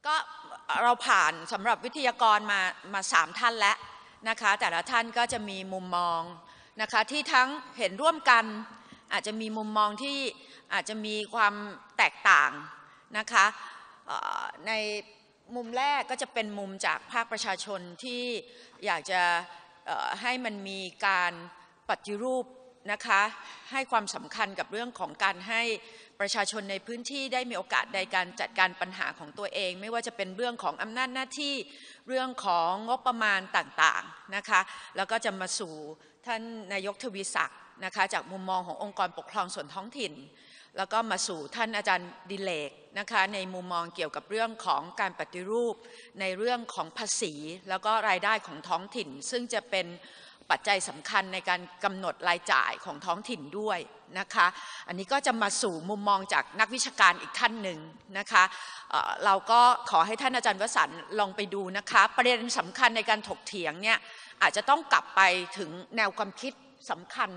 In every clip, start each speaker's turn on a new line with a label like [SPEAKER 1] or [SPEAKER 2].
[SPEAKER 1] ก็เราผ่านสำหรับวิทยากรมา3ท่านแล้วนะคะแต่ละท่านก็จะมีมุมมองนะคะที่ทั้งเห็นร่วมกันอาจจะมีมุมมองที่อาจจะมีความแตกต่างนะคะในมุมแรกก็จะเป็นมุมจากภาคประชาชนที่อยากจะให้มันมีการปฏิรูปนะคะให้ความสำคัญกับเรื่องของการให้ประชาชนในพื้นที่ได้มีโอกาสในการจัดการปัญหาของตัวเองไม่ว่าจะเป็นเรื่องของอำนาจหน้าที่เรื่องของงบประมาณต่างๆนะคะแล้วก็จะมาสู่ท่านนายกทวีศักดิ์นะคะจากมุมมองขององค์กรปกครองส่วนท้องถิ่นแล้วก็มาสู่ท่านอาจารย์ดิเลกนะคะในมุมมองเกี่ยวกับเรื่องของการปฏิรูปในเรื่องของภาษีแล้วก็รายได้ของท้องถิ่นซึ่งจะเป็นปัจจัยสำคัญในการกำหนดรายจ่ายของท้องถิ่นด้วยนะคะอันนี้ก็จะมาสู่มุมมองจากนักวิชาการอีกท่านหนึ่งนะคะเราก็ขอให้ท่านอาจารย์วสันต์ลองไปดูนะคะประเด็นสำคัญในการถกเถียงเนี่ยอาจจะต้องกลับไปถึงแนวความคิดสำคัญ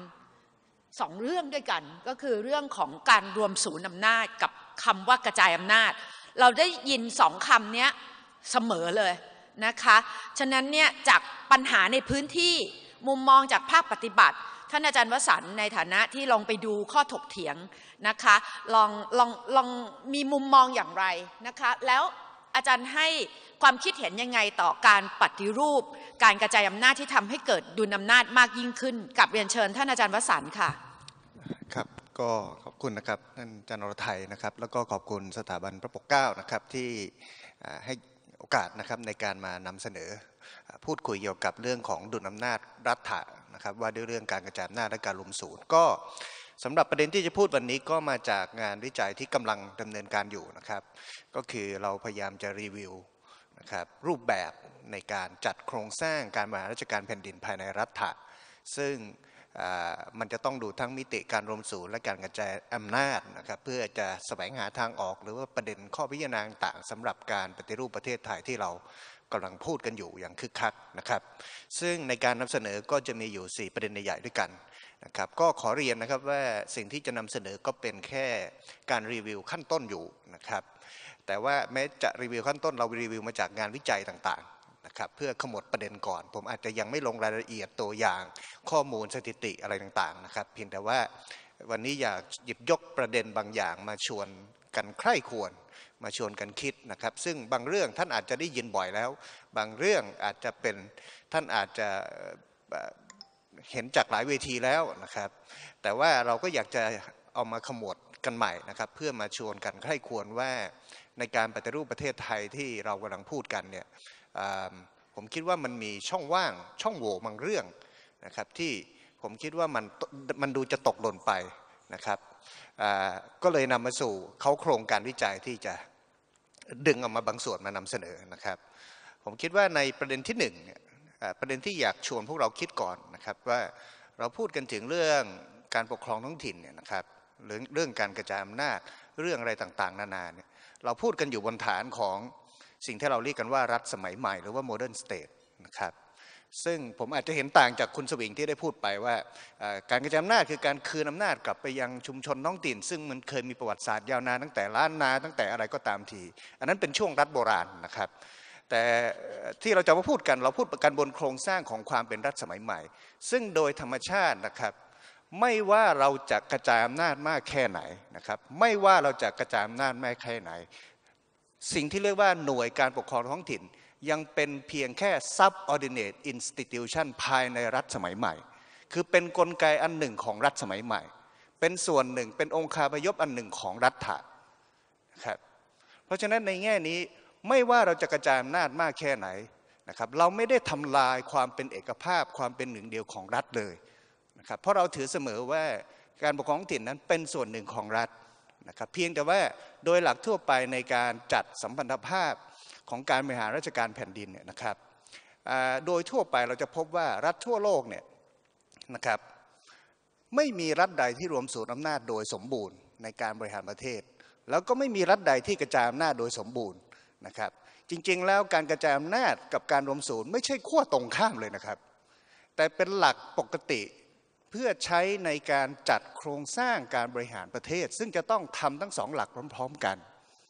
[SPEAKER 1] 2เรื่องด้วยกันก็คือเรื่องของการรวมศูนย์อำนาจกับคำว่ากระจายอำนาจเราได้ยิน2คำนี้เสมอเลยนะคะฉะนั้นเนี่ยจากปัญหาในพื้นที่มุมมองจากภาคปฏิบัติท่านอาจารย์วสันต์ในฐานะที่ลองไปดูข้อถกเถียงนะคะลองมีมุมมองอย่างไรนะคะแล้วอาจารย์ให้ความคิดเห็นยังไงต่อการปฏิรูปการกระจายอำนาจที่ทำให้เกิดดุลอำนาจมากยิ่งขึ้นกับเรียนเชิญท่านอาจารย์วสันต์ค่ะ
[SPEAKER 2] ครับก็ขอบคุณนะครับท่านอาจารย์นรทัยนะครับแล้วก็ขอบคุณสถาบันพระปกเกล้านะครับที่ให้โอกาสนะครับในการมานำเสนอพูดคุยเกี่ยวกับเรื่องของดุลอำนาจรัฐนะครับว่าด้วยเรื่องการกระจายอำนาจและการรวมศูนย์ก็สำหรับประเด็นที่จะพูดวันนี้ก็มาจากงานวิจัยที่กำลังดำเนินการอยู่นะครับก็คือเราพยายามจะรีวิวนะครับรูปแบบในการจัดโครงสร้างการบริหารราชการแผ่นดินภายในรัฐซึ่งมันจะต้องดูทั้งมิติการรวมศูนย์และการกระจายอำนาจนะครับเพื่อจะแสวงหาทางออกหรือว่าประเด็นข้อพิจารณาต่างสำหรับการปฏิรูปประเทศไทยที่เรากำลังพูดกันอยู่อย่างคึกคักนะครับซึ่งในการนำเสนอก็จะมีอยู่4ประเด็นใหญ่ด้วยกันนะครับก็ขอเรียนนะครับว่าสิ่งที่จะนำเสนอก็เป็นแค่การรีวิวขั้นต้นอยู่นะครับแต่ว่าแม้จะรีวิวขั้นต้นเรารีวิวมาจากงานวิจัยต่างๆนะครับเพื่อขมวดประเด็นก่อนผมอาจจะยังไม่ลงรายละเอียดตัวอย่างข้อมูลสถิติอะไรต่างๆนะครับเพียงแต่ว่าวันนี้อยากหยิบยกประเด็นบางอย่างมาชวนกันใคร่ควรมาชวนกันคิดนะครับซึ่งบางเรื่องท่านอาจจะได้ยินบ่อยแล้วบางเรื่องอาจจะเป็นท่านอาจจะเห็นจากหลายเวทีแล้วนะครับแต่ว่าเราก็อยากจะเอามาขมวดกันใหม่นะครับเพื่อมาชวนกันใคร่ควรว่าในการปฏิรูปประเทศไทยที่เรากำลังพูดกันเนี่ยผมคิดว่ามันมีช่องว่างช่องโหว่บางเรื่องนะครับที่ผมคิดว่ามันดูจะตกหล่นไปนะครับก็เลยนำมาสู่โครงการวิจัยที่จะดึงออกมาบางส่วนมานำเสนอนะครับผมคิดว่าในประเด็นที่1เนี่ยประเด็นที่อยากชวนพวกเราคิดก่อนนะครับว่าเราพูดกันถึงเรื่องการปกครองท้องถิ่นเนี่ยนะครับเรื่องการกระจายอำนาจเรื่องอะไรต่างๆนานาเนี่ยเราพูดกันอยู่บนฐานของสิ่งที่เราเรียกกันว่ารัฐสมัยใหม่หรือว่า modern state นะครับซึ่งผมอาจจะเห็นต่างจากคุณสวิงที่ได้พูดไปว่าการกระจายอำนาจคือการคืนอำนาจกลับไปยังชุมชนท้องถิ่นซึ่งมันเคยมีประวัติศาสตร์ยาวนานตั้งแต่ล้านนาตั้งแต่อะไรก็ตามทีอันนั้นเป็นช่วงรัฐโบราณนะครับแต่ที่เราจะมาพูดกันเราพูดกันบนโครงสร้างของความเป็นรัฐสมัยใหม่ซึ่งโดยธรรมชาตินะครับไม่ว่าเราจะกระจายอำนาจมากแค่ไหนนะครับไม่ว่าเราจะกระจายอำนาจมากแค่ไหนสิ่งที่เรียกว่าหน่วยการปกครองท้องถิ่นยังเป็นเพียงแค่ subordinate institution ภายในรัฐสมัยใหม่คือเป็นกลไกอันหนึ่งของรัฐสมัยใหม่เป็นส่วนหนึ่งเป็นองค์คาพยพอันหนึ่งของรัฐนะครับเพราะฉะนั้นในแง่นี้ไม่ว่าเราจะกระจายอำนาจมากแค่ไหนนะครับเราไม่ได้ทำลายความเป็นเอกภาพความเป็นหนึ่งเดียวของรัฐเลยนะครับเพราะเราถือเสมอว่าการปกครองท้องถิ่นนั้นเป็นส่วนหนึ่งของรัฐนะครับเพียงแต่ว่าโดยหลักทั่วไปในการจัดสัมพันธภาพของการบริหารราชการแผ่นดินเนี่ยนะครับโดยทั่วไปเราจะพบว่ารัฐทั่วโลกเนี่ยนะครับไม่มีรัฐใดที่รวมศูนย์อำนาจโดยสมบูรณ์ในการบริหารประเทศแล้วก็ไม่มีรัฐใดที่กระจายอำนาจโดยสมบูรณ์นะครับจริงๆแล้วการกระจายอำนาจกับการรวมศูนย์ไม่ใช่ขั้วตรงข้ามเลยนะครับแต่เป็นหลักปกติเพื่อใช้ในการจัดโครงสร้างการบริหารประเทศซึ่งจะต้องทำทั้ง2หลักพร้อมๆกัน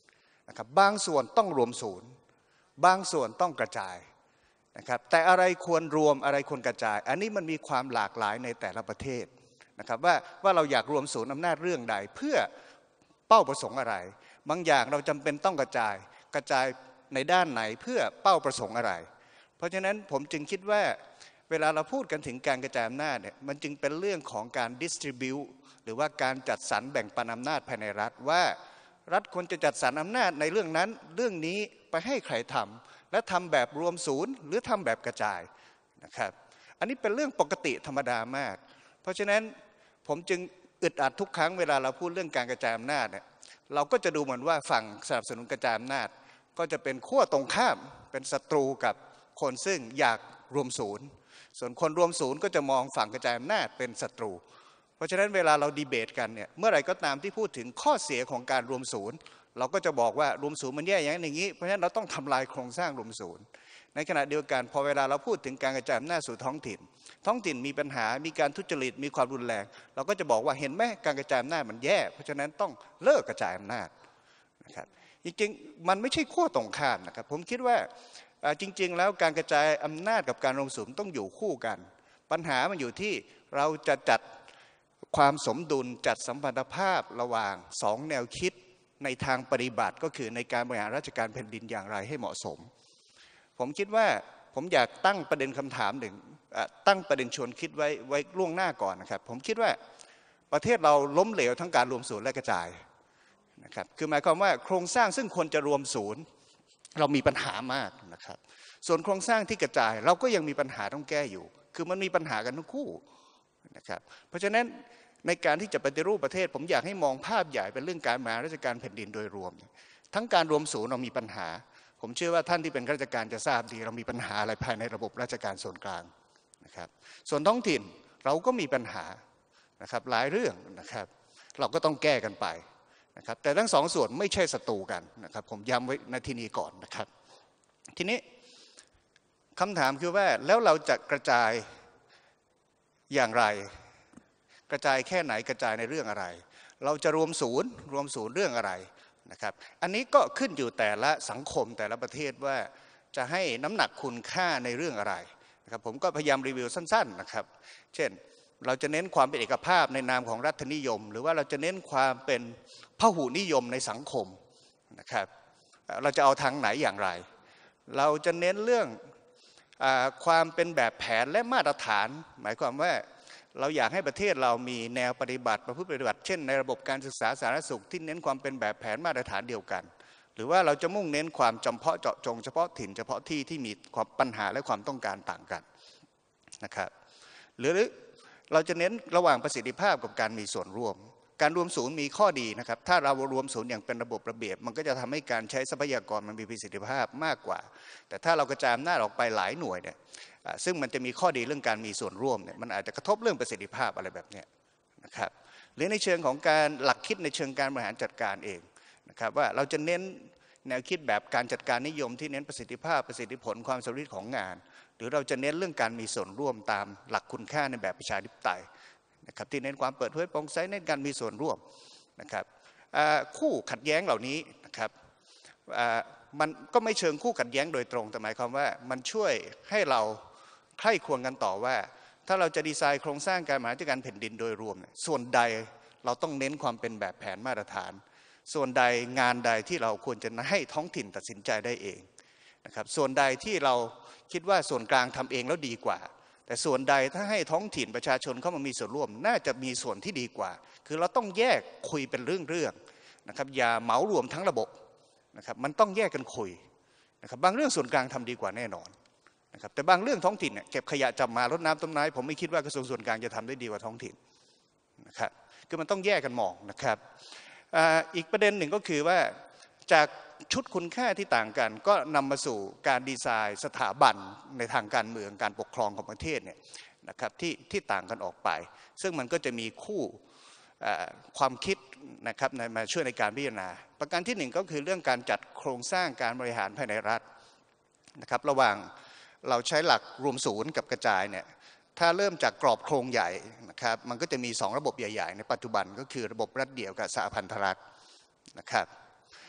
[SPEAKER 2] นะครับบางส่วนต้องรวมศูนย์บางส่วนต้องกระจายนะครับแต่อะไรควรรวมอะไรควรกระจายอันนี้มันมีความหลากหลายในแต่ละประเทศนะครับว่าเราอยากรวมศูนย์อำนาจเรื่องใดเพื่อเป้าประสงค์อะไรบางอย่างเราจำเป็นต้องกระจายในด้านไหนเพื่อเป้าประสงค์อะไรเพราะฉะนั้นผมจึงคิดว่าเวลาเราพูดกันถึงการกระจายอำนาจเนี่ยมันจึงเป็นเรื่องของการ distribute หรือว่าการจัดสรรแบ่งปันอำนาจภายในรัฐว่ารัฐควรจะจัดสรรอำนาจในเรื่องนั้นเรื่องนี้ไปให้ใครทำและทำแบบรวมศูนย์หรือทำแบบกระจายนะครับอันนี้เป็นเรื่องปกติธรรมดามากเพราะฉะนั้นผมจึงอึดอัดทุกครั้งเวลาเราพูดเรื่องการกระจายอำนาจเนี่ยเราก็จะดูเหมือนว่าฝั่งสนับสนุนกระจายอำนาจก็จะเป็นขั้วตรงข้ามเป็นศัตรูกับคนซึ่งอยากรวมศูนย์ส่วนคนรวมศูนย์ก็จะมองฝั่งกระจายอำนาจเป็นศัตรูเพราะฉะนั้นเวลาเราดีเบตกันเนี่ยเมื่อไหร่ก็ตามที่พูดถึงข้อเสียของการรวมศูนย์เราก็จะบอกว่ารวมศูนย์มันแย่อย่างนี้เพราะฉะนั้นเราต้องทำลายโครงสร้างรวมศูนย์ในขณะเดียวกันพอเวลาเราพูดถึงการกระจายอำนาจสู่ท้องถิ่นมีปัญหามีการทุจริตมีความรุนแรงเราก็จะบอกว่าเห็นไหมการกระจายอำนาจมันแย่เพราะฉะนั้นต้องเลิกกระจายอำนาจนะครับจริงๆมันไม่ใช่ขั้วตรงข้ามนะครับผมคิดว่าจริงๆแล้วการกระจายอำนาจกับการรวมศูนย์ต้องอยู่คู่กันปัญหามันอยู่ที่เราจะจัดความสมดุลจัดสัมพันธภาพระหว่างสองแนวคิดในทางปฏิบัติก็คือในการบริหารราชการแผ่นดินอย่างไรให้เหมาะสมผมคิดว่าผมอยากตั้งประเด็นคำถามหนึ่งตั้งประเด็นชวนคิดไว้ล่วงหน้าก่อนนะครับผมคิดว่าประเทศเราล้มเหลวทั้งการรวมศูนย์และกระจายนะครับคือหมายความว่าโครงสร้างซึ่งควรจะรวมศูนย์เรามีปัญหามากนะครับส่วนโครงสร้างที่กระจายเราก็ยังมีปัญหาต้องแก้อยู่คือมันมีปัญหากันทั้งคู่นะครับเพราะฉะนั้นในการที่จะปฏิรูปประเทศผมอยากให้มองภาพใหญ่เป็นเรื่องการบริหารราชการแผ่นดินโดยรวมทั้งการรวมศูนย์เรามีปัญหาผมเชื่อว่าท่านที่เป็นข้าราชการจะทราบดีเรามีปัญหาอะไรภายในระบบราชการส่วนกลางนะครับส่วนท้องถิ่นเราก็มีปัญหานะครับหลายเรื่องนะครับเราก็ต้องแก้กันไปนะครับแต่ทั้งสองส่วนไม่ใช่ศัตรูกันนะครับผมย้ำไว้ในที่นี้ก่อนนะครับทีนี้คำถามคือว่าแล้วเราจะกระจายอย่างไรกระจายแค่ไหนกระจายในเรื่องอะไรเราจะรวมศูนย์เรื่องอะไรนะครับอันนี้ก็ขึ้นอยู่แต่ละสังคมแต่ละประเทศว่าจะให้น้ำหนักคุณค่าในเรื่องอะไรนะครับผมก็พยายามรีวิวสั้นๆนะครับเช่นเราจะเน้นความเป็นเอกภาพในนามของรัฐนิยมหรือว่าเราจะเน้นความเป็นพหุนิยมในสังคมนะครับเราจะเอาทางไหนอย่างไรเราจะเน้นเรื่องความเป็นแบบแผนและมาตรฐานหมายความว่าเราอยากให้ประเทศเรามีแนวปฏิบัติประพฤติปฏิบัติเช่นในระบบการศึกษาสาธารณสุขที่เน้นความเป็นแบบแผนมาตรฐานเดียวกันหรือว่าเราจะมุ่งเน้นความจำเพาะเจาะจงเฉพาะถิ่นเฉพาะที่ที่มีความปัญหาและความต้องการต่างกันนะครับหรือเราจะเน้นระหว่างประสิทธิภาพกับการมีส่วนร่วมการรวมศูนย์มีข้อดีนะครับถ้าเรารวมศูนย์อย่างเป็นระบบระเบียบมันก็จะทำให้การใช้ทรัพยากรมันมีประสิทธิภาพมากกว่าแต่ถ้าเรากระจายอำนาจออกไปหลายหน่วยเนี่ยซึ่งมันจะมีข้อดีเรื่องการมีส่วนร่วมเนี่ยมันอาจจะกระทบเรื่องประสิทธิภาพอะไรแบบนี้นะครับหรือในเชิงของการหลักคิดในเชิงการบริหารจัดการเองนะครับว่าเราจะเน้นแนวคิดแบบการจัดการนิยมที่เน้นประสิทธิภาพประสิทธิผลความสำเร็จของงานหรือเราจะเน้นเรื่องการมีส่วนร่วมตามหลักคุณค่าในแบบประชาธิปไตยนะครับที่เน้นความเปิดเผยโปร่งใสเน้นการมีส่วนร่วมนะครับคู่ขัดแย้งเหล่านี้นะครับมันก็ไม่เชิงคู่ขัดแย้งโดยตรงแต่หมายความว่ามันช่วยให้เราใคร่ครวญกันต่อว่าถ้าเราจะดีไซน์โครงสร้างการบริหารจัดการแผ่นดินโดยรวมส่วนใดเราต้องเน้นความเป็นแบบแผนมาตรฐานส่วนใดงานใดที่เราควรจะให้ท้องถิ่นตัดสินใจได้เองนะครับส่วนใดที่เราคิดว่าส่วนกลางทำเองแล้วดีกว่าแต่ส่วนใดถ้าให้ท้องถิ่นประชาชนเข้ามามีส่วนร่วมน่าจะมีส่วนที่ดีกว่าคือเราต้องแยกคุยเป็นเรื่องๆนะครับอย่าเหมารวมทั้งระบบนะครับมันต้องแยกกันคุยนะครับบางเรื่องส่วนกลางทำดีกว่าแน่นอนนะครับแต่บางเรื่องท้องถิ่นเนี่ยเก็บขยะจับมารดน้ำต้นไม้ผมไม่คิดว่ากระทรวงส่วนกลางจะทำได้ดีกว่าท้องถิ่นนะครับคือมันต้องแยกกันมองนะครับอีกประเด็นหนึ่งก็คือว่าจากชุดคุณค่าที่ต่างกันก็นำมาสู่การดีไซน์สถาบันในทางการเมืองการปกครองของประเทศเนี่ยนะครับที่ต่างกันออกไปซึ่งมันก็จะมีคู่ความคิดนะครับมาช่วยในการพิจารณาประการที่หนึ่งก็คือเรื่องการจัดโครงสร้างการบริหารภายในรัฐนะครับระหว่างเราใช้หลักรวมศูนย์กับกระจายเนี่ยถ้าเริ่มจากกรอบโครงใหญ่นะครับมันก็จะมี2ระบบใหญ่ๆในปัจจุบันก็คือระบบรัฐเดี่ยวกับสหพันธรัฐนะครับ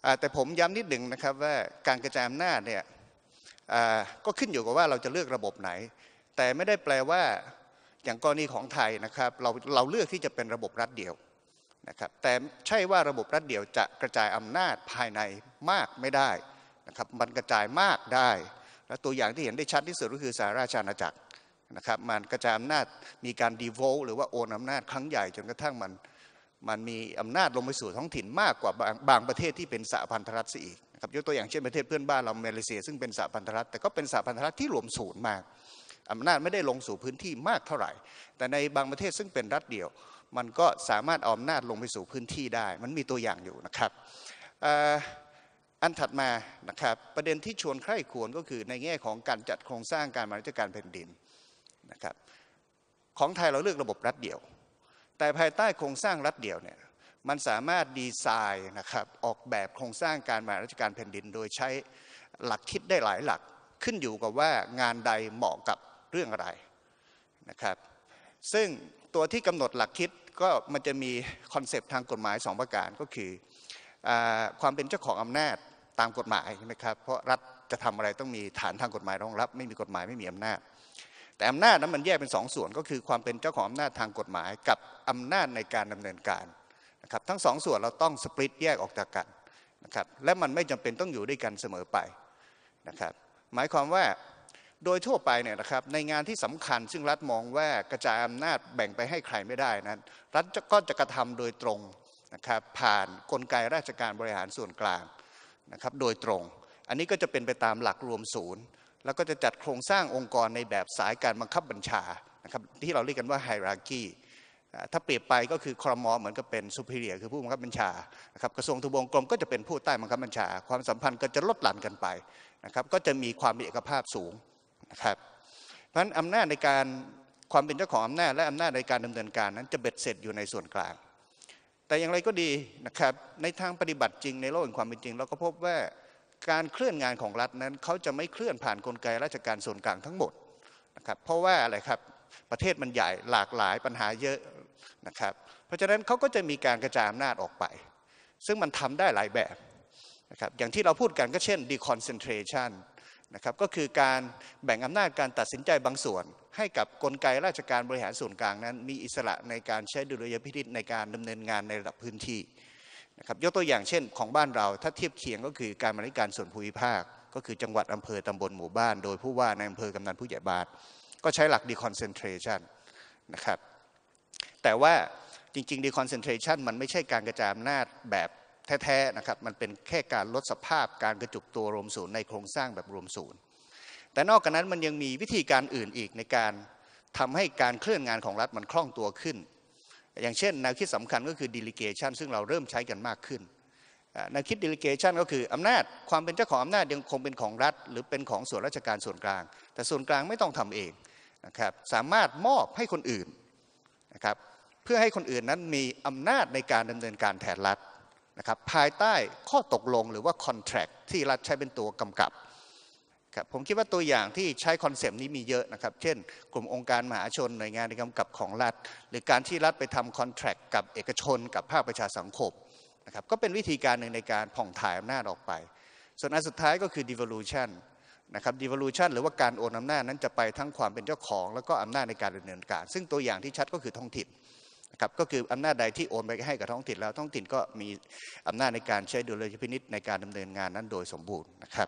[SPEAKER 2] แต่ผมย้ำนิดหนึ่งนะครับว่าการกระจายอำนาจเนี่ยก็ขึ้นอยู่กับว่าเราจะเลือกระบบไหนแต่ไม่ได้แปลว่าอย่างกรณีของไทยนะครับเราเลือกที่จะเป็นระบบรัฐเดี่ยวนะครับแต่ใช่ว่าระบบรัฐเดี่ยวจะกระจายอำนาจภายในมากไม่ได้นะครับมันกระจายมากได้และตัวอย่างที่เห็นได้ชัดที่สุดก็คือสหราชอาณาจักรนะครับมันกระจายอำนาจมีการดีโวลหรือว่าโอนอำนาจครั้งใหญ่จนกระทั่งมันมีอำนาจลงไปสู่ท้องถิ่นมากกว่าบางประเทศที่เป็นสหพันธรัฐซะอีกนะครับยกตัวอย่างเช่นประเทศเพื่อนบ้านเรามาเลเซียซึ่งเป็นสหพันธรัฐแต่ก็เป็นสหพันธรัฐที่รวมศูนย์มากอำนาจไม่ได้ลงสู่พื้นที่มากเท่าไหร่แต่ในบางประเทศซึ่งเป็นรัฐเดี่ยวมันก็สามารถเอาอำนาจลงไปสู่พื้นที่ได้มันมีตัวอย่างอยู่นะครับอันถัดมานะครับประเด็นที่ชวนใคร่ควรก็คือในแง่ของการจัดโครงสร้างการบริหารจัดการแผ่นดินนะครับของไทยเราเลือกระบบรัฐเดี่ยวแต่ภายใต้โครงสร้างรัฐเดี่ยวเนี่ยมันสามารถดีไซน์นะครับออกแบบโครงสร้างการบริหารราชการแผ่นดินโดยใช้หลักคิดได้หลายหลักขึ้นอยู่กับว่างานใดเหมาะกับเรื่องอะไรนะครับซึ่งตัวที่กำหนดหลักคิดก็มันจะมีคอนเซปต์ทางกฎหมาย2ประการก็คือความเป็นเจ้าของอำนาจตามกฎหมายใช่ไหมครับเพราะรัฐจะทำอะไรต้องมีฐานทางกฎหมายรองรับไม่มีกฎหมายไม่มีอำนาจแต่อำนาจนั้นมันแยกเป็น2ส่วนก็คือความเป็นเจ้าของอำนาจทางกฎหมายกับอำนาจในการดำเนินการนะครับทั้ง2ส่วนเราต้องสปลิตแยกออกจากกันนะครับและมันไม่จำเป็นต้องอยู่ด้วยกันเสมอไปนะครับหมายความว่าโดยทั่วไปเนี่ยนะครับในงานที่สำคัญซึ่งรัฐมองว่ากระจายอำนาจแบ่งไปให้ใครไม่ได้นั้นรัฐก็จะกระทำโดยตรงนะครับผ่านกลไกราชการบริหารส่วนกลางนะครับโดยตรงอันนี้ก็จะเป็นไปตามหลักรวมศูนย์แล้วก็จะจัดโครงสร้างองค์กรในแบบสายการบังคับบัญชานะครับที่เราเรียกกันว่าไฮรักีถ้าเปรียบไปก็คือครม.เหมือนกับเป็นซูเปอร์เรียคือผู้บังคับบัญชานะครับกระทรวงทบวงกรมก็จะเป็นผู้ใต้บังคับบัญชาความสัมพันธ์ก็จะลดหลั่นกันไปนะครับก็จะมีความมีเอกภาพสูงนะครับเพราะฉะนั้นอำนาจในการความเป็นเจ้าของอำนาจและอำนาจในการดำเนินการนั้นจะเบ็ดเสร็จอยู่ในส่วนกลางแต่อย่างไรก็ดีนะครับในทางปฏิบัติจริงในโลกแห่งความเป็นจริงเราก็พบว่าการเคลื่อนงานของรัฐนั้นเขาจะไม่เคลื่อนผ่านกลไกราชการส่วนกลางทั้งหมดนะครับเพราะว่าอะไรครับประเทศมันใหญ่หลากหลายปัญหาเยอะนะครับเพราะฉะนั้นเขาก็จะมีการกระจายอำนาจออกไปซึ่งมันทำได้หลายแบบนะครับอย่างที่เราพูดกันก็เช่น deconcentration นะครับก็คือการแบ่งอำนาจการตัดสินใจบางส่วนให้กับกลไกราชการบริหารส่วนกลางนั้นมีอิสระในการใช้ดุลยพินิจในการดำเนินงานในระดับพื้นที่นะครับยกตัวอย่างเช่นของบ้านเราถ้าเทียบเคียงก็คือการบริหารการส่วนภูมิภาคก็คือจังหวัดอำเภอตำบลหมู่บ้านโดยผู้ว่าในอำเภอกำนันผู้ใหญ่บ้านก็ใช้หลัก deconcentration นะครับแต่ว่าจริงๆ deconcentration มันไม่ใช่การกระจายอำนาจแบบแท้ๆนะครับมันเป็นแค่การลดสภาพการกระจุกตัวรวมศูนย์ในโครงสร้างแบบรวมศูนย์แต่นอกจากนั้นมันยังมีวิธีการอื่นอีกในการทำให้การเคลื่อนงานของรัฐมันคล่องตัวขึ้นอย่างเช่นแนวคิดสำคัญก็คือ delegation ซึ่งเราเริ่มใช้กันมากขึ้นแนวคิด delegation ก็คืออำนาจความเป็นเจ้าของอำนาจยังคงเป็นของรัฐหรือเป็นของส่วนราชการส่วนกลางแต่ส่วนกลางไม่ต้องทำเองนะครับสามารถมอบให้คนอื่นนะครับเพื่อให้คนอื่นนั้นมีอำนาจในการดำเนินการแทนรัฐนะครับภายใต้ข้อตกลงหรือว่า contract ที่รัฐใช้เป็นตัวกำกับครับผมคิดว่าตัวอย่างที่ใช้คอนเซปต์นี้มีเยอะนะครับเช่นกลุ่มองค์การมหาชนหน่วยงานในกำกับของรัฐหรือการที่รัฐไปทำ contract กับเอกชนกับภาคประชาสังคมนะครับก็เป็นวิธีการหนึ่งในการผ่องถ่ายอำนาจออกไปส่วนอันสุดท้ายก็คือ devolution นะครับ devolution หรือว่าการโอนอำนาจนั้นจะไปทั้งความเป็นเจ้าของแล้วก็อำนาจในการดำเนินการซึ่งตัวอย่างที่ชัดก็คือท้องถิ่นนะครับก็คืออำนาจใดที่โอนไปให้กับท้องถิ่นแล้วท้องถิ่นก็มีอำนาจในการใช้ดุลยพินิจในการดำเนินงานนั้นโดยสมบูรณ์นะครับ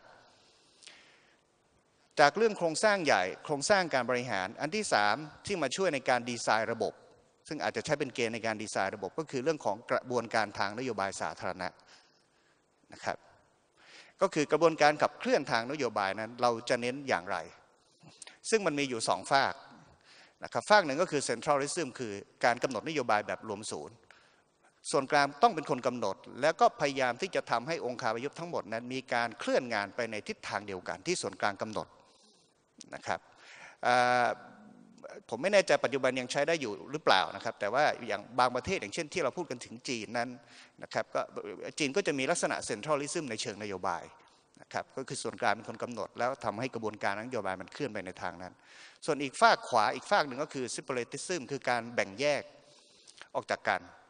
[SPEAKER 2] จากเรื่องโครงสร้างใหญ่โครงสร้างการบริหารอันที่3ที่มาช่วยในการดีไซน์ระบบซึ่งอาจจะใช้เป็นเกณฑ์ในการดีไซน์ระบบก็คือเรื่องของกระบวนการทางนโยบายสาธารณะนะครับก็คือกระบวนการขับเคลื่อนทางนโยบายนั้นเราจะเน้นอย่างไรซึ่งมันมีอยู่2ฝากนะครับฝากหนึ่งก็คือ centralism คือการกำหนดนโยบายแบบรวมศูนย์ส่วนกลางต้องเป็นคนกำหนดแล้วก็พยายามที่จะทำให้องค์คาพยพทั้งหมดนั้นมีการเคลื่อนงานไปในทิศทางเดียวกันที่ส่วนกลางกำหนดนะครับผมไม่แน่ใจปัจจุบันยังใช้ได้อยู่หรือเปล่านะครับแต่ว่าอย่างบางประเทศอย่างเช่นที่เราพูดกันถึงจีนนั้นนะครับก็จีนก็จะมีลักษณะ centralism ในเชิงนโยบายนะครับก็คือส่วนกลางเป็นคนกำหนดแล้วทำให้กระบวนการนโยบายมันเคลื่อนไปในทางนั้นส่วนอีกฝากขวาอีกฝากหนึ่งก็คือ separatism คือการแบ่งแยกออกจากกัน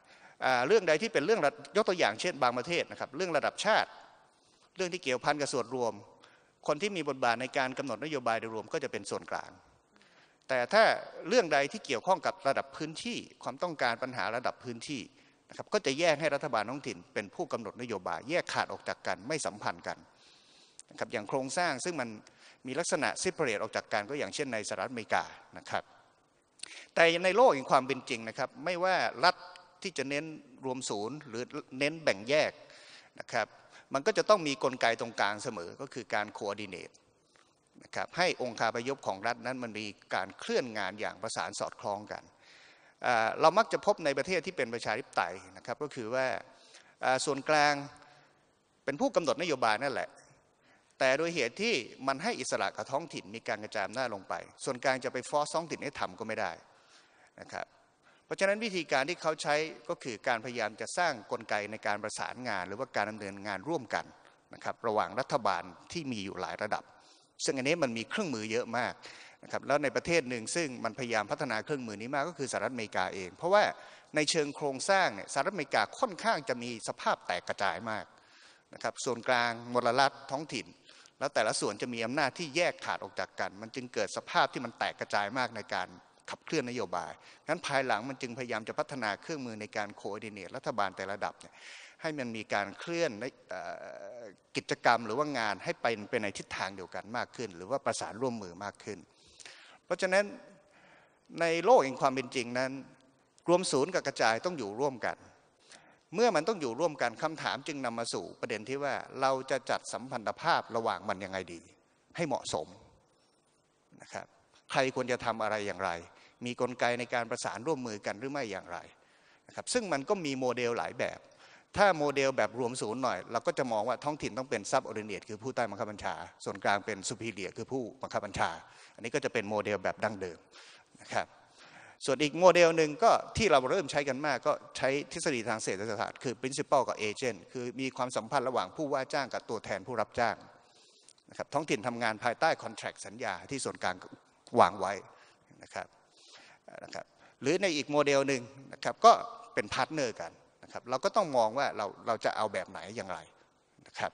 [SPEAKER 3] เรื่องใดที่เป็นเรื่องยกตัวอย่างเช่นบางประเทศนะครับเรื่องระดับชาติเรื่องที่เกี่ยวพันกับส่วนรวมคนที่มีบทบาทในการกำหนดนโยบายโดยรวมก็จะเป็นส่วนกลางแต่ถ้าเรื่องใดที่เกี่ยวข้องกับระดับพื้นที่ความต้องการปัญหาระดับพื้นที่นะครับก็จะแยกให้รัฐบาลท้องถิ่นเป็นผู้กำหนดนโยบายแยกขาดออกจากกันไม่สัมพันธ์กันนะครับอย่างโครงสร้างซึ่งมันมีลักษณะซิปเปอร์เรตออกจากกันก็อย่างเช่นในสหรัฐอเมริกานะครับแต่ในโลกแห่งความเป็นจริงนะครับไม่ว่ารัฐที่จะเน้นรวมศูนย์หรือเน้นแบ่งแยกนะครับมันก็จะต้องมีกลไกตรงกลางเสมอก็คือการโคออร์ดิเนตนะครับให้องค์คาพยพของรัฐนั้นมันมีการเคลื่อนงานอย่างประสานสอดคล้องกันเรามักจะพบในประเทศที่เป็นประชาธิปไตยนะครับก็คือว่าส่วนกลางเป็นผู้กำหนดนโยบายนั่นแหละแต่โดยเหตุที่มันให้อิสระกับท้องถิ่นมีการกระจายอำนาจลงไปส่วนกลางจะไปฟอร์สท้องถิ่นให้ทำก็ไม่ได้นะครับเพราะฉะนั้นวิธีการที่เขาใช้ก็คือการพยายามจะสร้างกลไกในการประสานงานหรือว่าการดำเนินงานร่วมกันนะครับระหว่างรัฐบาลที่มีอยู่หลายระดับซึ่งอันนี้มันมีเครื่องมือเยอะมากนะครับแล้วในประเทศหนึ่งซึ่งมันพยายามพัฒนาเครื่องมือนี้มากก็คือสหรัฐอเมริกาเองเพราะว่าในเชิงโครงสร้างเนี่ยสหรัฐอเมริกาค่อนข้างจะมีสภาพแตกกระจายมากนะครับส่วนกลางมลรัฐท้องถิ่นแล้วแต่ละส่วนจะมีอำนาจที่แยกขาดออกจากกันมันจึงเกิดสภาพที่มันแตกกระจายมากในการขับเคลื่อนนโยบายงั้นภายหลังมันจึงพยายามจะพัฒนาเครื่องมือในการโคออร์ดิเนตรัฐบาลแต่ละระดับเนี่ยให้มันมีการเคลื่อนกิจกรรมหรือว่างานให้ไปในทิศทางเดียวกันมากขึ้นหรือว่าประสานร่วมมือมากขึ้นเพราะฉะนั้นในโลกแห่งความเป็นจริงนั้นรวมศูนย์กับกระจายต้องอยู่ร่วมกันเมื่อมันต้องอยู่ร่วมกันคำถามจึงนำมาสู่ประเด็นที่ว่าเราจะจัดสัมพันธภาพระหว่างมันยังไงดีให้เหมาะสมนะครับใครควรจะทำอะไรอย่างไรมีกลไกในการประสานร่วมมือกันหรือไม่อย่างไรนะครับซึ่งมันก็มีโมเดลหลายแบบถ้าโมเดลแบบรวมศูนย์หน่อยเราก็จะมองว่าท้องถิ่นต้องเป็นซับออร์ดิเนตคือผู้ใต้บังคับบัญชาส่วนกลางเป็นซูพีเรียคือผู้บังคับบัญชาอันนี้ก็จะเป็นโมเดลแบบดั้งเดิมนะครับส่วนอีกโมเดลหนึ่งก็ที่เราเริ่มใช้กันมากก็ใช้ทฤษฎีทางเศรษฐศาสตร์คือ principal กับ agent คือมีความสัมพันธ์ระหว่างผู้ว่าจ้างกับตัวแทนผู้รับจ้างนะครับท้องถิ่นทำงานภายใต้ contract สัญญาที่ส่วนกลางวางไว้นะครับหรือในอีกโมเดลหนึ่งนะครับก็เป็นพาร์ทเนอร์กันนะครับเราก็ต้องมองว่าเราจะเอาแบบไหนอย่างไรนะครับ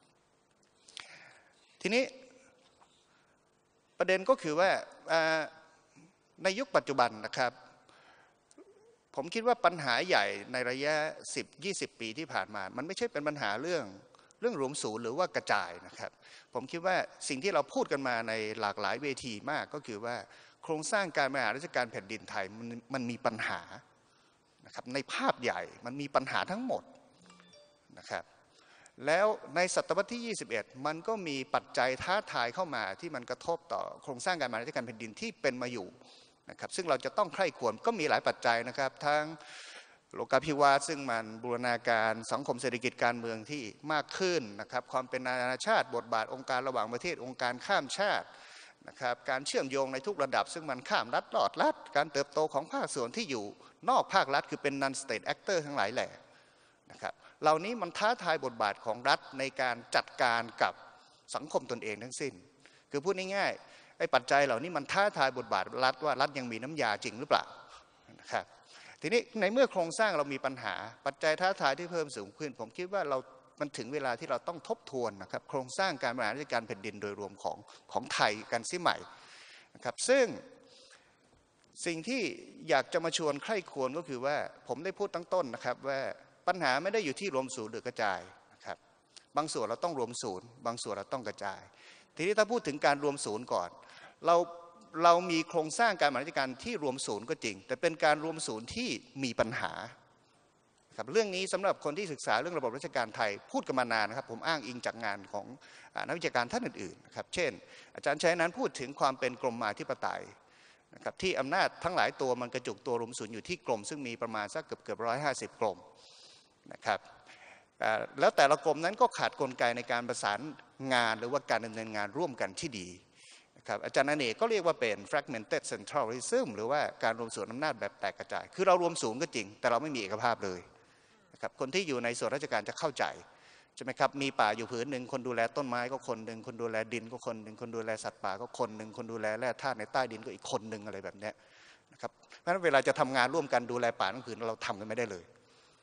[SPEAKER 3] ทีนี้ประเด็นก็คือว่าในยุคปัจจุบันนะครับผมคิดว่าปัญหาใหญ่ในระยะ 10-20 ปีที่ผ่านมามันไม่ใช่เป็นปัญหาเรื่องรวมศูนย์หรือว่ากระจายนะครับผมคิดว่าสิ่งที่เราพูดกันมาในหลากหลายเวทีมากก็คือว่าโครงสร้างการบริหารราชการแผ่นดินไทยมันมีปัญหานะครับในภาพใหญ่มันมีปัญหาทั้งหมดนะครับแล้วในศตวรรษที่ 21มันก็มีปัจจัยท้าทายเข้ามาที่มันกระทบต่อโครงสร้างการบริหารราชการแผ่นดินที่เป็นมาอยู่นะครับซึ่งเราจะต้องใคร่ควรก็มีหลายปัจจัยนะครับทั้งโลกาภิวัตน์ซึ่งมันบูรณาการสังคมเศรษฐกิจการเมืองที่มากขึ้นนะครับความเป็นนานาชาติบทบาทองค์การระหว่างประเทศองค์การข้ามชาตินะครับการเชื่อมโยงในทุกระดับซึ่งมันข้ามรัฐลอดรัฐการเติบโตของภาคส่วนที่อยู่นอกภาครัฐคือเป็น non state actor ทั้งหลายแหล่นะครับเหล่านี้มันท้าทายบทบาทของรัฐในการจัดการกับสังคมตนเองทั้งสิ้นคือพูดง่ายๆไอ้ปัจจัยเหล่านี้มันท้าทายบทบาทรัฐว่ารัฐยังมีน้ำยาจริงหรือเปล่านะครับทีนี้ในเมื่อโครงสร้างเรามีปัญหาปัจจัยท้าทายที่เพิ่มสูงขึ้นผมคิดว่ามันถึงเวลาที่เราต้องทบทวนนะครับโครงสร้างการบริหารราชการแผ่นดินโดยรวมของไทยกันซิใหม่นะครับซึ่งสิ่งที่อยากจะมาชวนใคร่ควรก็คือว่าผมได้พูดตั้งต้นนะครับว่าปัญหาไม่ได้อยู่ที่รวมศูนย์หรือกระจายนะครับบางส่วนเราต้องรวมศูนย์บางส่วนเราต้องกระจายทีนี้ถ้าพูดถึงการรวมศูนย์ก่อนเรามีโครงสร้างการบริหารราชการที่รวมศูนย์ก็จริงแต่เป็นการรวมศูนย์ที่มีปัญหาครับเรื่องนี้สำหรับคนที่ศึกษาเรื่องระบบราชการไทยพูดกันมานานนะครับผมอ้างอิงจากงานของนักวิชาการท่านอื่นๆนะครับเช่นอาจารย์ชัยนั้นพูดถึงความเป็นกรมมาธิปไตยนะครับที่อำนาจทั้งหลายตัวมันกระจุกตัวรวมศูนย์อยู่ที่กรมซึ่งมีประมาณสักเกือบ150 กรมนะครับแล้วแต่ละกรมนั้นก็ขาดกลไกในการประสานงานหรือว่าการดำเนินงานร่วมกันที่ดีนะครับอาจารย์อเนกก็เรียกว่าเป็น fragmented centralism หรือว่าการรวมศูนย์อำนาจแบบแตกกระจายคือเรารวมศูนย์ก็จริงแต่เราไม่มีเอกภาพเลยนะครับคนที่อยู่ในส่วนราชการจะเข้าใจใช่ไหมครับมีป่าอยู่ผืนหนึ่งคนดูแลต้นไม้ก็คนหนึ่งคนดูแลดินก็คนหนึ่งคนดูแลสัตว์ป่าก็คนหนึ่งคนดูแลแร่ธาตุในใต้ดินก็อีกคนหนึ่งอะไรแบบนี้นะครับเพราะฉะนั้นเวลาจะทำงานร่วมกันดูแลป่าทั้งผืนเราทำกันไม่ได้เลย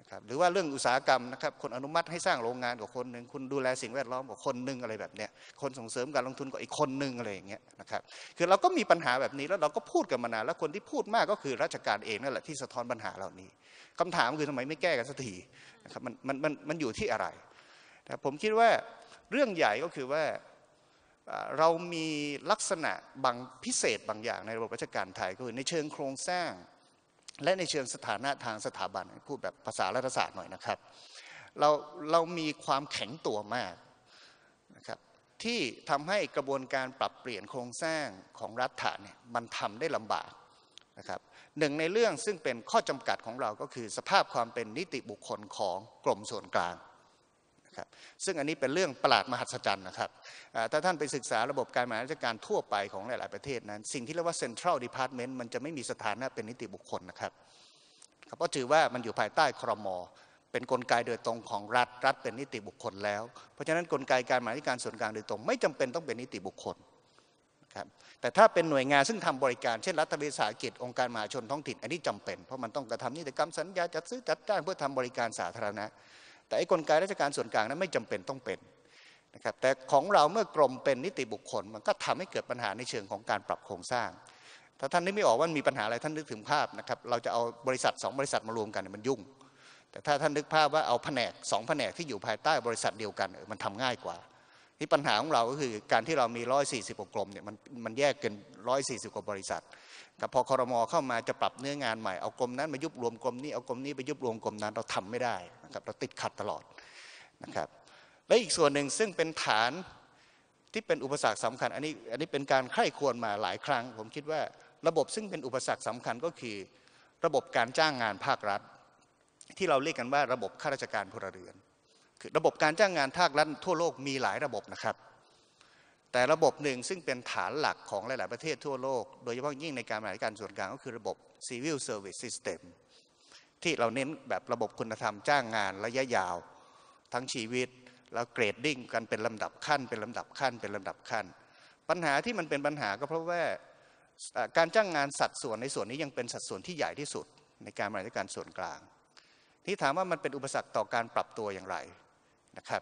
[SPEAKER 3] นะครับหรือว่าเรื่องอุตสาหกรรมนะครับคนอนุมัติให้สร้างโรงงานกับคนหนึ่งคุณดูแลสิ่งแวดล้อมกับคนหนึ่งอะไรแบบเนี้ยคนส่งเสริมการลงทุนกับอีกคนหนึ่งอะไรอย่างเงี้ยนะครับคือเราก็มีปัญหาแบบนี้แล้วเราก็พูดกันมานานแล้วคนที่พูดมากก็คือราชการเองนั่นแหละที่สะท้อนปัญหาเหล่านี้คำถามคือทำไมไม่แก้กันสักทีนะครับมันอยู่ที่อะไรแต่ผมคิดว่าเรื่องใหญ่ก็คือว่าเรามีลักษณะบางพิเศษบางอย่างในระบบราชการไทยก็คือในเชิงโครงสร้างและในเชิงสถานะทางสถาบันพูดแบบภาษารัฐศาสตร์หน่อยนะครับเรามีความแข็งตัวมากนะครับที่ทำให้กระบวนการปรับเปลี่ยนโครงสร้างของรัฐเนี่ยมันทำได้ลำบากนะครับหนึ่งในเรื่องซึ่งเป็นข้อจำกัดของเราก็คือสภาพความเป็นนิติบุคคลของกรมส่วนกลางซึ่งอันนี้เป็นเรื่องประหลาดมหัศจรรย์นะครับถ้าท่านไปศึกษาระบบการบริหารราชการทั่วไปของหลายๆประเทศนั้นสิ่งที่เรียกว่า Central Department มันจะไม่มีสถานะเป็นนิติบุคคลนะครับเพราะถือว่ามันอยู่ภายใต้ครม.เป็นกลไกโดยตรงของรัฐเป็นนิติบุคคลแล้วเพราะฉะนั้นกลไกการบริหารราชการส่วนกลางโดยตรงไม่จำเป็นต้องเป็นนิติบุคคลครับแต่ถ้าเป็นหน่วยงานซึ่งทำบริการเช่นรัฐวิสาหกิจองค์การมหาชนท้องถิ่นอันนี้จำเป็นเพราะมันต้องกระทำนิติกรรมสัญญาจัดซื้อจัดจ้างเพื่อทำบริการสาธารณะแต่ไอ้กลไกราชการส่วนกลางนั้นไม่จำเป็นต้องเป็นนะครับแต่ของเราเมื่อกรมเป็นนิติบุคคลมันก็ทำให้เกิดปัญหาในเชิงของการปรับโครงสร้างถ้าท่านนึกไม่ออกว่ามีปัญหาอะไรท่านนึกถึงภาพนะครับเราจะเอาบริษัท2บริษัทมารวมกันมันยุ่งแต่ถ้าท่านนึกภาพว่าเอาแผนก2แผนกที่อยู่ภายใต้บริษัทเดียวกันมันทำง่ายกว่าที่ปัญหาของเราก็คือการที่เรามี140กว่ากรมเนี่ยมันแยกกัน140กว่าบริษัทกับพอครม.เข้ามาจะปรับเนื้องานใหม่เอากรมนั้นมายุบรวมกรมนี้เอากรมนี้ไปยุบรวมกรมนั้นเราทำไม่ได้นะครับเราติดขัดตลอดนะครับและอีกส่วนหนึ่งซึ่งเป็นฐานที่เป็นอุปสรรคสำคัญอันนี้เป็นการใคร่ครวญมาหลายครั้งผมคิดว่าระบบซึ่งเป็นอุปสรรคสำคัญก็คือระบบการจ้างงานภาครัฐที่เราเรียกกันว่าระบบข้าราชการพลเรือนคือระบบการจ้างงานภาครัฐทั่วโลกมีหลายระบบนะครับแต่ระบบหนึ่งซึ่งเป็นฐานหลักของหลายๆประเทศทั่วโลกโดยเฉพาะยิ่งในการบริหารการส่วนกลางก็คือระบบ Civil Service System ที่เราเน้นแบบระบบคุณธรรมจ้างงานระยะยาวทั้งชีวิตแล้วเกรดดิ้งกันเป็นลำดับขั้นเป็นลำดับขั้นเป็นลำดับขั้นปัญหาที่มันเป็นปัญหาก็เพราะว่าการจ้างงานสัดส่วนในส่วนนี้ยังเป็นสัดส่วนที่ใหญ่ที่สุดในการบริหารการส่วนกลางที่ถามว่ามันเป็นอุปสรรคต่อการปรับตัวอย่างไรนะครับ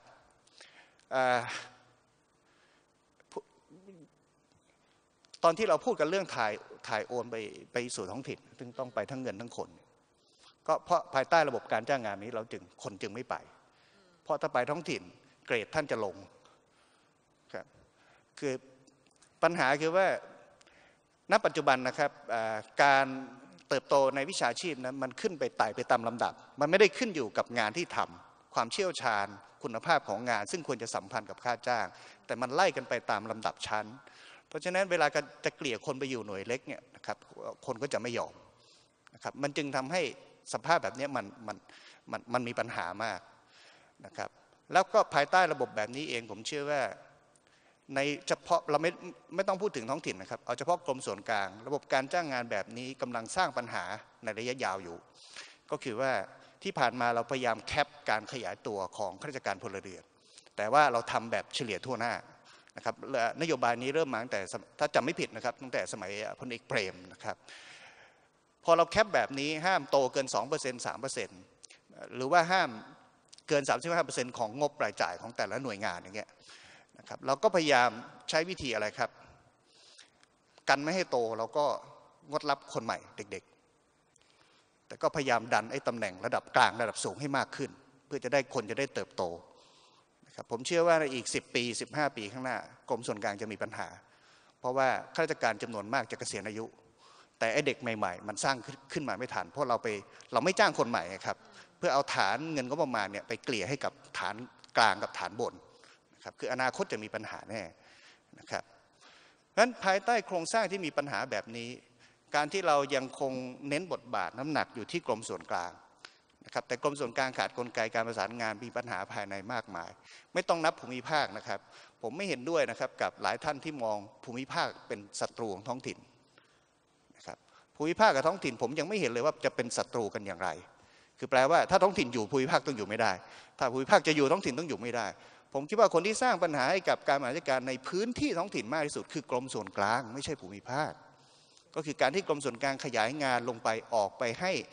[SPEAKER 3] ตอนที่เราพูดกันเรื่องถ่ายโอนไปสู่ท้องถิ่นซึ่งต้องไปทั้งเงินทั้งคนก็เพราะภายใต้ระบบการจ้างงานนี้คนจึงไม่ไปเพราะถ้าไปท้องถิ่นเกรดท่านจะลงครับคือปัญหาคือว่าณปัจจุบันนะครับการเติบโตในวิชาชีพนั้นมันขึ้นไปไต่ไปตามลำดับมันไม่ได้ขึ้นอยู่กับงานที่ทำความเชี่ยวชาญคุณภาพของงานซึ่งควรจะสัมพันธ์กับค่าจ้างแต่มันไล่กันไปตามลำดับชั้นเพราะฉะนั้นเวลาจะเกลี่ยคนไปอยู่หน่วยเล็กเนี่ยนะครับคนก็จะไม่ยอมนะครับมันจึงทำให้สภาพแบบนี้มันมีปัญหามากนะครับแล้วก็ภายใต้ระบบแบบนี้เองผมเชื่อว่าในเฉพาะเราไม่ต้องพูดถึงท้องถิ่นนะครับเอาเฉพาะกรมส่วนกลางระบบการจ้างงานแบบนี้กำลังสร้างปัญหาในระยะยาวอยู่ก็คือว่าที่ผ่านมาเราพยายามแคปการขยายตัวของข้าราชการพลเรือนแต่ว่าเราทำแบบเฉลี่ยทั่วหน้านะครับนโยบายนี้เริ่มมาตั้งแต่ถ้าจำไม่ผิดนะครับตั้งแต่สมัยพลเอกเปรมนะครับพอเราแคปแบบนี้ห้ามโตเกิน 2% 3%หรือว่าห้ามเกิน 35% ของงบรายจ่ายของแต่ละหน่วยงานอย่างเงี้ยนะครับเราก็พยายามใช้วิธีอะไรครับกันไม่ให้โตเราก็งดรับคนใหม่เด็กๆแต่ก็พยายามดันไอ้ตำแหน่งระดับกลางระดับสูงให้มากขึ้นเพื่อจะได้คนจะได้เติบโตนะครับผมเชื่อว่าในอีก10 ปี 15 ปีข้างหน้ากรมส่วนกลางจะมีปัญหาเพราะว่าข้าราชการจำนวนมากจะเกษียณอายุแต่ไอ้เด็กใหม่ๆมันสร้างขึ้นมาไม่ทันเพราะเราไม่จ้างคนใหม่ครับเพื่อเอาฐานเงินก็ประมาณเนี่ยไปเกลี่ยให้กับฐานกลางกับฐานบนนะครับคืออนาคตจะมีปัญหาแน่นะครับเพราะฉะนั้นภายใต้โครงสร้างที่มีปัญหาแบบนี้การที่เรายังคงเน้นบทบาทน้ำหนักอยู่ที่กรมส่วนกลางนะครับแต่กรมส่วนกลางขาดกลไกการประสานงานมีปัญหาภายในมากมายไม่ต้องนับภูมิภาคนะครับผมไม่เห็นด้วยนะครับกับหลายท่านที่มองภูมิภาคเป็นศัตรูของท้องถิ่นนะครับภูมิภาคกับท้องถิ่นผมยังไม่เห็นเลยว่าจะเป็นศัตรูกันอย่างไรคือแปลว่าถ้าท้องถิ่นอยู่ภูมิภาคต้องอยู่ไม่ได้ถ้าภูมิภาคจะอยู่ท้องถิ่นต้องอยู่ไม่ได้ผมคิดว่าคนที่สร้างปัญหาให้กับการบริหารราชการในพื้นที่ท้องถิ่นมากที่สุดคือกรมส่วนกลางไม่ใช่ภูมิภาคก็คือการที่กรมส่วนกลางขยายงานลงไปออกไปให้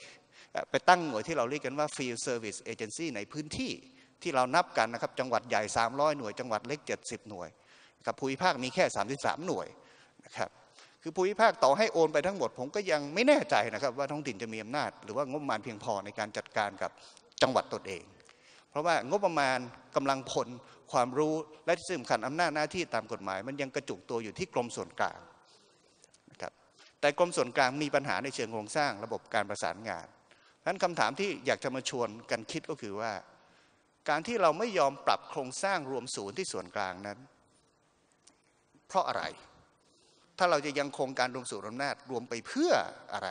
[SPEAKER 3] ไปตั้งหน่วยที่เราเรียกกันว่า Field Service Agency ในพื้นที่ที่เรานับกันนะครับจังหวัดใหญ่300หน่วยจังหวัดเล็ก70หน่วยครับภูมิภาคมีแค่33หน่วยนะครับคือภูมิภาคต่อให้โอนไปทั้งหมดผมก็ยังไม่แน่ใจนะครับว่าท้องถิ่นจะมีอำนาจหรือว่างบประมาณเพียงพอในการจัดการกับจังหวัดตนเองเพราะว่างบประมาณกำลังพลความรู้และที่สำคัญอำนาจหน้าที่ตามกฎหมายมันยังกระจุกตัวอยู่ที่กรมส่วนกลางนะครับแต่กรมส่วนกลางมีปัญหาในเชิงโครงสร้างระบบการประสานงานฉะนั้นคำถามที่อยากจะมาชวนกันคิดก็คือว่าการที่เราไม่ยอมปรับโครงสร้างรวมศูนย์ที่ส่วนกลางนั้นเพราะอะไรถ้าเราจะยังคงการรวมศูนย์อำนาจรวมไปเพื่ออะไร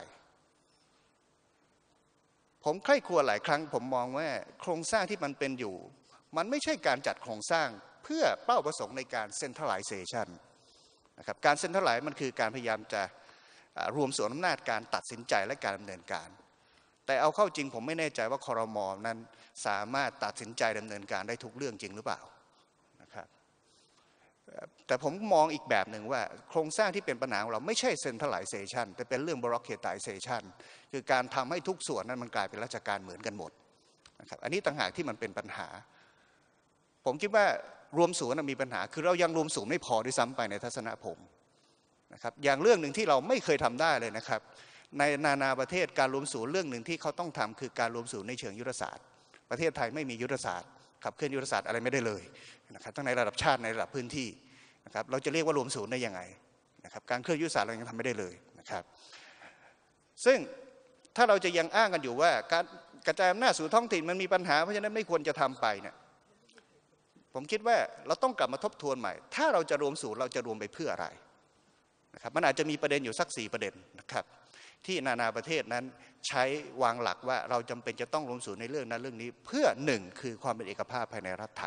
[SPEAKER 3] ผมใคร่ครวญหลายครั้งผมมองว่าโครงสร้างที่มันเป็นอยู่มันไม่ใช่การจัดโครงสร้างเพื่อเป้าประสงค์ในการ centralization นะครับการ centralize มันคือการพยายามจะรวมส่วนอำนาจการตัดสินใจและการดำเนินการแต่เอาเข้าจริงผมไม่แน่ใจว่าครม.นั้นสามารถตัดสินใจดำเนินการได้ทุกเรื่องจริงหรือเปล่านะครับแต่ผมมองอีกแบบหนึ่งว่าโครงสร้างที่เป็นปัญหาของเราไม่ใช่ centralization แต่เป็นเรื่อง bureaucratization คือการทำให้ทุกส่วนนั้นมันกลายเป็นราชการเหมือนกันหมดนะครับอันนี้ต่างหากที่มันเป็นปัญหาผมคิดว่ารวมศูนย์มีปัญหาคือเรายังรวมศูนย์ไม่พอด้วยซ้ำไปในทัศนะผมนะครับอย่างเรื่องหนึ่งที่เราไม่เคยทำได้เลยนะครับในนานาประเทศการรวมศูนย์เรื่องหนึ่งที่เขาต้องทำคือการรวมศูนย์ในเชิงยุทธศาสตร์ประเทศไทยไม่มียุทธศาสตร์ขับเคลื่อนยุทธศาสตร์อะไรไม่ได้เลยนะครับทั้งในระดับชาติในระดับพื้นที่นะครับเราจะเรียกว่ารวมศูนย์ได้ยังไงนะครับการเคลื่อนยุทธศาสตร์เรายังทำไม่ได้เลยนะครับซึ่งถ้าเราจะยังอ้างกันอยู่ว่าการกระจายอำนาจสู่ท้องถิ่นมันมีปัญหาเพราะฉะนั้นไม่ควรจะทำไปเนี่ยผมคิดว่าเราต้องกลับมาทบทวนใหม่ถ้าเราจะรวมศูนย์เราจะรวมไปเพื่ออะไรนะครับมันอาจจะมีประเด็นอยู่สัก4ประเด็นนะครับที่นานาประเทศนั้นใช้วางหลักว่าเราจำเป็นจะต้องรวมศูนย์ในเรื่องนั้นเรื่องนี้เพื่อ1คือความเป็นเอกภาพภายในรัฐ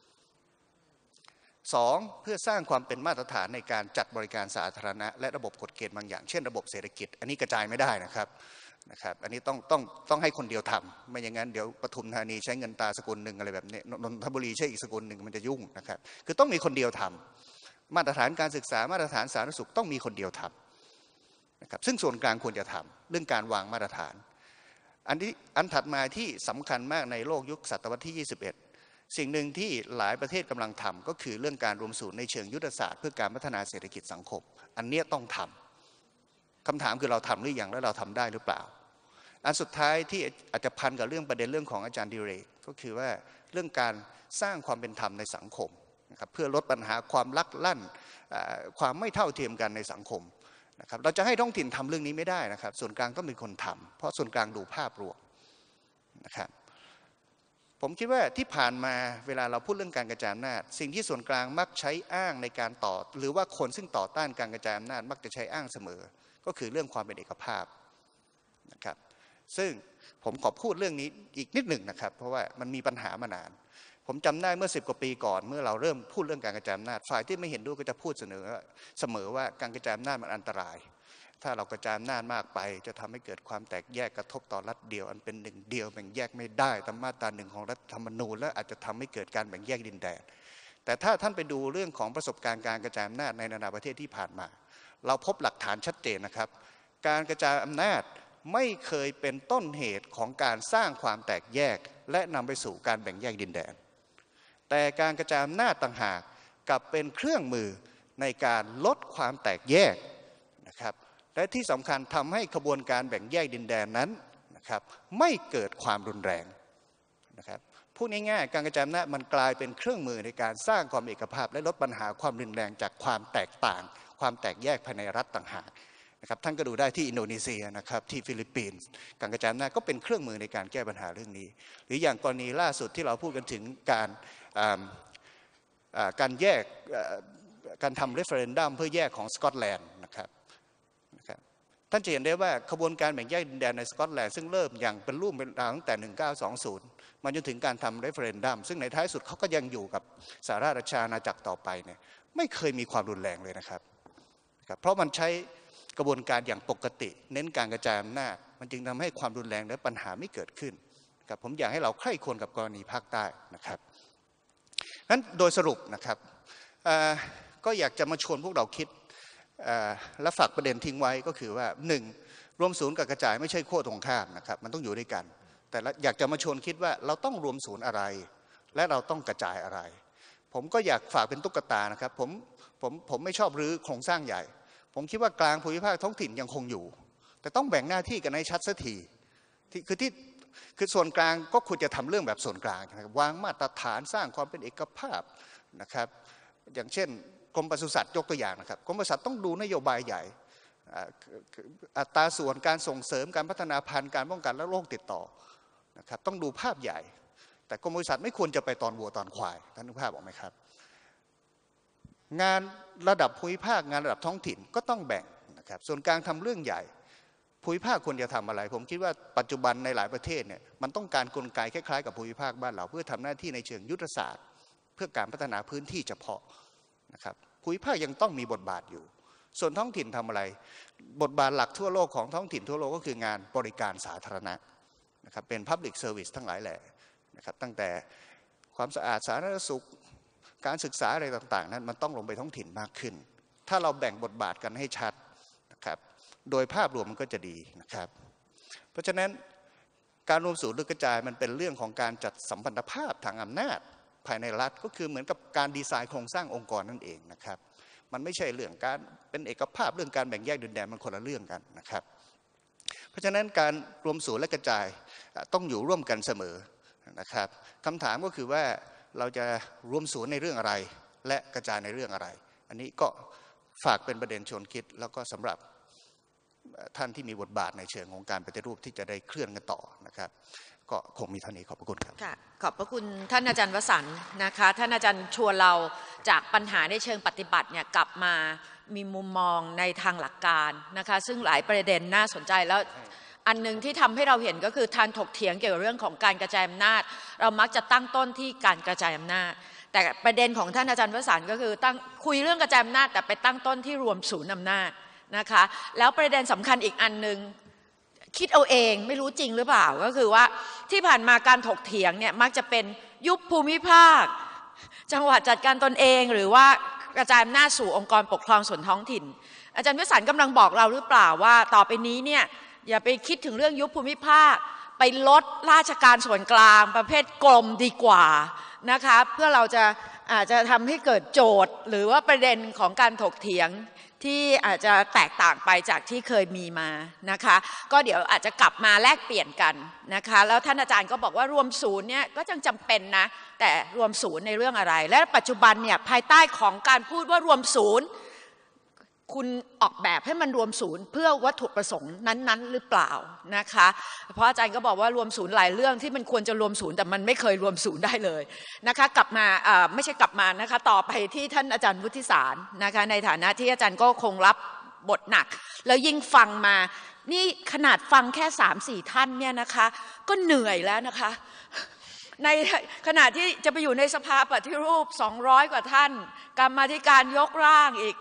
[SPEAKER 3] 2เพื่อสร้างความเป็นมาตรฐานในการจัดบริการสาธารณะและระบบกฎเกณฑ์บางอย่างเช่นระบบเศรษฐกิจอันนี้กระจายไม่ได้นะครับอันนี้ต้องให้คนเดียวทำไม่อย่างนั้นเดี๋ยวปทุมธานีใช้เงินตาสกุลหนึ่งอะไรแบบนี้นนทบุรีใช้อีกสกุลหนึ่งมันจะยุ่งนะครับคือต้องมีคนเดียวทำมาตรฐานการศึกษามาตรฐานสาธารณสุขต้องมีคนเดียวทำนะครับซึ่งส่วนกลางควรจะทำเรื่องการวางมาตรฐานอันถัดมาที่สำคัญมากในโลกยุคศตวรรษที่21สิ่งหนึ่งที่หลายประเทศกำลังทำก็คือเรื่องการรวมศูนย์ในเชิงยุทธศาสตร์เพื่อการพัฒนาเศรษฐกิจสังคมอันนี้ต้องทำคำถามคือเราทำหรือยังและเราทำได้หรือเปล่าอันสุดท้ายที่อาจจะพันกับเรื่องประเด็นเรื่องของอาจารย์ดิเรกก็คือว่าเรื่องการสร้างความเป็นธรรมในสังคมนะครับเพื่อลดปัญหาความลักลั่นความไม่เท่าเทียมกันในสังคมนะครับเราจะให้ท้องถิ่นทำเรื่องนี้ไม่ได้นะครับส่วนกลางต้องเป็นคนทำเพราะส่วนกลางดูภาพรวมนะครับผมคิดว่าที่ผ่านมาเวลาเราพูดเรื่องการกระจายอำนาจสิ่งที่ส่วนกลางมักใช้อ้างในการหรือว่าคนซึ่งต่อต้านการกระจายอำนาจมักจะใช้อ้างเสมอก็คือเรื่องความเป็นเอกภาพนะครับซึ่งผมขอพูดเรื่องนี้อีกนิดหนึ่งนะครับเพราะว่ามันมีปัญหามานานผมจำได้เมื่อ10 กว่าปีก่อนเมื่อเราเริ่มพูดเรื่องการกระจายอำนาจฝ่ายที่ไม่เห็นด้วยก็จะพูดเสมอว่าการกระจายอำนาจมันอันตรายถ้าเรากระจายอำนาจมากไปจะทำให้เกิดความแตกแยกกระทบต่อรัฐเดียวอันเป็นหนึ่งเดียวแบ่งแยกไม่ได้ตามมาตรา1ของรัฐธรรมนูญและอาจจะทำให้เกิดการแบ่งแยกดินแดนแต่ถ้าท่านไปดูเรื่องของประสบการณ์การกระจายอำนาจในนานาประเทศที่ผ่านมาเราพบหลักฐานชัดเจนนะครับการกระจายอำนาจไม่เคยเป็นต้นเหตุของการสร้างความแตกแยกและนำไปสู่การแบ่งแยกดินแดนแต่การกระจายอำนาจต่างหากกลับเป็นเครื่องมือในการลดความแตกแยกนะครับและที่สำคัญทำให้ขบวนการแบ่งแยกดินแดนนั้นนะครับไม่เกิดความรุนแรงนะครับพูดง่ายๆการกระจายอำนาจมันกลายเป็นเครื่องมือในการสร้างความเอกภาพและลดปัญหาความรุนแรงจากความแตกต่างความแตกแยกภายในรัฐต่างหากนะครับท่านก็ดูได้ที่อินโดนีเซียนะครับที่ฟิลิปปินส์การกระจายอำนาจก็เป็นเครื่องมือในการแก้ปัญหาเรื่องนี้หรืออย่างกรณีล่าสุดที่เราพูดกันถึงการแยกการทำเรฟเฟอเรนดัมเพื่อแยกของสกอตแลนด์นะครับท่านจะเห็นได้ว่าขบวนการแบ่งแยกดินแดนในสกอตแลนด์ซึ่งเริ่มอย่างเป็นรูปเป็นร่างตั้งแต่1920มาจนถึงการทำเรฟเฟอเรนดัมซึ่งในท้ายสุดเขาก็ยังอยู่กับสหราชอาณาจักรต่อไปเนี่ยไม่เคยมีความรุนแรงเลยนะครับเพราะมันใช้กระบวนการอย่างปกติเน้นการกระจายอำนาจมันจึงทำให้ความรุนแรงและปัญหาไม่เกิดขึ้นครับผมอยากให้เราใคร่ครวญกับกรณีภาคใต้นะครับนั้นโดยสรุปนะครับก็อยากจะมาชวนพวกเราคิดและฝากประเด็นทิ้งไว้ก็คือว่ารวมศูนย์กับกระจายไม่ใช่ขั้วตรงข้ามนะครับมันต้องอยู่ด้วยกันแต่อยากจะมาชวนคิดว่าเราต้องรวมศูนย์อะไรและเราต้องกระจายอะไรผมก็อยากฝากเป็นตุ๊กตานะครับผมไม่ชอบรื้อโครงสร้างใหญ่ผมคิดว่ากลางภูมิภาคท้องถิ่นยังคงอยู่แต่ต้องแบ่งหน้าที่กันให้ชัดสักทีคือส่วนกลางก็ควรจะทำเรื่องแบบส่วนกลางนะครับวางมาตรฐานสร้างความเป็นเอกภาพนะครับอย่างเช่นกรมปศุสัตว์ยกตัวอย่างนะครับกรมปศุสัตว์ต้องดูนโยบายใหญ่อัตราส่วนการส่งเสริมการพัฒนาพันธุ์การป้องกันและโรคติดต่อนะครับต้องดูภาพใหญ่แต่กรมปศุสัตว์ไม่ควรจะไปตอนวัวตอนควายท่านนึกภาพออกไหมครับงานระดับภูมิภาคงานระดับท้องถิ่นก็ต้องแบ่งนะครับส่วนกลางทำเรื่องใหญ่ภูมิภาคควรจะทำอะไรผมคิดว่าปัจจุบันในหลายประเทศเนี่ยมันต้องการกลไกคล้ายๆกับภูมิภาคบ้านเราเพื่อทำหน้าที่ในเชิงยุทธศาสตร์เพื่อการพัฒนาพื้นที่เฉพาะนะครับภูมิภาคยังต้องมีบทบาทอยู่ส่วนท้องถิ่นทำอะไรบทบาทหลักทั่วโลกของท้องถิ่นทั่วโลกก็คืองานบริการสาธารณะนะครับเป็น Public Service ทั้งหลายแหละนะครับตั้งแต่ความสะอาดสาธารณสุขการศึกษาอะไรต่างๆนั้นมันต้องลงไปท้องถิ่นมากขึ้นถ้าเราแบ่งบทบาทกันให้ชัดนะครับโดยภาพรวมมันก็จะดีนะครับเพราะฉะนั้นการรวมศูนย์หรือกระจายมันเป็นเรื่องของการจัดสัมพันธภาพทางอำนาจภายในรัฐก็คือเหมือนกับการดีไซน์โครงสร้างองค์กรนั่นเองนะครับมันไม่ใช่เรื่องการเป็นเอกภาพเรื่องการแบ่งแยกดินแดนมันคนละเรื่องกันนะครับเพราะฉะนั้นการรวมศูนย์และกระจายต้องอยู่ร่วมกันเสมอนะครับคำถามก็คือว่าเราจะรวมศูนย์ในเรื่องอะไรและกระจายในเรื่องอะไรอันนี้ก็ฝากเป็นประเด็นชวนคิดแล้วก็สำหรับท่านที่มีบทบาทในเชิงของการปฏิรูปที่จะได้เคลื่อนกันต่อนะครับก็คงมีเท่านี้ขอบพระคุณครับ
[SPEAKER 1] ค่ะขอบพระคุณท่านอาจารย์วสันต์นะคะท่านอาจารย์ชวนเราจากปัญหาในเชิงปฏิบัติเนี่ยกลับมามีมุมมองในทางหลักการนะคะซึ่งหลายประเด็นน่าสนใจแล้วอันหนึ่งที่ทำให้เราเห็นก็คือทางถกเถียงเกี่ยวกับเรื่องของการกระจายอำนาจเรามักจะตั้งต้นที่การกระจายอำนาจแต่ประเด็นของท่านอาจารย์วสันต์ก็คือคุยเรื่องกระจายอำนาจแต่ไปตั้งต้นที่รวมศูนย์อำนาจนะคะแล้วประเด็นสำคัญอีกอันหนึ่งคิดเอาเองไม่รู้จริงหรือเปล่าก็คือว่าที่ผ่านมาการถกเถียงเนี่ยมักจะเป็นยุบภูมิภาคจังหวัดจัดการตนเองหรือว่ากระจายอำนาจสู่องค์กรปกครองส่วนท้องถิ่นอาจารย์วสันต์กำลังบอกเราหรือเปล่าว่าต่อไปนี้เนี่ยอย่าไปคิดถึงเรื่องยุบภูมิภาคไปลดราชการส่วนกลางประเภทกรมดีกว่านะคะเพื่อเราอาจจะทำให้เกิดโจทย์หรือว่าประเด็นของการถกเถียงที่อาจจะแตกต่างไปจากที่เคยมีมานะคะก็เดี๋ยวอาจจะกลับมาแลกเปลี่ยนกันนะคะแล้วท่านอาจารย์ก็บอกว่ารวมศูนย์เนี่ยก็ยังจำเป็นนะแต่รวมศูนย์ในเรื่องอะไรและปัจจุบันเนี่ยภายใต้ของการพูดว่ารวมศูนย์คุณออกแบบให้มันรวมศูนย์เพื่อวัตถุประสงค์นั้นๆหรือเปล่านะคะเพราะอาจารย์ก็บอกว่ารวมศูนย์หลายเรื่องที่มันควรจะรวมศูนย์แต่มันไม่เคยรวมศูนย์ได้เลยนะคะกลับมาไม่ใช่กลับมานะคะต่อไปที่ท่านอาจารย์วุฒิสารนะคะในฐานะที่อาจารย์ก็คงรับบทหนักแล้วยิ่งฟังมานี่ขนาดฟังแค่ 3-4 ท่านเนี่ยนะคะก็เหนื่อยแล้วนะคะในขณะที่จะไปอยู่ในสภาปฏิรูป200กว่าท่านกรรมาธิการยกร่างอีก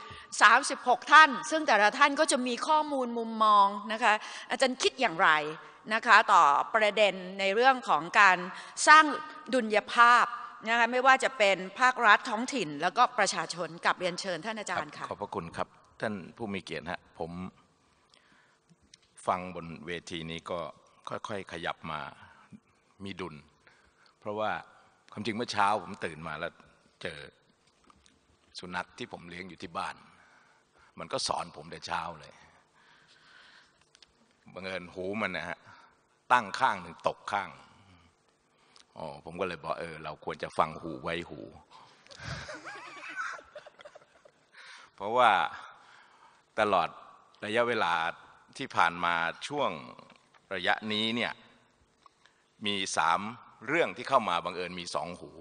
[SPEAKER 1] 36ท่านซึ่งแต่ละท่านก็จะมีข้อมูลมุมมองนะคะอาจารย์คิดอย่างไรนะคะต่อประเด็นในเรื่องของการสร้างดุลยภาพนะคะไม่ว่าจะเป็นภาครัฐท้องถิ่นแล้วก็ประชาชนกับเรียนเชิญท่านอาจารย์ค่ะ
[SPEAKER 4] ขอบพระคุณครับท่านผู้มีเกียรติฮะผมฟังบนเวทีนี้ก็ค่อยๆขยับมามีดุลเพราะว่าความจริงเมื่อเช้าผมตื่นมาแล้วเจอสุนัขที่ผมเลี้ยงอยู่ที่บ้านมันก็สอนผมแต่เช้าเลยบังเอิญหูมันนะฮะตั้งข้างหนึ่งตกข้างผมก็เลยบอกเราควรจะฟังหูไว้หู เพราะว่าตลอดระยะเวลาที่ผ่านมาช่วงระยะนี้เนี่ยมี3เรื่องที่เข้ามาบังเอิญมี2หู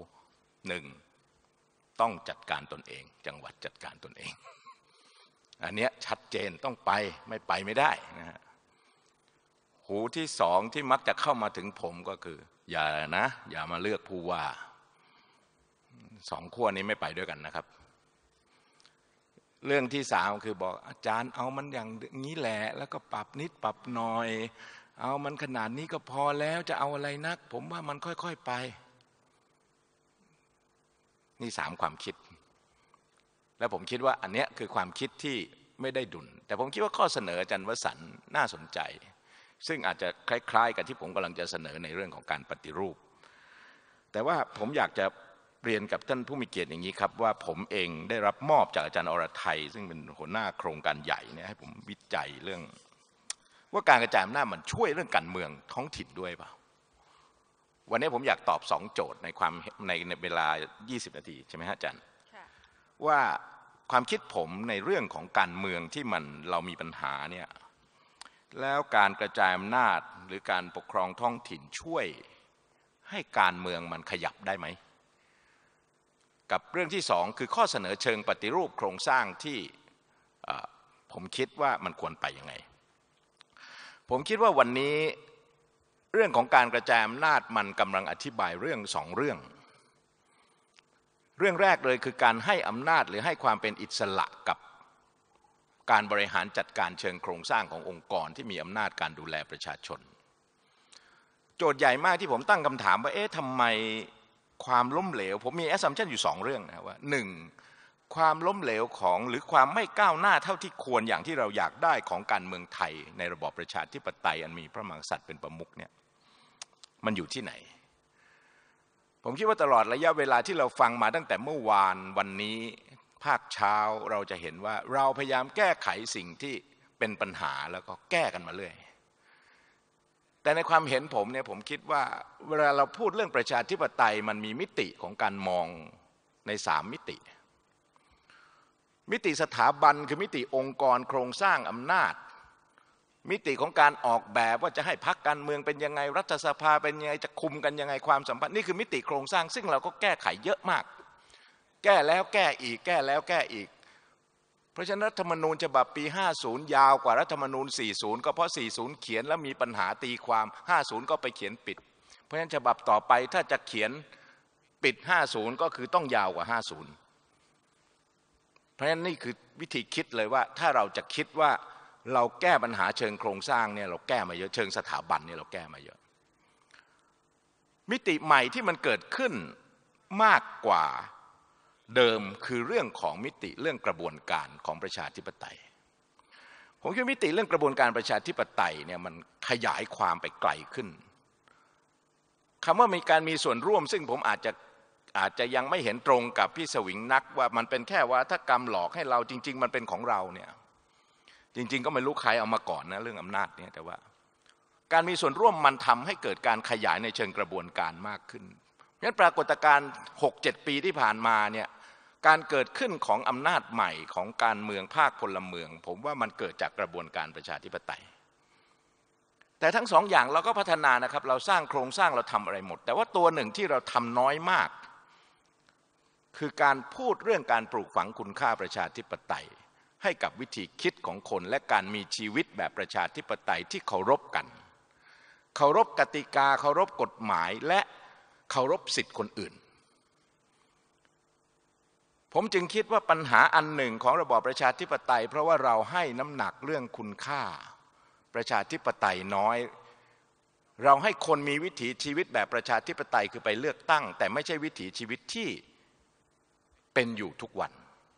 [SPEAKER 4] 1ต้องจัดการตนเองจังหวัดจัดการตนเองอันเนี้ยชัดเจนต้องไปไม่ไปไม่ได้นะฮะหูที่2ที่มักจะเข้ามาถึงผมก็คืออย่ามาเลือกผู้ว่า2ขั้วนี้ไม่ไปด้วยกันนะครับเรื่องที่3คือบอกอาจารย์เอามันอย่างนี้แหละแล้วก็ปรับนิดปรับหน่อยเอามันขนาดนี้ก็พอแล้วจะเอาอะไรนักผมว่ามันค่อยๆไปนี่3ความคิดและผมคิดว่าอันเนี้ยคือความคิดที่ไม่ได้ดุลแต่ผมคิดว่าข้อเสนออาจารย์วสันต์น่าสนใจซึ่งอาจจะคล้ายๆกับที่ผมกำลังจะเสนอในเรื่องของการปฏิรูปแต่ว่าผมอยากจะเรียนกับท่านผู้มีเกียรติอย่างนี้ครับว่าผมเองได้รับมอบจากอาจารย์อรไทยซึ่งเป็นหัวหน้าโครงการใหญ่เนี่ยให้ผมวิจัยเรื่องว่าการกระจายอำนาจมันช่วยเรื่องการเมืองท้องถิ่นด้วยเปล่าวันนี้ผมอยากตอบ2โจทย์ในเวลา20 นาทีใช่ไหมฮะอาจารย์ว่าความคิดผมในเรื่องของการเมืองที่เรามีปัญหาเนี่ยแล้วการกระจายอำนาจหรือการปกครองท้องถิ่นช่วยให้การเมืองมันขยับได้ไหมกับเรื่องที่2คือข้อเสนอเชิงปฏิรูปโครงสร้างที่ผมคิดว่ามันควรไปยังไงผมคิดว่าวันนี้เรื่องของการกระจายอำนาจมันกำลังอธิบายเรื่อง2 เรื่องแรกเลยคือการให้อำนาจหรือให้ความเป็นอิสระกับการบริหารจัดการเชิงโครงสร้างขององค์กรที่มีอำนาจการดูแลประชาชนโจทย์ใหญ่มากที่ผมตั้งคำถามว่าทำไมความล้มเหลวผมมี assumption อยู่2 เรื่องนะว่า1ความล้มเหลวของหรือความไม่ก้าวหน้าเท่าที่ควรอย่างที่เราอยากได้ของการเมืองไทยในระบอบประชาธิปไตยอันมีพระมหากษัตริย์เป็นประมุขเนี่ยมันอยู่ที่ไหนผมคิดว่าตลอดระยะเวลาที่เราฟังมาตั้งแต่เมื่อวานวันนี้ภาคเช้าเราจะเห็นว่าเราพยายามแก้ไขสิ่งที่เป็นปัญหาแล้วก็แก้กันมาเรื่อยแต่ในความเห็นผมเนี่ยผมคิดว่าเวลาเราพูดเรื่องประชาธิปไตยมันมีมิติของการมองใน3 มิติสถาบันคือมิติองค์กรโครงสร้างอำนาจมิติของการออกแบบว่าจะให้พรรคการเมืองเป็นยังไงรัฐสภาเป็นยังไงจะคุมกันยังไงความสัมพันธ์นี่คือมิติโครงสร้างซึ่งเราก็แก้ไขเยอะมากแก้แล้วแก้อีกแก้แล้วแก้อีกเพราะฉะนั้นรัฐธรรมนูญฉบับปี50ยาวกว่ารัฐธรรมนูญ40ก็เพราะ40เขียนแล้วมีปัญหาตีความ50ก็ไปเขียนปิดเพราะฉะนั้นฉบับต่อไปถ้าจะเขียนปิด50ก็คือต้องยาวกว่า50เพราะฉะนั้นนี่คือวิธีคิดเลยว่าถ้าเราจะคิดว่าเราแก้ปัญหาเชิงโครงสร้างเนี่ยเราแก้มาเยอะเชิงสถาบันเนี่ยเราแก้มาเยอะมิติใหม่ที่มันเกิดขึ้นมากกว่าเดิมคือเรื่องของมิติเรื่องกระบวนการของประชาธิปไตยผมคิดมิติเรื่องกระบวนการประชาธิปไตยเนี่ยมันขยายความไปไกลขึ้นคำว่ามีการมีส่วนร่วมซึ่งผมอาจจะยังไม่เห็นตรงกับพี่สวิงนักว่ามันเป็นแค่วาทกรรมหลอกให้เราจริงๆมันเป็นของเราเนี่ยจริงๆก็ไม่รู้ใครเอามาก่อนนะเรื่องอำนาจเนี่ยแต่ว่าการมีส่วนร่วมมันทำให้เกิดการขยายในเชิงกระบวนการมากขึ้นเพราะฉะนั้นปรากฏการณ์ 6-7 ปีที่ผ่านมาเนี่ยการเกิดขึ้นของอำนาจใหม่ของการเมืองภาคพลเมืองผมว่ามันเกิดจากกระบวนการประชาธิปไตยแต่ทั้ง2 อย่างเราก็พัฒนานะครับเราสร้างโครงสร้างเราทำอะไรหมดแต่ว่าตัวหนึ่งที่เราทำน้อยมากคือการพูดเรื่องการปลูกฝังคุณค่าประชาธิปไตยให้กับวิธีคิดของคนและการมีชีวิตแบบประชาธิปไตยที่เคารพกันเคารพกติกาเคารพกฎหมายและเคารพสิทธิคนอื่นผมจึงคิดว่าปัญหาอันหนึ่งของระบอบประชาธิปไตยเพราะว่าเราให้น้ำหนักเรื่องคุณค่าประชาธิปไตยน้อยเราให้คนมีวิถีชีวิตแบบประชาธิปไตยคือไปเลือกตั้งแต่ไม่ใช่วิถีชีวิตที่เป็นอยู่ทุกวัน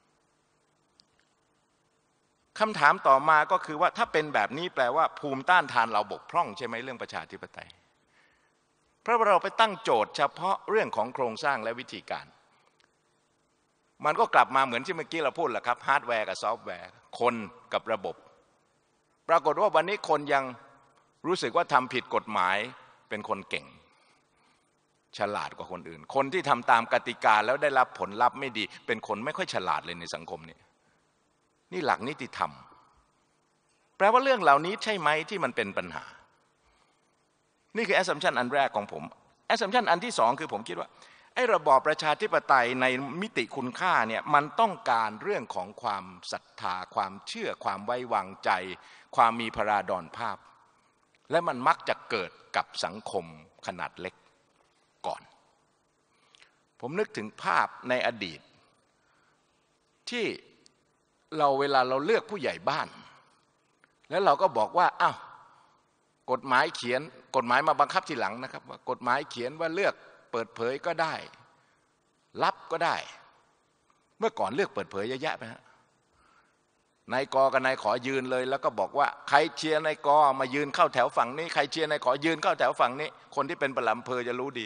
[SPEAKER 4] คำถามต่อมาก็คือว่าถ้าเป็นแบบนี้แปลว่าภูมิต้านทานเราบกพร่องใช่ไหมเรื่องประชาธิปไตยเพราะเราไปตั้งโจทย์เฉพาะเรื่องของโครงสร้างและวิธีการมันก็กลับมาเหมือนที่เมื่อกี้เราพูดแหละครับฮาร์ดแวร์กับซอฟต์แวร์คนกับระบบปรากฏว่าวันนี้คนยังรู้สึกว่าทำผิดกฎหมายเป็นคนเก่งฉลาดกว่าคนอื่นคนที่ทำตามกติกาแล้วได้รับผลลัพธ์ไม่ดีเป็นคนไม่ค่อยฉลาดเลยในสังคมนี้นี่หลักนิติธรรมแปลว่าเรื่องเหล่านี้ใช่ไหมที่มันเป็นปัญหานี่คือ assumption อันแรกของผม assumption อันที่2คือผมคิดว่าไอ้ระบอบประชาธิปไตยในมิติคุณค่าเนี่ยมันต้องการเรื่องของความศรัทธาความเชื่อความไว้วางใจความมีพราดรภาพและมันมักจะเกิดกับสังคมขนาดเล็กก่อนผมนึกถึงภาพในอดีตที่เวลาเราเลือกผู้ใหญ่บ้านแล้วเราก็บอกว่าอ้าวกฎหมายเขียนกฎหมายมาบังคับทีหลังนะครับว่ากฎหมายเขียนว่าเลือกเปิดเผยก็ได้ลับก็ได้เมื่อก่อนเลือกเปิดเผยเยอะแยะไปฮะนายกกับนายขอยืนเลยแล้วก็บอกว่าใครเชียร์นายกมายืนเข้าแถวฝั่งนี้ใครเชียร์นายขอยืนเข้าแถวฝั่งนี้คนที่เป็นปลัดอำเภอจะรู้ดี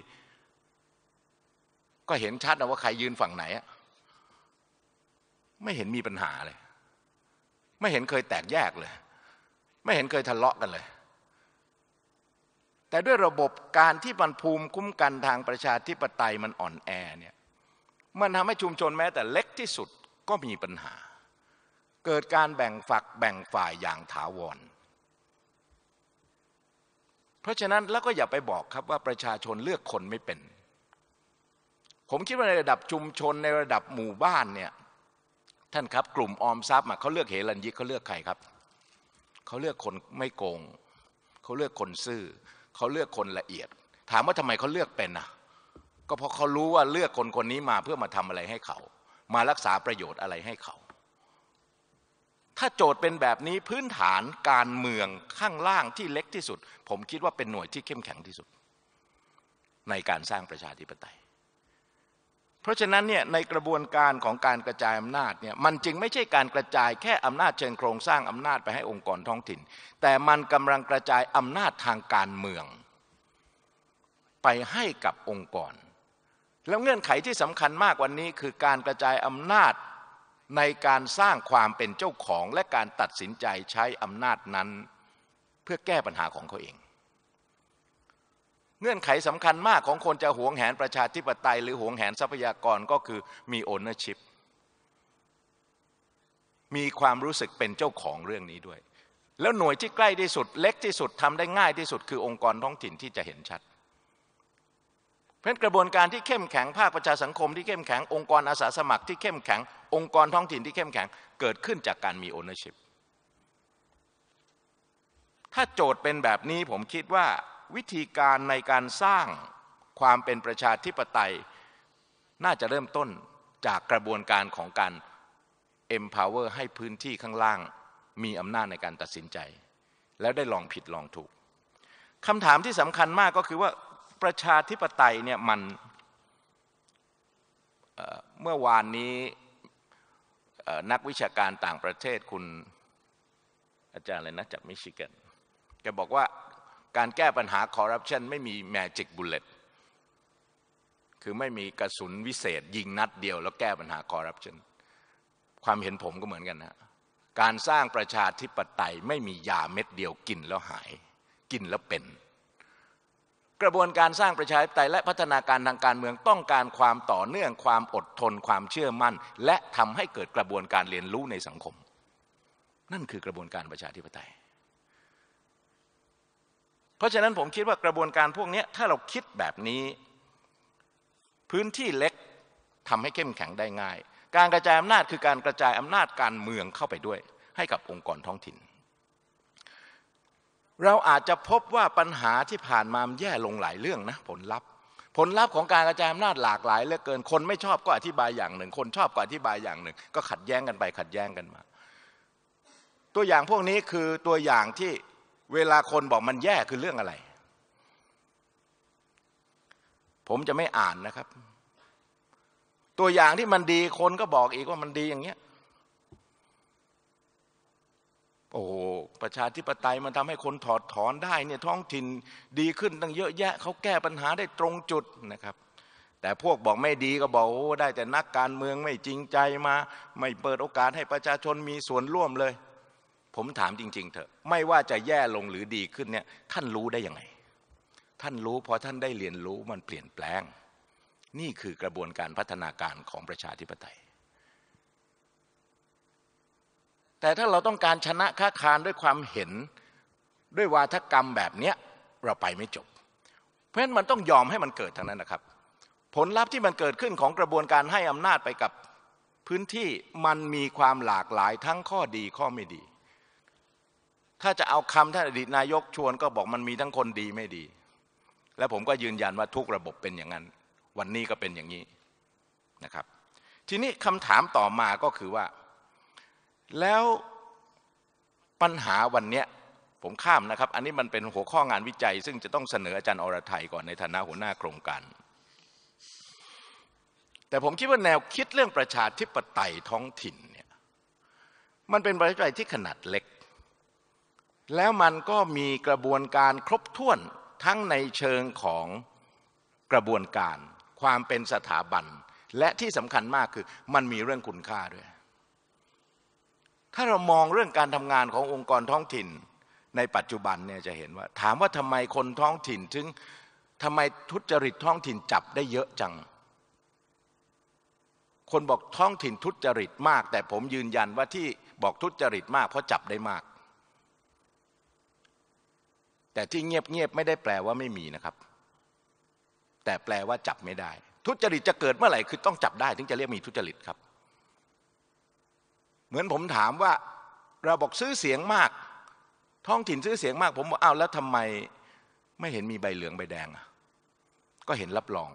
[SPEAKER 4] ก็เห็นชัดนะว่าใครยืนฝั่งไหนไม่เห็นมีปัญหาเลยไม่เห็นเคยแตกแยกเลยไม่เห็นเคยทะเลาะกันเลยแต่ด้วยระบบการที่มันภูมิคุ้มกันทางประชาธิปไตยมันอ่อนแอเนี่ยมันทำให้ชุมชนแม้แต่เล็กที่สุดก็มีปัญหาเกิดการแบ่งฝักแบ่งฝ่ายอย่างถาวรเพราะฉะนั้นแล้วก็อย่าไปบอกครับว่าประชาชนเลือกคนไม่เป็นผมคิดว่าในระดับชุมชนในระดับหมู่บ้านเนี่ยท่านครับกลุ่มออมทรัพย์เขาเลือกเฮรัญยิกเขาเลือกใครครับเขาเลือกคนไม่โกงเขาเลือกคนซื่อเขาเลือกคนละเอียดถามว่าทำไมเขาเลือกเป็นก็เพราะเขารู้ว่าเลือกคนคนนี้มาเพื่อมาทำอะไรให้เขามารักษาประโยชน์อะไรให้เขาถ้าโจทย์เป็นแบบนี้พื้นฐานการเมืองข้างล่างที่เล็กที่สุดผมคิดว่าเป็นหน่วยที่เข้มแข็งที่สุดในการสร้างประชาธิปไตยเพราะฉะนั้นเนี่ยในกระบวนการของการกระจายอำนาจเนี่ยมันจึงไม่ใช่การกระจายแค่อำนาจเชิงโครงสร้างอำนาจไปให้องค์กรท้องถิ่นแต่มันกำลังกระจายอำนาจทางการเมืองไปให้กับองค์กรแล้วเงื่อนไขที่สำคัญมากกว่านี้คือการกระจายอำนาจในการสร้างความเป็นเจ้าของและการตัดสินใจใช้อำนาจนั้นเพื่อแก้ปัญหาของเขาเองเงื่อนไขสำคัญมากของคนจะหวงแหนประชาธิปไตยหรือหวงแหนทรัพยากรก็คือมี ownership มีความรู้สึกเป็นเจ้าของเรื่องนี้ด้วยแล้วหน่วยที่ใกล้ที่สุดเล็กที่สุดทำได้ง่ายที่สุดคือองค์กรท้องถิ่นที่จะเห็นชัดเพราะฉะนั้นกระบวนการที่เข้มแข็งภาคประชาสังคมที่เข้มแข็งองค์กรอาสาสมัครที่เข้มแข็งองค์กรท้องถิ่นที่เข้มแข็งเกิดขึ้นจากการมี ownership ถ้าโจทย์เป็นแบบนี้ผมคิดว่าวิธีการในการสร้างความเป็นประชาธิปไตยน่าจะเริ่มต้นจากกระบวนการของการ empower ให้พื้นที่ข้างล่างมีอำนาจในการตัดสินใจแล้วได้ลองผิดลองถูกคำถามที่สำคัญมากก็คือว่าประชาธิปไตยเนี่ยมันเมื่อวานนี้นักวิชาการต่างประเทศคุณอาจารย์อะไรนะจากมิชิแกนแกบอกว่าการแก้ปัญหาคอร์รัปชันไม่มีแมจิกบุลเลตคือไม่มีกระสุนวิเศษยิงนัดเดียวแล้วแก้ปัญหาคอร์รัปชันความเห็นผมก็เหมือนกันนะการสร้างประชาธิปไตยไม่มียาเม็ดเดียวกินแล้วหายกินแล้วเป็นกระบวนการสร้างประชาธิปไตยและพัฒนาการทางการเมืองต้องการความต่อเนื่องความอดทนความเชื่อมั่นและทำให้เกิดกระบวนการเรียนรู้ในสังคมนั่นคือกระบวนการประชาธิปไตยเพราะฉะนั้นผมคิดว่ากระบวนการพวกนี้ถ้าเราคิดแบบนี้พื้นที่เล็กทำให้เข้มแข็งได้ง่ายการกระจายอำนาจคือการกระจายอำนาจการเมืองเข้าไปด้วยให้กับองค์กรท้องถิ่นเราอาจจะพบว่าปัญหาที่ผ่านมาแย่ลงหลายเรื่องนะผลลัพธ์ของการกระจายอำนาจหลากหลายเหลือเกินคนไม่ชอบก็อธิบายอย่างหนึ่งคนชอบก็อธิบายอย่างหนึ่งก็ขัดแย้งกันไปขัดแย้งกันมาตัวอย่างพวกนี้คือตัวอย่างที่เวลาคนบอกมันแย่คือเรื่องอะไรผมจะไม่อ่านนะครับตัวอย่างที่มันดีคนก็บอกอีกว่ามันดีอย่างเงี้ยโอ้ประชาธิปไตยมันทำให้คนถอดถอนได้เนี่ยท้องถิ่นดีขึ้นตั้งเยอะแยะเขาแก้ปัญหาได้ตรงจุดนะครับแต่พวกบอกไม่ดีก็บอกโอ้ได้แต่นักการเมืองไม่จริงใจมาไม่เปิดโอกาสให้ประชาชนมีส่วนร่วมเลยผมถามจริงๆเถอะไม่ว่าจะแย่ลงหรือดีขึ้นเนี่ยท่านรู้ได้ยังไงท่านรู้เพราะท่านได้เรียนรู้มันเปลี่ยนแปลงนี่คือกระบวนการพัฒนาการของประชาธิปไตยแต่ถ้าเราต้องการชนะค้าคานด้วยความเห็นด้วยวาทกรรมแบบนี้เราไปไม่จบเพราะฉะนั้นมันต้องยอมให้มันเกิดทางนั้นนะครับผลลัพธ์ที่มันเกิดขึ้นของกระบวนการให้อำนาจไปกับพื้นที่มันมีความหลากหลายทั้งข้อดีข้อไม่ดีถ้าจะเอาคำท่านอดีตนายกชวนก็บอกมันมีทั้งคนดีไม่ดีและผมก็ยืนยันว่าทุกระบบเป็นอย่างนั้นวันนี้ก็เป็นอย่างนี้นะครับทีนี้คำถามต่อมาก็คือว่าแล้วปัญหาวันนี้ผมข้ามนะครับอันนี้มันเป็นหัวข้องานวิจัยซึ่งจะต้องเสนออาจารย์อรไทยก่อนในฐานะหัวหน้าโครงการแต่ผมคิดว่าแนวคิดเรื่องประชาธิปไตยท้องถิ่นเนี่ยมันเป็นประชาธิปไตยที่ขนาดเล็กแล้วมันก็มีกระบวนการครบถ้วนทั้งในเชิงของกระบวนการความเป็นสถาบันและที่สำคัญมากคือมันมีเรื่องคุณค่าด้วยถ้าเรามองเรื่องการทำงานขององค์กรท้องถิ่นในปัจจุบันเนี่ยจะเห็นว่าถามว่าทำไมคนท้องถิ่นถึงทำไมทุจริตท้องถิ่นจับได้เยอะจังคนบอกท้องถิ่นทุจริตมากแต่ผมยืนยันว่าที่บอกทุจริตมากเพราะจับได้มากแต่ที่เงียบๆไม่ได้แปลว่าไม่มีนะครับแต่แปลว่าจับไม่ได้ทุจริตจะเกิดเมื่อไหร่คือต้องจับได้ถึงจะเรียกมีทุจริตครับเหมือนผมถามว่าเราบอกซื้อเสียงมากท้องถิ่นซื้อเสียงมากผมบอกอ้าวแล้วทำไมไม่เห็นมีใบเหลืองใบแดงก็เห็นรับรอง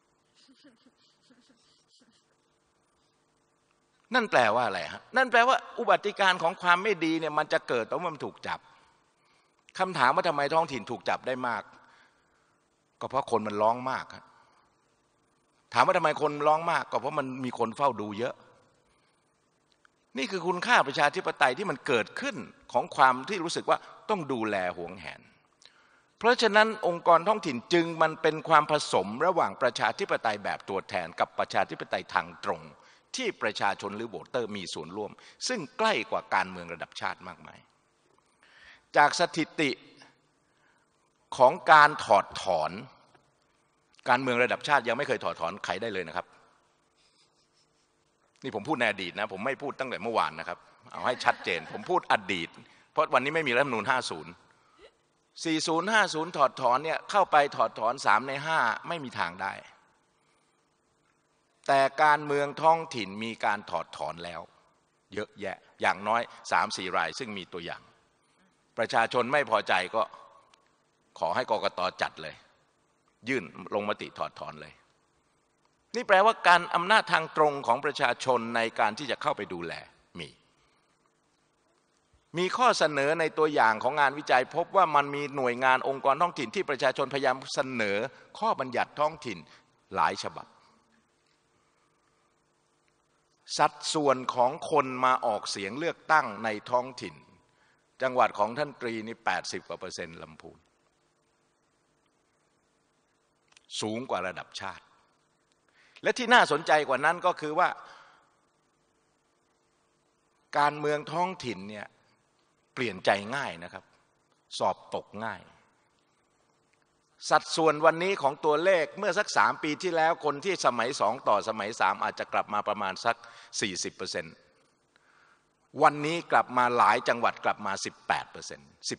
[SPEAKER 4] นั่นแปลว่าอะไรฮะนั่นแปลว่าอุบัติการณ์ของความไม่ดีเนี่ยมันจะเกิดตอนมันถูกจับคำถามว่าทำไมท้องถิ่นถูกจับได้มากก็เพราะคนมันร้องมากครับถามว่าทำไมคนร้องมากก็เพราะมันมีคนเฝ้าดูเยอะนี่คือคุณค่าประชาธิปไตยที่มันเกิดขึ้นของความที่รู้สึกว่าต้องดูแลหวงแหนเพราะฉะนั้นองค์กรท้องถิ่นจึงมันเป็นความผสมระหว่างประชาธิปไตยแบบตัวแทนกับประชาธิปไตยทางตรงที่ประชาชนหรือโหวตเตอร์มีส่วนร่วมซึ่งใกล้กว่าการเมืองระดับชาติมากมายจากสถิติของการถอดถอนการเมืองระดับชาติยังไม่เคยถอดถอนใครได้เลยนะครับนี่ผมพูดในอดีตนะผมไม่พูดตั้งแต่เมื่อวานนะครับเอาให้ชัดเจนผมพูดอดีตเพราะวันนี้ไม่มีรัฐธรรมนูญ50 40 50ถอดถอนเนี่ยเข้าไปถอดถอน3 ใน 5ไม่มีทางได้แต่การเมืองท้องถิ่นมีการถอดถอนแล้วเยอะแยะอย่างน้อย 3-4 รายซึ่งมีตัวอย่างประชาชนไม่พอใจก็ขอให้กกต.จัดเลยยื่นลงมติถอดถอนเลยนี่แปลว่าการอำนาจทางตรงของประชาชนในการที่จะเข้าไปดูแลมีข้อเสนอในตัวอย่างของงานวิจัยพบว่ามันมีหน่วยงานองค์กรท้องถิ่นที่ประชาชนพยายามเสนอข้อบัญญัติท้องถิ่นหลายฉบับสัดส่วนของคนมาออกเสียงเลือกตั้งในท้องถิ่นจังหวัดของท่านตรีนี่80%กว่าลำพูนสูงกว่าระดับชาติและที่น่าสนใจกว่านั้นก็คือว่าการเมืองท้องถิ่นเนี่ยเปลี่ยนใจง่ายนะครับสอบตกง่ายสัดส่วนวันนี้ของตัวเลขเมื่อสัก3 ปีที่แล้วคนที่สมัย2ต่อสมัย3อาจจะกลับมาประมาณสัก 40%วันนี้กลับมาหลายจังหวัดกลับมา 18%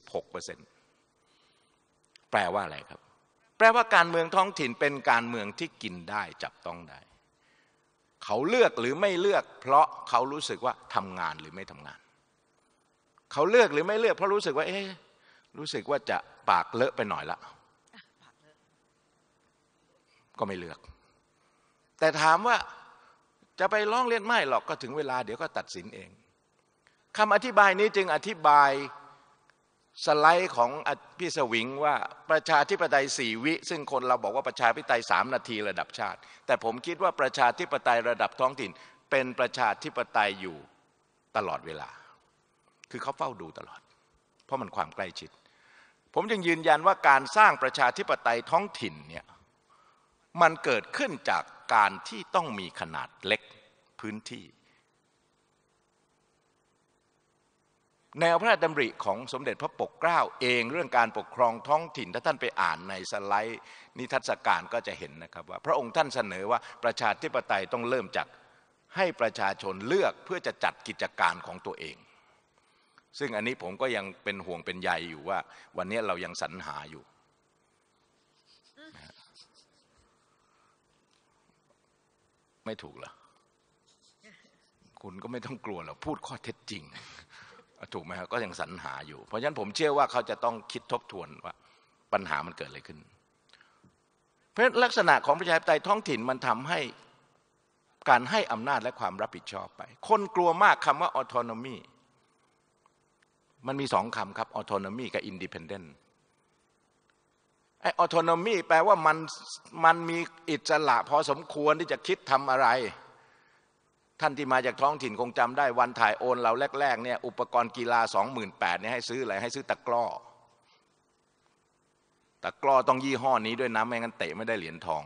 [SPEAKER 4] 16%แปลว่าอะไรครับแปลว่าการเมืองท้องถิ่นเป็นการเมืองที่กินได้จับต้องได้เขาเลือกหรือไม่เลือกเพราะเขารู้สึกว่าทำงานหรือไม่ทำงานเขาเลือกหรือไม่เลือกเพราะรู้สึกว่ารู้สึกว่าจะปากเลอะไปหน่อยละก็ไม่เลือกแต่ถามว่าจะไปร้องเรียนไม่หรอกก็ถึงเวลาเดี๋ยวก็ตัดสินเองคำอธิบายนี้จึงอธิบายสไลด์ของพี่สวิงว่าประชาธิปไตย4 วิซึ่งคนเราบอกว่าประชาธิปไตย3 นาทีระดับชาติแต่ผมคิดว่าประชาธิปไตยระดับท้องถิ่นเป็นประชาธิปไตยอยู่ตลอดเวลาคือเขาเฝ้าดูตลอดเพราะมันความใกล้ชิดผมจึงยืนยันว่าการสร้างประชาธิปไตยท้องถิ่นเนี่ยมันเกิดขึ้นจากการที่ต้องมีขนาดเล็กพื้นที่แนวพระราชดำริของสมเด็จพระปกเกล้าเองเรื่องการปกครองท้องถิ่นถ้าท่านไปอ่านในสไลด์นิทรรศการก็จะเห็นนะครับว่าพระองค์ท่านเสนอว่าประชาธิปไตยต้องเริ่มจากให้ประชาชนเลือกเพื่อจะจัดกิจการของตัวเองซึ่งอันนี้ผมก็ยังเป็นห่วงเป็นใยอยู่ว่าวันนี้เรายังสรรหาอยู่ไม่ถูกเหรอคุณก็ไม่ต้องกลัวหรอกพูดข้อเท็จจริงถูกไหมครับก็ยังสรรหาอยู่เพราะฉะนั้นผมเชื่อว่าเขาจะต้องคิดทบทวนว่าปัญหามันเกิดอะไรขึ้นเพราะลักษณะของประชาธิปไตยท้องถิ่นมันทำให้การให้อำนาจและความรับผิดชอบไปคนกลัวมากคำว่า autonomy มันมี2 คำครับ autonomy กับ independent ไอ้ autonomy แปลว่ามันมีอิสระพอสมควรที่จะคิดทำอะไรท่านที่มาจากท้องถิ่นคงจำได้วันถ่ายโอนเราแรกๆเนี่ยอุปกรณ์กีฬา 28,000เนี่ยให้ซื้ออะไรให้ซื้อตะกร้อต้องยี่ห้อนี้ด้วยนะไม่งั้นเตะไม่ได้เหรียญทอง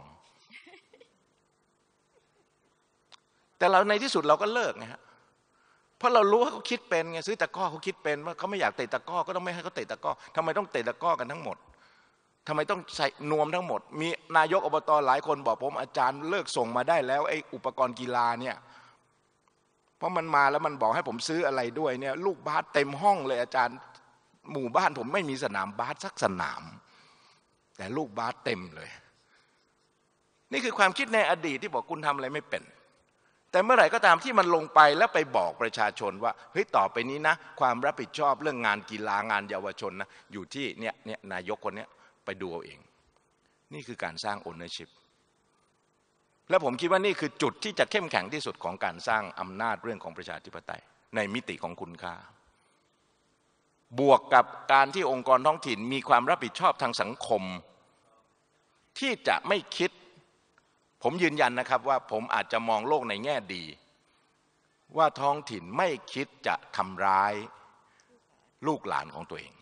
[SPEAKER 4] แต่เราในที่สุดเราก็เลิกไงฮะเพราะเรารู้ว่าเขาคิดเป็นไงซื้อตะกร้อเขาคิดเป็นว่าเขาไม่อยากเตะตะกร้อก็ต้องไม่ให้เขาเตะตะกร้อทำไมต้องเตะตะกร้อกันทั้งหมดทำไมต้องใส่นวมทั้งหมดมีนายกอบตหลายคนบอกผมอาจารย์เลิกส่งมาได้แล้วไอ้อุปกรณ์กีฬาเนี่ยเพราะมันมาแล้วมันบอกให้ผมซื้ออะไรด้วยเนี่ยลูกบาสเต็มห้องเลยอาจารย์หมู่บ้านผมไม่มีสนามบาสสักสนามแต่ลูกบาสเต็มเลยนี่คือความคิดในอดีตที่บอกคุณทำอะไรไม่เป็นแต่เมื่อไหร่ก็ตามที่มันลงไปแล้วไปบอกประชาชนว่าเฮ้ยต่อไปนี้นะความรับผิดชอบเรื่องงานกีฬางานเยาวชนนะอยู่ที่เนี่ยนายกคนนี้ไปดูเอาเองนี่คือการสร้าง ownership และผมคิดว่านี่คือจุดที่จะเข้มแข็งที่สุดของการสร้างอำนาจเรื่องของประชาธิปไตยในมิติของคุณค่าบวกกับการที่องค์กรท้องถิ่นมีความรับผิดชอบทางสังคมที่จะไม่คิดผมยืนยันนะครับว่าผมอาจจะมองโลกในแง่ดีว่าท้องถิ่นไม่คิดจะทำร้ายลูกหลานของตัวเอง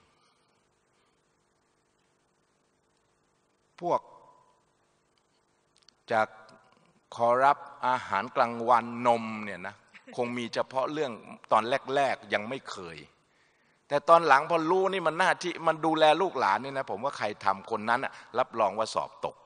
[SPEAKER 4] พวกจากขอรับอาหารกลางวันนมเนี่ยนะคงมีเฉพาะเรื่องตอนแรกๆยังไม่เคยแต่ตอนหลังพอรู้นี่มันหน้าที่มันดูแลลูกหลานนี่นะผมว่าใครทำคนนั้นรับรองว่าสอบตก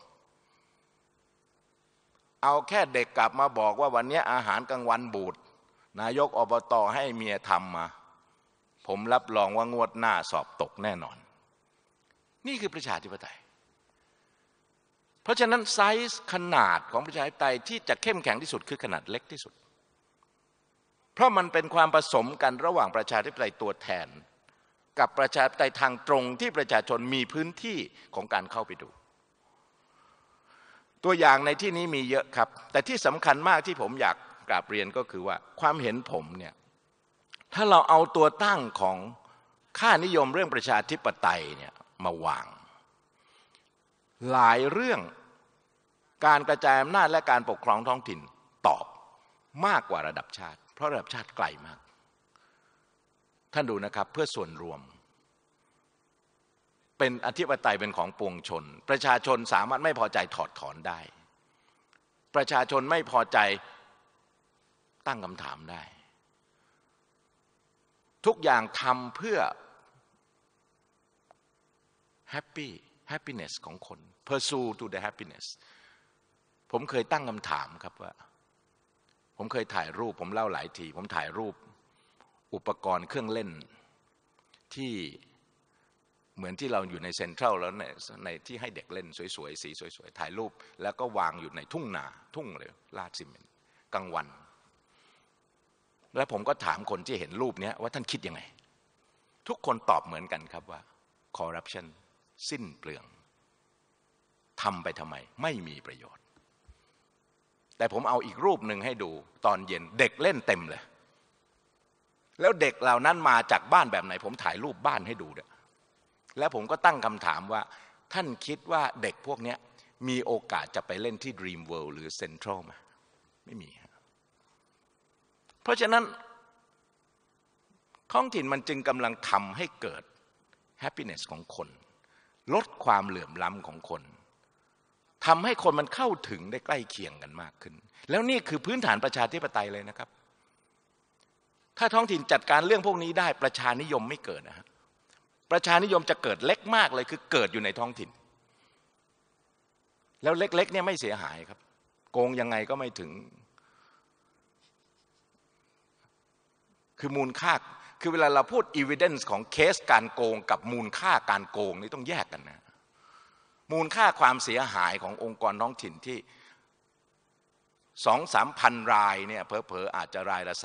[SPEAKER 4] เอาแค่เด็กกลับมาบอกว่าวันนี้อาหารกลางวันบูดนายกอบตให้เมียทำมาผมรับรองว่างวดหน้าสอบตกแน่นอนนี่คือประชาธิปไตยเพราะฉะนั้นไซส์ขนาดของประชาธิปไตยที่จะเข้มแข็งที่สุดคือขนาดเล็กที่สุดเพราะมันเป็นความผสมกันระหว่างประชาธิปไตยตัวแทนกับประชาธิปไตยทางตรงที่ประชาชนมีพื้นที่ของการเข้าไปดูตัวอย่างในที่นี้มีเยอะครับแต่ที่สำคัญมากที่ผมอยากกราบเรียนก็คือว่าความเห็นผมเนี่ยถ้าเราเอาตัวตั้งของค่านิยมเรื่องประชาธิปไตยเนี่ยมาวางหลายเรื่องการกระจายอำนาจและการปกครองท้องถิ่นตอบมากกว่าระดับชาติเพราะระดับชาติไกลมากท่านดูนะครับเพื่อส่วนรวมเป็นอธิปไตยเป็นของปวงชนประชาชนสามารถไม่พอใจถอดถอนได้ประชาชนไม่พอใจตั้งคำถามได้ทุกอย่างทำเพื่อ happiness ของคน pursue to the happiness ผมเคยตั้งคำถามครับว่าผมเคยถ่ายรูปผมเล่าหลายทีผมถ่ายรูปอุปกรณ์เครื่องเล่นที่เหมือนที่เราอยู่ในเซ็นทรัลแล้วในที่ให้เด็กเล่นสวยๆสีสวยๆถ่ายรูปแล้วก็วางอยู่ในทุ่งนาทุ่งเลยลาดซีเมนต์กลางวันแล้วผมก็ถามคนที่เห็นรูปนี้ว่าท่านคิดยังไงทุกคนตอบเหมือนกันครับว่าคอร์รัปชันสิ้นเปลืองทำไปทำไมไม่มีประโยชน์แต่ผมเอาอีกรูปหนึ่งให้ดูตอนเย็นเด็กเล่นเต็มเลยแล้วเด็กเหล่านั้นมาจากบ้านแบบไหนผมถ่ายรูปบ้านให้ดูด้วยแล้วผมก็ตั้งคำถามว่าท่านคิดว่าเด็กพวกนี้มีโอกาสจะไปเล่นที่ Dream World หรือ Central ไหมไม่มีเพราะฉะนั้นท้องถิ่นมันจึงกำลังทำให้เกิด happiness ของคนลดความเหลื่อมล้ำของคนทำให้คนมันเข้าถึงได้ใกล้เคียงกันมากขึ้นแล้วนี่คือพื้นฐานประชาธิปไตยเลยนะครับถ้าท้องถิ่นจัดการเรื่องพวกนี้ได้ประชานิยมไม่เกิดนะฮะประชานิยมจะเกิดเล็กมากเลยคือเกิดอยู่ในท้องถิ่นแล้วเล็กๆเนี่ยไม่เสียหายครับโกงยังไงก็ไม่ถึงคือมูลค่าคือเวลาเราพูด evidence ของเคสการโกงกับมูลค่าการโกงนี่ต้องแยกกันนะมูลค่าความเสียหายขององค์กรท้องถิ่นที่ 2-3 พันรายเนี่ยเผลอๆอาจจะรายละ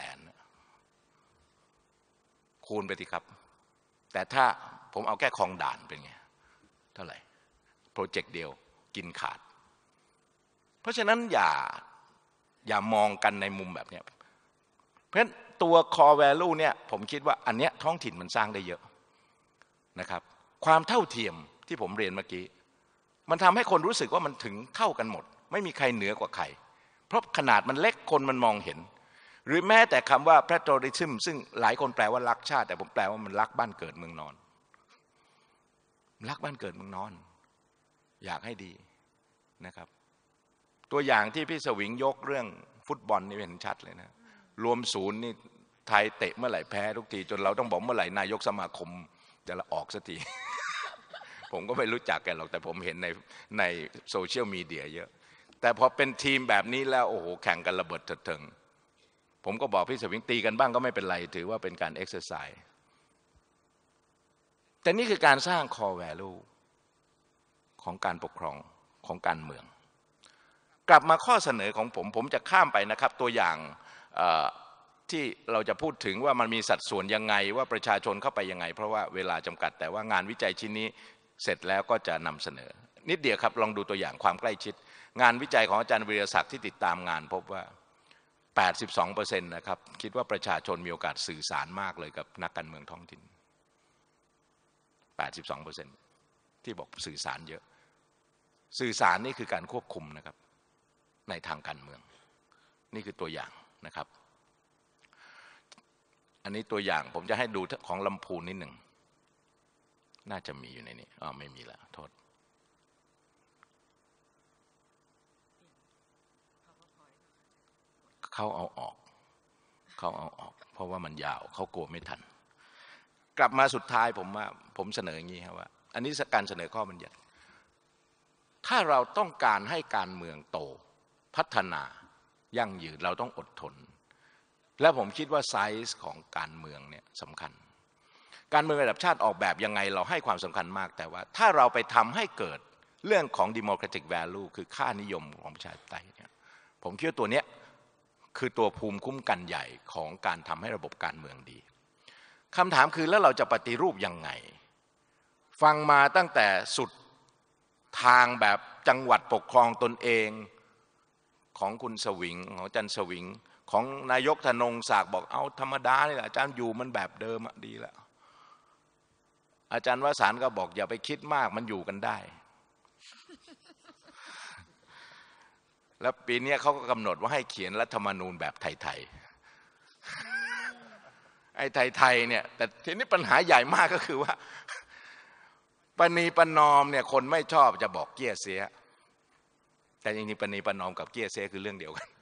[SPEAKER 4] 300,000 คูณไปสิครับแต่ถ้าผมเอาแค่คลองด่านเป็นไงเท่าไหร่โปรเจกต์เดียวกินขาดเพราะฉะนั้นอย่ามองกันในมุมแบบนี้เพราะฉะนั้นตัว core value เนี่ยผมคิดว่าอันเนี้ยท้องถิ่นมันสร้างได้เยอะนะครับความเท่าเทียมที่ผมเรียนเมื่อกี้มันทำให้คนรู้สึกว่ามันถึงเท่ากันหมดไม่มีใครเหนือกว่าใครเพราะขนาดมันเล็กคนมันมองเห็นหรือแม้แต่คำว่า patriotism ซึ่งหลายคนแปลว่ารักชาติแต่ผมแปลว่ามันรักบ้านเกิดเมืองนอนรักบ้านเกิดเมืองนอนอยากให้ดีนะครับตัวอย่างที่พี่สวิงยกเรื่องฟุตบอลนี่เห็นชัดเลยนะรวมศูนย์นี่ไทยเตะเมื่อไหร่แพ้ทุกทีจนเราต้องบอกเมื่อไหร่นายกสมาคมจะละออกสักที ผมก็ไม่รู้จักแกหรอกแต่ผมเห็นในโซเชียลมีเดียเยอะแต่พอเป็นทีมแบบนี้แล้วโอ้โหแข่งกันระเบิดเถิดผมก็บอกพี่สวิงตีกันบ้างก็ไม่เป็นไรถือว่าเป็นการเอ็กซ์เซอร์ไซส์แต่นี่คือการสร้าง core value ของการปกครองของการเมืองกลับมาข้อเสนอของผมจะข้ามไปนะครับตัวอย่างที่เราจะพูดถึงว่ามันมีสัดส่วนยังไงว่าประชาชนเข้าไปยังไงเพราะว่าเวลาจำกัดแต่ว่างานวิจัยชิ้นนี้เสร็จแล้วก็จะนำเสนอนิดเดียวครับลองดูตัวอย่างความใกล้ชิดงานวิจัยของอาจารย์วิรศักดิ์ที่ติดตามงานพบว่า 82% นะครับคิดว่าประชาชนมีโอกาสสื่อสารมากเลยกับนักการเมืองท้องถิ่น 82% ที่บอกสื่อสารเยอะสื่อสารนี่คือการควบคุมนะครับในทางการเมืองนี่คือตัวอย่างนะครับอันนี้ตัวอย่างผมจะให้ดูของลำพูนนิดหนึ่งน่าจะมีอยู่ในนี้ไม่มีแล้วโทษเขาเอาออกเพราะว่ามันยาวเขากลัวไม่ทันกลับมาสุดท้ายผมเสนออย่างนี้ครับว่าอันนี้การเสนอข้อบัญญัติถ้าเราต้องการให้การเมืองโตพัฒนายั่งยืนเราต้องอดทนและผมคิดว่าไซส์ของการเมืองเนี่ยสำคัญการเมืองระดับชาติออกแบบยังไงเราให้ความสำคัญมากแต่ว่าถ้าเราไปทำให้เกิดเรื่องของ democratic value คือค่านิยมของประชาธิปไตยเนี่ยผมคิดว่าตัวเนี้ยคือตัวภูมิคุ้มกันใหญ่ของการทำให้ระบบการเมืองดีคำถามคือแล้วเราจะปฏิรูปยังไงฟังมาตั้งแต่สุดทางแบบจังหวัดปกครองตนเองของคุณสวิงของอาจารย์สวิงของนายกธนงศักดิ์บอกเอาธรรมดานี่แหละอาจารย์อยู่มันแบบเดิมดีแล้วอาจารย์วสันต์ก็บอกอย่าไปคิดมากมันอยู่กันได้ แล้วปีนี้เขาก็กำหนดว่าให้เขียนรัฐธรรมนูญแบบไทยๆไอ้ไทยๆเนี่ยแต่ทีนี้ปัญหาใหญ่มากก็คือว่าปณีประนอมเนี่ยคนไม่ชอบจะบอกเกี้ยเสียแต่จริงๆปณีประนอมกับเกี้ยเสียคือเรื่องเดียวกัน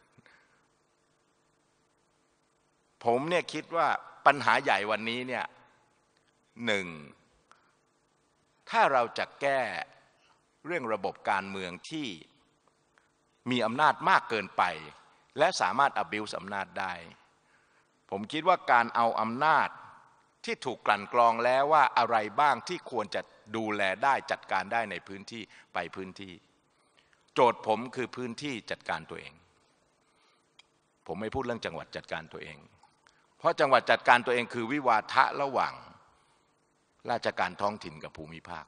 [SPEAKER 4] ผมเนี่ยคิดว่าปัญหาใหญ่วันนี้เนี่ยหนึ่งถ้าเราจะแก้เรื่องระบบการเมืองที่มีอำนาจมากเกินไปและสามารถ abuse อำนาจได้ผมคิดว่าการเอาอำนาจที่ถูกกลั่นกรองแล้วว่าอะไรบ้างที่ควรจะดูแลได้จัดการได้ในพื้นที่ไปพื้นที่โจทย์ผมคือพื้นที่จัดการตัวเองผมไม่พูดเรื่องจังหวัดจัดการตัวเองเพราะจังหวัดจัดการตัวเองคือวิวาทะระหว่างราชการท้องถิ่นกับภูมิภาค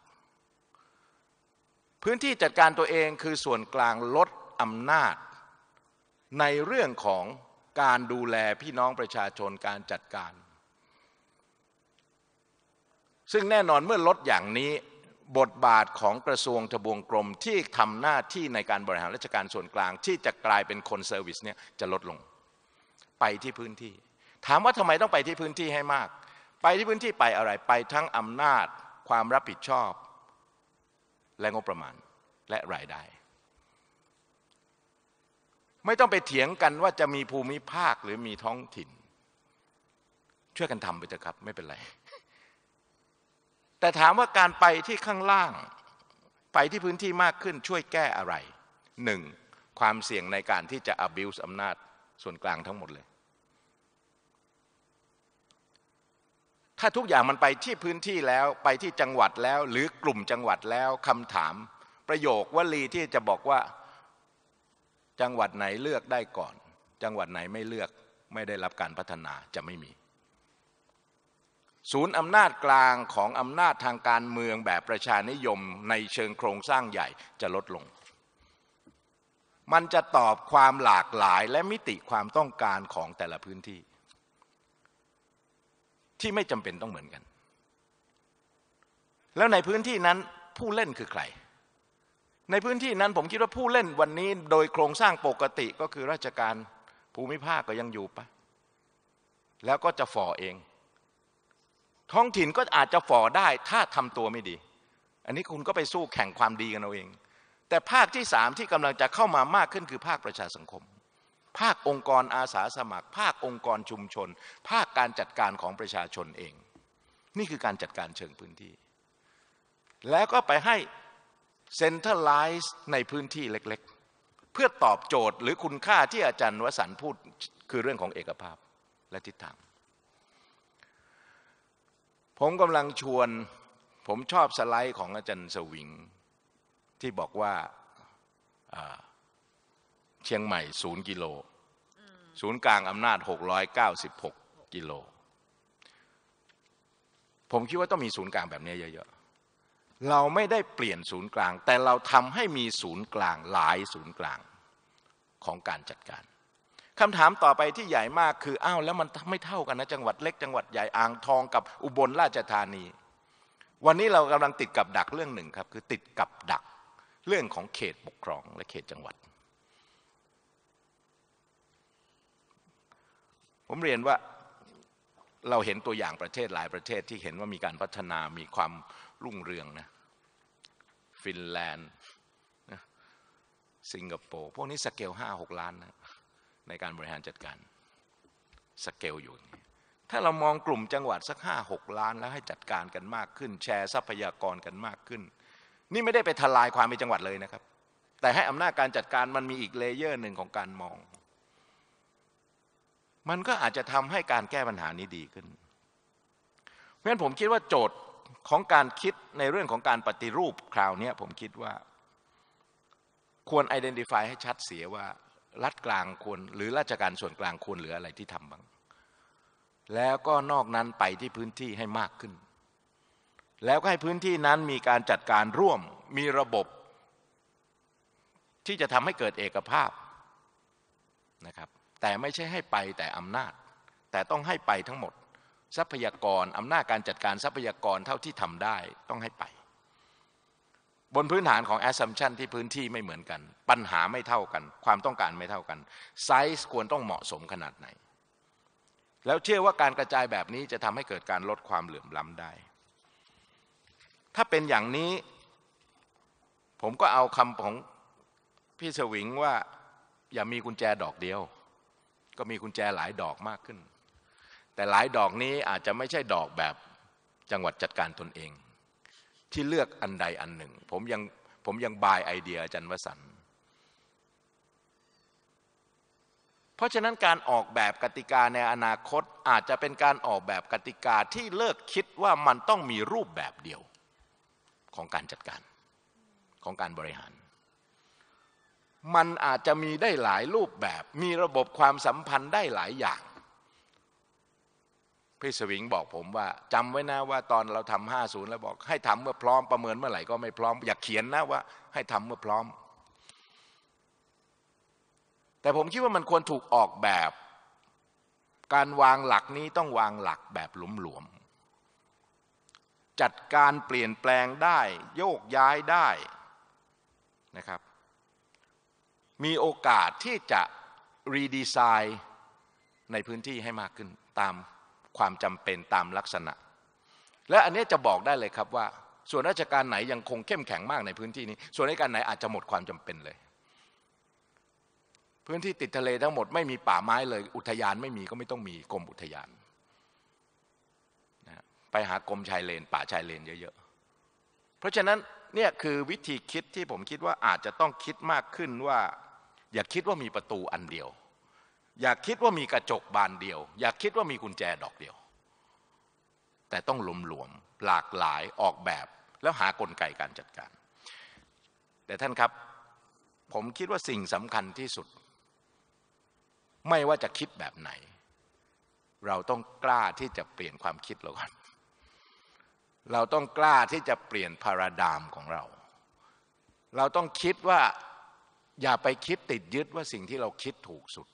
[SPEAKER 4] พื้นที่จัดการตัวเองคือส่วนกลางลดอำนาจในเรื่องของการดูแลพี่น้องประชาชนการจัดการซึ่งแน่นอนเมื่อลดอย่างนี้บทบาทของกระทรวงทบวงกรมที่ทำหน้าที่ในการบริหารราชการส่วนกลางที่จะกลายเป็นคนเซอร์วิสเนี่ยจะลดลงไปที่พื้นที่ถามว่าทำไมต้องไปที่พื้นที่ให้มากไปที่พื้นที่ไปอะไรไปทั้งอำนาจความรับผิดชอบและงบประมาณและรายได้ไม่ต้องไปเถียงกันว่าจะมีภูมิภาคหรือมีท้องถิ่นช่วยกันทำไปเถอะครับไม่เป็นไรแต่ถามว่าการไปที่ข้างล่างไปที่พื้นที่มากขึ้นช่วยแก้อะไรหนึ่งความเสี่ยงในการที่จะ abuse อำนาจส่วนกลางทั้งหมดเลยถ้าทุกอย่างมันไปที่พื้นที่แล้วไปที่จังหวัดแล้วหรือกลุ่มจังหวัดแล้วคำถามประโยควลีที่จะบอกว่าจังหวัดไหนเลือกได้ก่อนจังหวัดไหนไม่เลือกไม่ได้รับการพัฒนาจะไม่มีศูนย์อำนาจกลางของอำนาจทางการเมืองแบบประชานิยมในเชิงโครงสร้างใหญ่จะลดลงมันจะตอบความหลากหลายและมิติความต้องการของแต่ละพื้นที่ที่ไม่จำเป็นต้องเหมือนกันแล้วในพื้นที่นั้นผู้เล่นคือใครในพื้นที่นั้นผมคิดว่าผู้เล่นวันนี้โดยโครงสร้างปกติก็คือราชการภูมิภาคก็ยังอยู่ไปแล้วก็จะฝ่อเองท้องถิ่นก็อาจจะฝ่อได้ถ้าทำตัวไม่ดีอันนี้คุณก็ไปสู้แข่งความดีกันเอาเองแต่ภาคที่3ที่กำลังจะเข้ามามากขึ้นคือภาคประชาสังคมภาคองค์กรอาสาสมัครภาคองค์กรชุมชนภาคการจัดการของประชาชนเองนี่คือการจัดการเชิงพื้นที่แล้วก็ไปให้เซ็นทรัลไลซ์ในพื้นที่เล็กๆเพื่อตอบโจทย์หรือคุณค่าที่อาจารย์วสันต์พูดคือเรื่องของเอกภาพและทิศทางผมกำลังชวนผมชอบสไลด์ของอาจารย์สวิงที่บอกว่าเชียงใหม่0 กิโลศูนย์กลางอำนาจ696 กิโลผมคิดว่าต้องมีศูนย์กลางแบบนี้เยอะๆเราไม่ได้เปลี่ยนศูนย์กลางแต่เราทำให้มีศูนย์กลางหลายศูนย์กลางของการจัดการคำถามต่อไปที่ใหญ่มากคืออ้าวแล้วมันไม่เท่ากันนะจังหวัดเล็กจังหวัดใหญ่อ่างทองกับอุบลราชธานีวันนี้เรากำลังติดกับดักเรื่องหนึ่งครับคือติดกับดักเรื่องของเขตปกครองและเขตจังหวัดผมเรียนว่าเราเห็นตัวอย่างประเทศหลายประเทศที่เห็นว่ามีการพัฒนามีความรุ่งเรืองนะฟินแลนด์สิงคโปร์พวกนี้สเกล5-6 ล้านนะในการบริหารจัดการสเกลอยู่ถ้าเรามองกลุ่มจังหวัดสัก5-6 ล้านแล้วให้จัดการกันมากขึ้นแชร์ทรัพยากรกันมากขึ้นนี่ไม่ได้ไปทลายความเป็นจังหวัดเลยนะครับแต่ให้อำนาจการจัดการมันมีอีกเลเยอร์หนึ่งของการมองมันก็อาจจะทำให้การแก้ปัญหานี้ดีขึ้นเพราะฉะนั้นผมคิดว่าโจทย์ของการคิดในเรื่องของการปฏิรูปคราวนี้ผมคิดว่าควร identify ให้ชัดเสียว่ารัฐกลางควรหรือราชการส่วนกลางควรเหลืออะไรที่ทำบ้างแล้วก็นอกนั้นไปที่พื้นที่ให้มากขึ้นแล้วก็ให้พื้นที่นั้นมีการจัดการร่วมมีระบบที่จะทำให้เกิดเอกภาพนะครับแต่ไม่ใช่ให้ไปแต่อำนาจแต่ต้องให้ไปทั้งหมดทรัพยากรอำนาจการจัดการทรัพยากรเท่าที่ทำได้ต้องให้ไปบนพื้นฐานของ assumption ที่พื้นที่ไม่เหมือนกันปัญหาไม่เท่ากันความต้องการไม่เท่ากันไซส์ควรต้องเหมาะสมขนาดไหนแล้วเชื่อว่าการกระจายแบบนี้จะทำให้เกิดการลดความเหลื่อมล้ำได้ถ้าเป็นอย่างนี้ผมก็เอาคำของพี่สวิงว่าอย่ามีกุญแจดอกเดียวก็มีกุญแจหลายดอกมากขึ้นแต่หลายดอกนี้อาจจะไม่ใช่ดอกแบบจังหวัดจัดการตนเองที่เลือกอันใดอันหนึ่งผมยังบายไอเดียอาจารย์วสันต์เพราะฉะนั้นการออกแบบกติกาในอนาคตอาจจะเป็นการออกแบบกติกาที่เลิกคิดว่ามันต้องมีรูปแบบเดียวของการจัดการของการบริหารมันอาจจะมีได้หลายรูปแบบมีระบบความสัมพันธ์ได้หลายอย่างพี่สวิงบอกผมว่าจำไว้นะว่าตอนเราทำ50แล้วบอกให้ทำเมื่อพร้อมประเมินเมื่อไหร่ก็ไม่พร้อมอย่าเขียนนะว่าให้ทำเมื่อพร้อมแต่ผมคิดว่ามันควรถูกออกแบบการวางหลักนี้ต้องวางหลักแบบหลวมๆจัดการเปลี่ยนแปลงได้โยกย้ายได้นะครับมีโอกาสที่จะรีดีไซน์ในพื้นที่ให้มากขึ้นตามความจำเป็นตามลักษณะและอันนี้จะบอกได้เลยครับว่าส่วนราชการไหนยังคงเข้มแข็งมากในพื้นที่นี้ส่วนราชการไหนอาจจะหมดความจำเป็นเลยพื้นที่ติดทะเลทั้งหมดไม่มีป่าไม้เลยอุทยานไม่มีก็ไม่ต้องมีกรมอุทยานนะไปหากรมชายเลนป่าชายเลนเยอะๆเพราะฉะนั้นเนี่ยคือวิธีคิดที่ผมคิดว่าอาจจะต้องคิดมากขึ้นว่าอย่าคิดว่ามีประตูอันเดียวอย่าคิดว่ามีกระจกบานเดียวอย่าคิดว่ามีกุญแจดอกเดียวแต่ต้องหลวมๆหลากหลายออกแบบแล้วหากลไกการจัดการแต่ท่านครับผมคิดว่าสิ่งสำคัญที่สุดไม่ว่าจะคิดแบบไหนเราต้องกล้าที่จะเปลี่ยนความคิดเราก่อนเราต้องกล้าที่จะเปลี่ยนพาราไดม์ของเราเราต้องคิดว่าอย่าไปคิดติดยึดว่าสิ่งที่เราคิดถูกสุด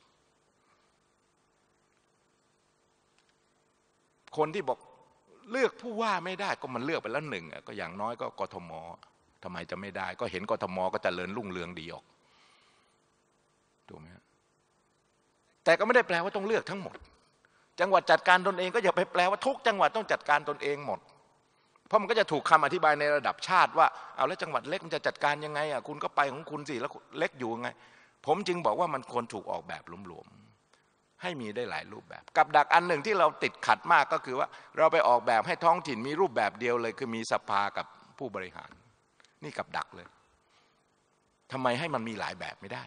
[SPEAKER 4] คนที่บอกเลือกผู้ว่าไม่ได้ก็มันเลือกไปแล้วหนึ่งก็อย่างน้อยก็กทมททำไมจะไม่ได้ก็เห็นกทมก็เจริญรุ่งเรืองดีออกถูกไหมแต่ก็ไม่ได้แปลว่าต้องเลือกทั้งหมดจังหวัดจัดการตนเองก็อย่าไปแปลว่าทุกจังหวัดต้องจัดการตนเองหมดเพราะมันก็จะถูกคำอธิบายในระดับชาติว่าเอาแล้วจังหวัดเล็กมันจะจัดการยังไงอ่ะคุณก็ไปของคุณสิแล้วเล็กอยู่ยังไงผมจึงบอกว่ามันควรถูกออกแบบหลวมๆให้มีได้หลายรูปแบบกับดักอันหนึ่งที่เราติดขัดมากก็คือว่าเราไปออกแบบให้ท้องถิ่นมีรูปแบบเดียวเลยคือมีสภากับผู้บริหารนี่กับดักเลยทำไมให้มันมีหลายแบบไม่ได้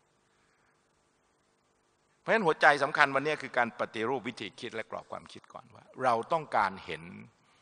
[SPEAKER 4] เพราะฉะนั้นหัวใจสำคัญวันนี้คือการปฏิรูปวิธีคิดและกรอบความคิดก่อนว่าเราต้องการเห็น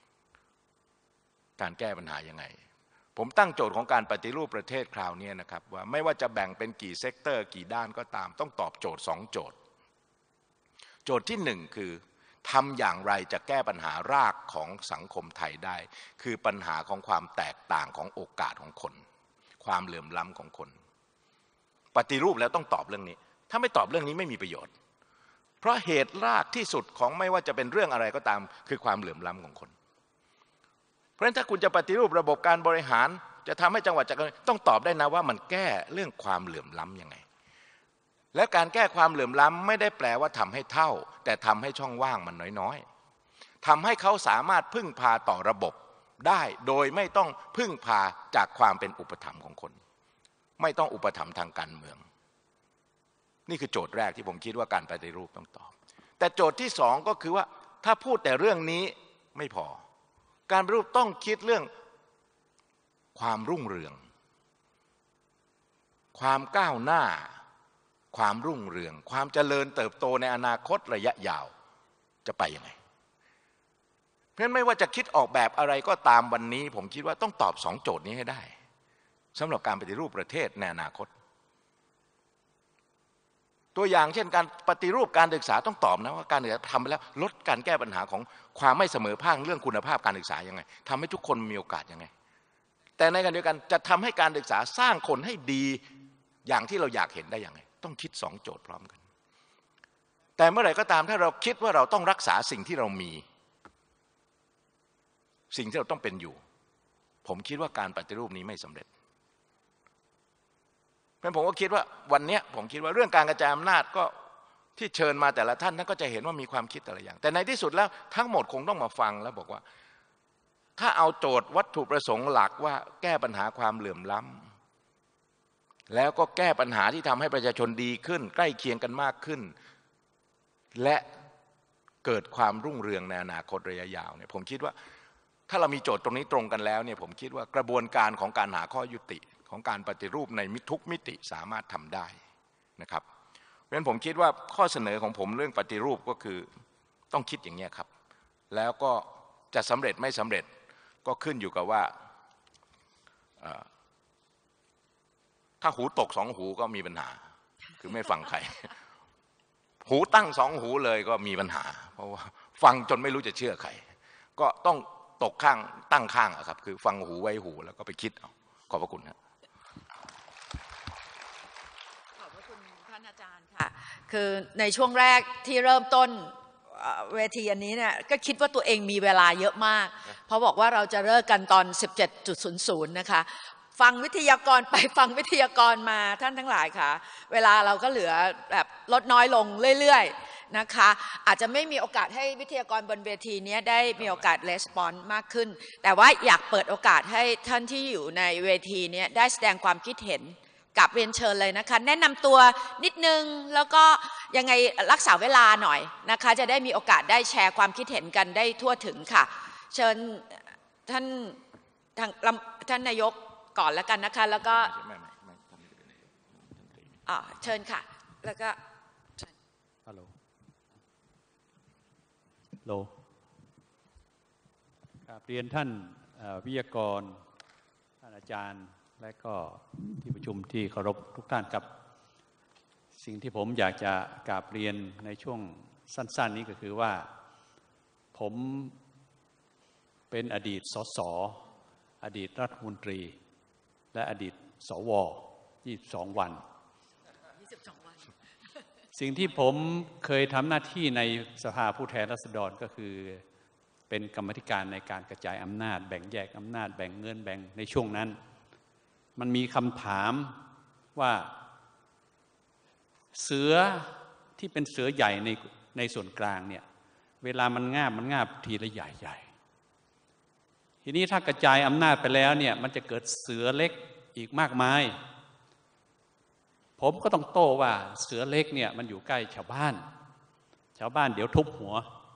[SPEAKER 4] การแก้ปัญหายังไงผมตั้งโจทย์ของการปฏิรูปประเทศคราวนี้นะครับว่าไม่ว่าจะแบ่งเป็นกี่เซกเตอร์กี่ด้านก็ตามต้องตอบโจทย์2โจทย์โจทย์ที่1คือทำอย่างไรจะแก้ปัญหารากของสังคมไทยได้คือปัญหาของความแตกต่างของโอกาสของคนความเหลื่อมล้ำของคนปฏิรูปแล้วต้องตอบเรื่องนี้ถ้าไม่ตอบเรื่องนี้ไม่มีประโยชน์เพราะเหตุรากที่สุดของไม่ว่าจะเป็นเรื่องอะไรก็ตามคือความเหลื่อมล้ำของคนเพราะฉะนั้นถ้าคุณจะปฏิรูประบบการบริหารจะทำให้จังหวัดจัดการต้องตอบได้นะว่ามันแก้เรื่องความเหลื่อมล้ำยังไงและการแก้ความเหลื่อมล้ำไม่ได้แปลว่าทำให้เท่าแต่ทำให้ช่องว่างมันน้อยๆทำให้เขาสามารถพึ่งพาต่อระบบได้โดยไม่ต้องพึ่งพาจากความเป็นอุปถัมภ์ของคนไม่ต้องอุปถัมภ์ทางการเมืองนี่คือโจทย์แรกที่ผมคิดว่าการปฏิรูปต้องตอบแต่โจทย์ที่2ก็คือว่าถ้าพูดแต่เรื่องนี้ไม่พอการปฏิรูปต้องคิดเรื่องความรุ่งเรืองความก้าวหน้าความรุ่งเรืองความเจริญเติบโตในอนาคตระยะยาวจะไปยังไงเพราะฉะนั้นไม่ว่าจะคิดออกแบบอะไรก็ตามวันนี้ผมคิดว่าต้องตอบ2โจทย์นี้ให้ได้สำหรับการปฏิรูปประเทศในอนาคตตัวอย่างเช่นการปฏิรูปการศึกษาต้องตอบนะว่าการศึกษาทำไปแล้วลดการแก้ปัญหาของความไม่เสมอภาคเรื่องคุณภาพการศึกษายังไงทำให้ทุกคนมีโอกาสยังไงแต่ในขณะเดียวกันจะทำให้การศึกษาสร้างคนให้ดีอย่างที่เราอยากเห็นได้ยังไงต้องคิด2โจทย์พร้อมกันแต่เมื่อไหร่ก็ตามถ้าเราคิดว่าเราต้องรักษาสิ่งที่เรามีสิ่งที่เราต้องเป็นอยู่ผมคิดว่าการปฏิรูปนี้ไม่สำเร็จเพราะผมก็คิดว่าวันนี้ผมคิดว่าเรื่องการกระจายอำนาจก็ที่เชิญมาแต่ละท่านก็จะเห็นว่ามีความคิดแต่ละอย่างแต่ในที่สุดแล้วทั้งหมดคงต้องมาฟังแล้วบอกว่าถ้าเอาโจทย์วัตถุประสงค์หลักว่าแก้ปัญหาความเหลื่อมล้ำแล้วก็แก้ปัญหาที่ทำให้ประชาชนดีขึ้นใกล้เคียงกันมากขึ้นและเกิดความรุ่งเรืองในอนาคตระยะยาวเนี่ยผมคิดว่าถ้าเรามีโจทย์ตรงนี้ตรงกันแล้วเนี่ยผมคิดว่ากระบวนการของการหาข้อยุติของการปฏิรูปในทุกมิติสามารถทำได้นะครับเพราะฉะนั้นผมคิดว่าข้อเสนอของผมเรื่องปฏิรูปก็คือต้องคิดอย่างนี้ครับแล้วก็จะสำเร็จไม่สำเร็จก็ขึ้นอยู่กับว่าถ้าหูตก2หูก็มีปัญหาคือไม่ฟังใครหูตั้ง2หูเลยก็มีปัญหาเพราะว่าฟังจนไม่รู้จะเชื่อใครก็ต้องตกข้างตั้งข้างครับคือฟังหูไว้หูแล้วก็ไปคิดเอาขอบพระคุณครับ
[SPEAKER 1] ขอบพระคุณท่านอาจารย์ค่ะคือในช่วงแรกที่เริ่มต้นเวทีอันนี้เนี่ยก็คิดว่าตัวเองมีเวลาเยอะมากเพราะบอกว่าเราจะเลิกกันตอน 17:00 นะคะฟังวิทยากรไปฟังวิทยากรมาท่านทั้งหลายค่ะเวลาเราก็เหลือแบบลดน้อยลงเรื่อยๆนะคะอาจจะไม่มีโอกาสให้วิทยากรบนเวทีนี้ได้มีโอกาสレスปอนส์มากขึ้นแต่ว่าอยากเปิดโอกาสให้ท่านที่อยู่ในเวทีนี้ได้แสดงความคิดเห็นกับเรียนเชิญเลยนะคะแนะนำตัวนิดนึงแล้วก็ยังไงรักษาเวลาหน่อยนะคะจะได้มีโอกาสได้แชร์ความคิดเห็นกันได้ทั่วถึงค่ะเชิญท่านนายกก่อนแล้วกันนะคะแล้วก็เชิญค่ะแล้วก็
[SPEAKER 5] ฮัลโหลครับเรียนท่านวิทยากรท่านอาจารย์และก็ที่ประชุมที่เคารพทุกท่านครับสิ่งที่ผมอยากจะกราบเรียนในช่วงสั้นๆนี้ก็คือว่าผมเป็นอดีตสสอดีตรัฐมนตรีและอดีตสว22 วันสิ่งที่ผมเคยทำหน้าที่ในสภาผู้แทนราษฎรก็คือเป็นกรรมธิการในการกระจายอำนาจแบ่งแยกอำนาจแบ่งเงินแบ่งในช่วงนั้นมันมีคำถามว่าเสือที่เป็นเสือใหญ่ในส่วนกลางเนี่ยเวลามันงาบทีละใหญ่ๆทีนี้ถ้ากระจายอำนาจไปแล้วเนี่ยมันจะเกิดเสือเล็กอีกมากมายผมก็ต้องโต้ว่าเสือเล็กเนี่ยมันอยู่ใกล้ชาวบ้านเดี๋ยวทุบหัว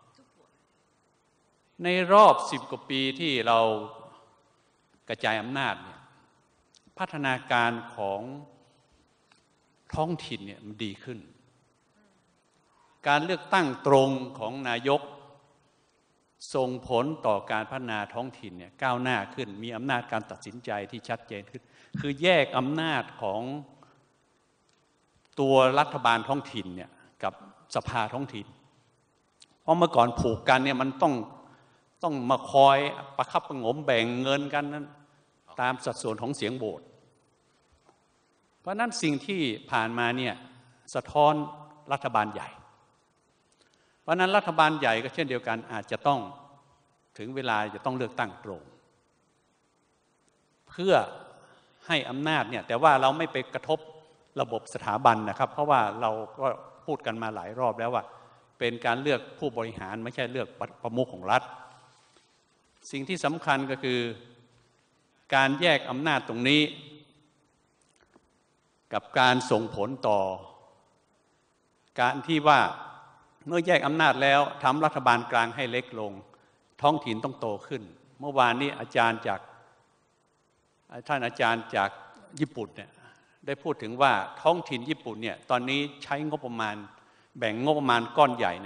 [SPEAKER 5] ในรอบ10 กว่าปีที่เรากระจายอำนาจเนี่ยพัฒนาการของท้องถิ่นเนี่ยมันดีขึ้นการเลือกตั้งตรงของนายกส่งผลต่อการพัฒนาท้องถิ่นเนี่ยก้าวหน้าขึ้นมีอำนาจการตัดสินใจที่ชัดเจนขึ้นคือแยกอำนาจของตัวรัฐบาลท้องถิ่นเนี่ยกับสภาท้องถิ่นเพราะเมื่อก่อนผูกกันเนี่ยมันต้องมาคอยประคับประหงมแบ่งเงินกันนั้นตามสัดส่วนของเสียงโหวตเพราะนั้นสิ่งที่ผ่านมาเนี่ยสะท้อนรัฐบาลใหญ่เพราะนั้นรัฐบาลใหญ่ก็เช่นเดียวกันอาจจะต้องถึงเวลาจะต้องเลือกตั้งตรงเพื่อให้อำนาจเนี่ยแต่ว่าเราไม่ไปกระทบระบบสถาบันนะครับเพราะว่าเราก็พูดกันมาหลายรอบแล้วว่าเป็นการเลือกผู้บริหารไม่ใช่เลือกประมุขของรัฐสิ่งที่สำคัญก็คือการแยกอำนาจตรงนี้กับการส่งผลต่อการที่ว่าเมื่อแยกอำนาจแล้วทำรัฐบาลกลางให้เล็กลงท้องถิ่นต้องโตขึ้นเมื่อวานนี้ท่านอาจารย์จากญี่ปุ่นเนี่ยได้พูดถึงว่าท้องถิ่นญี่ปุ่นเนี่ยตอนนี้ใช้งบประมาณแบ่งงบประมาณก้อนใหญ่เนี่ย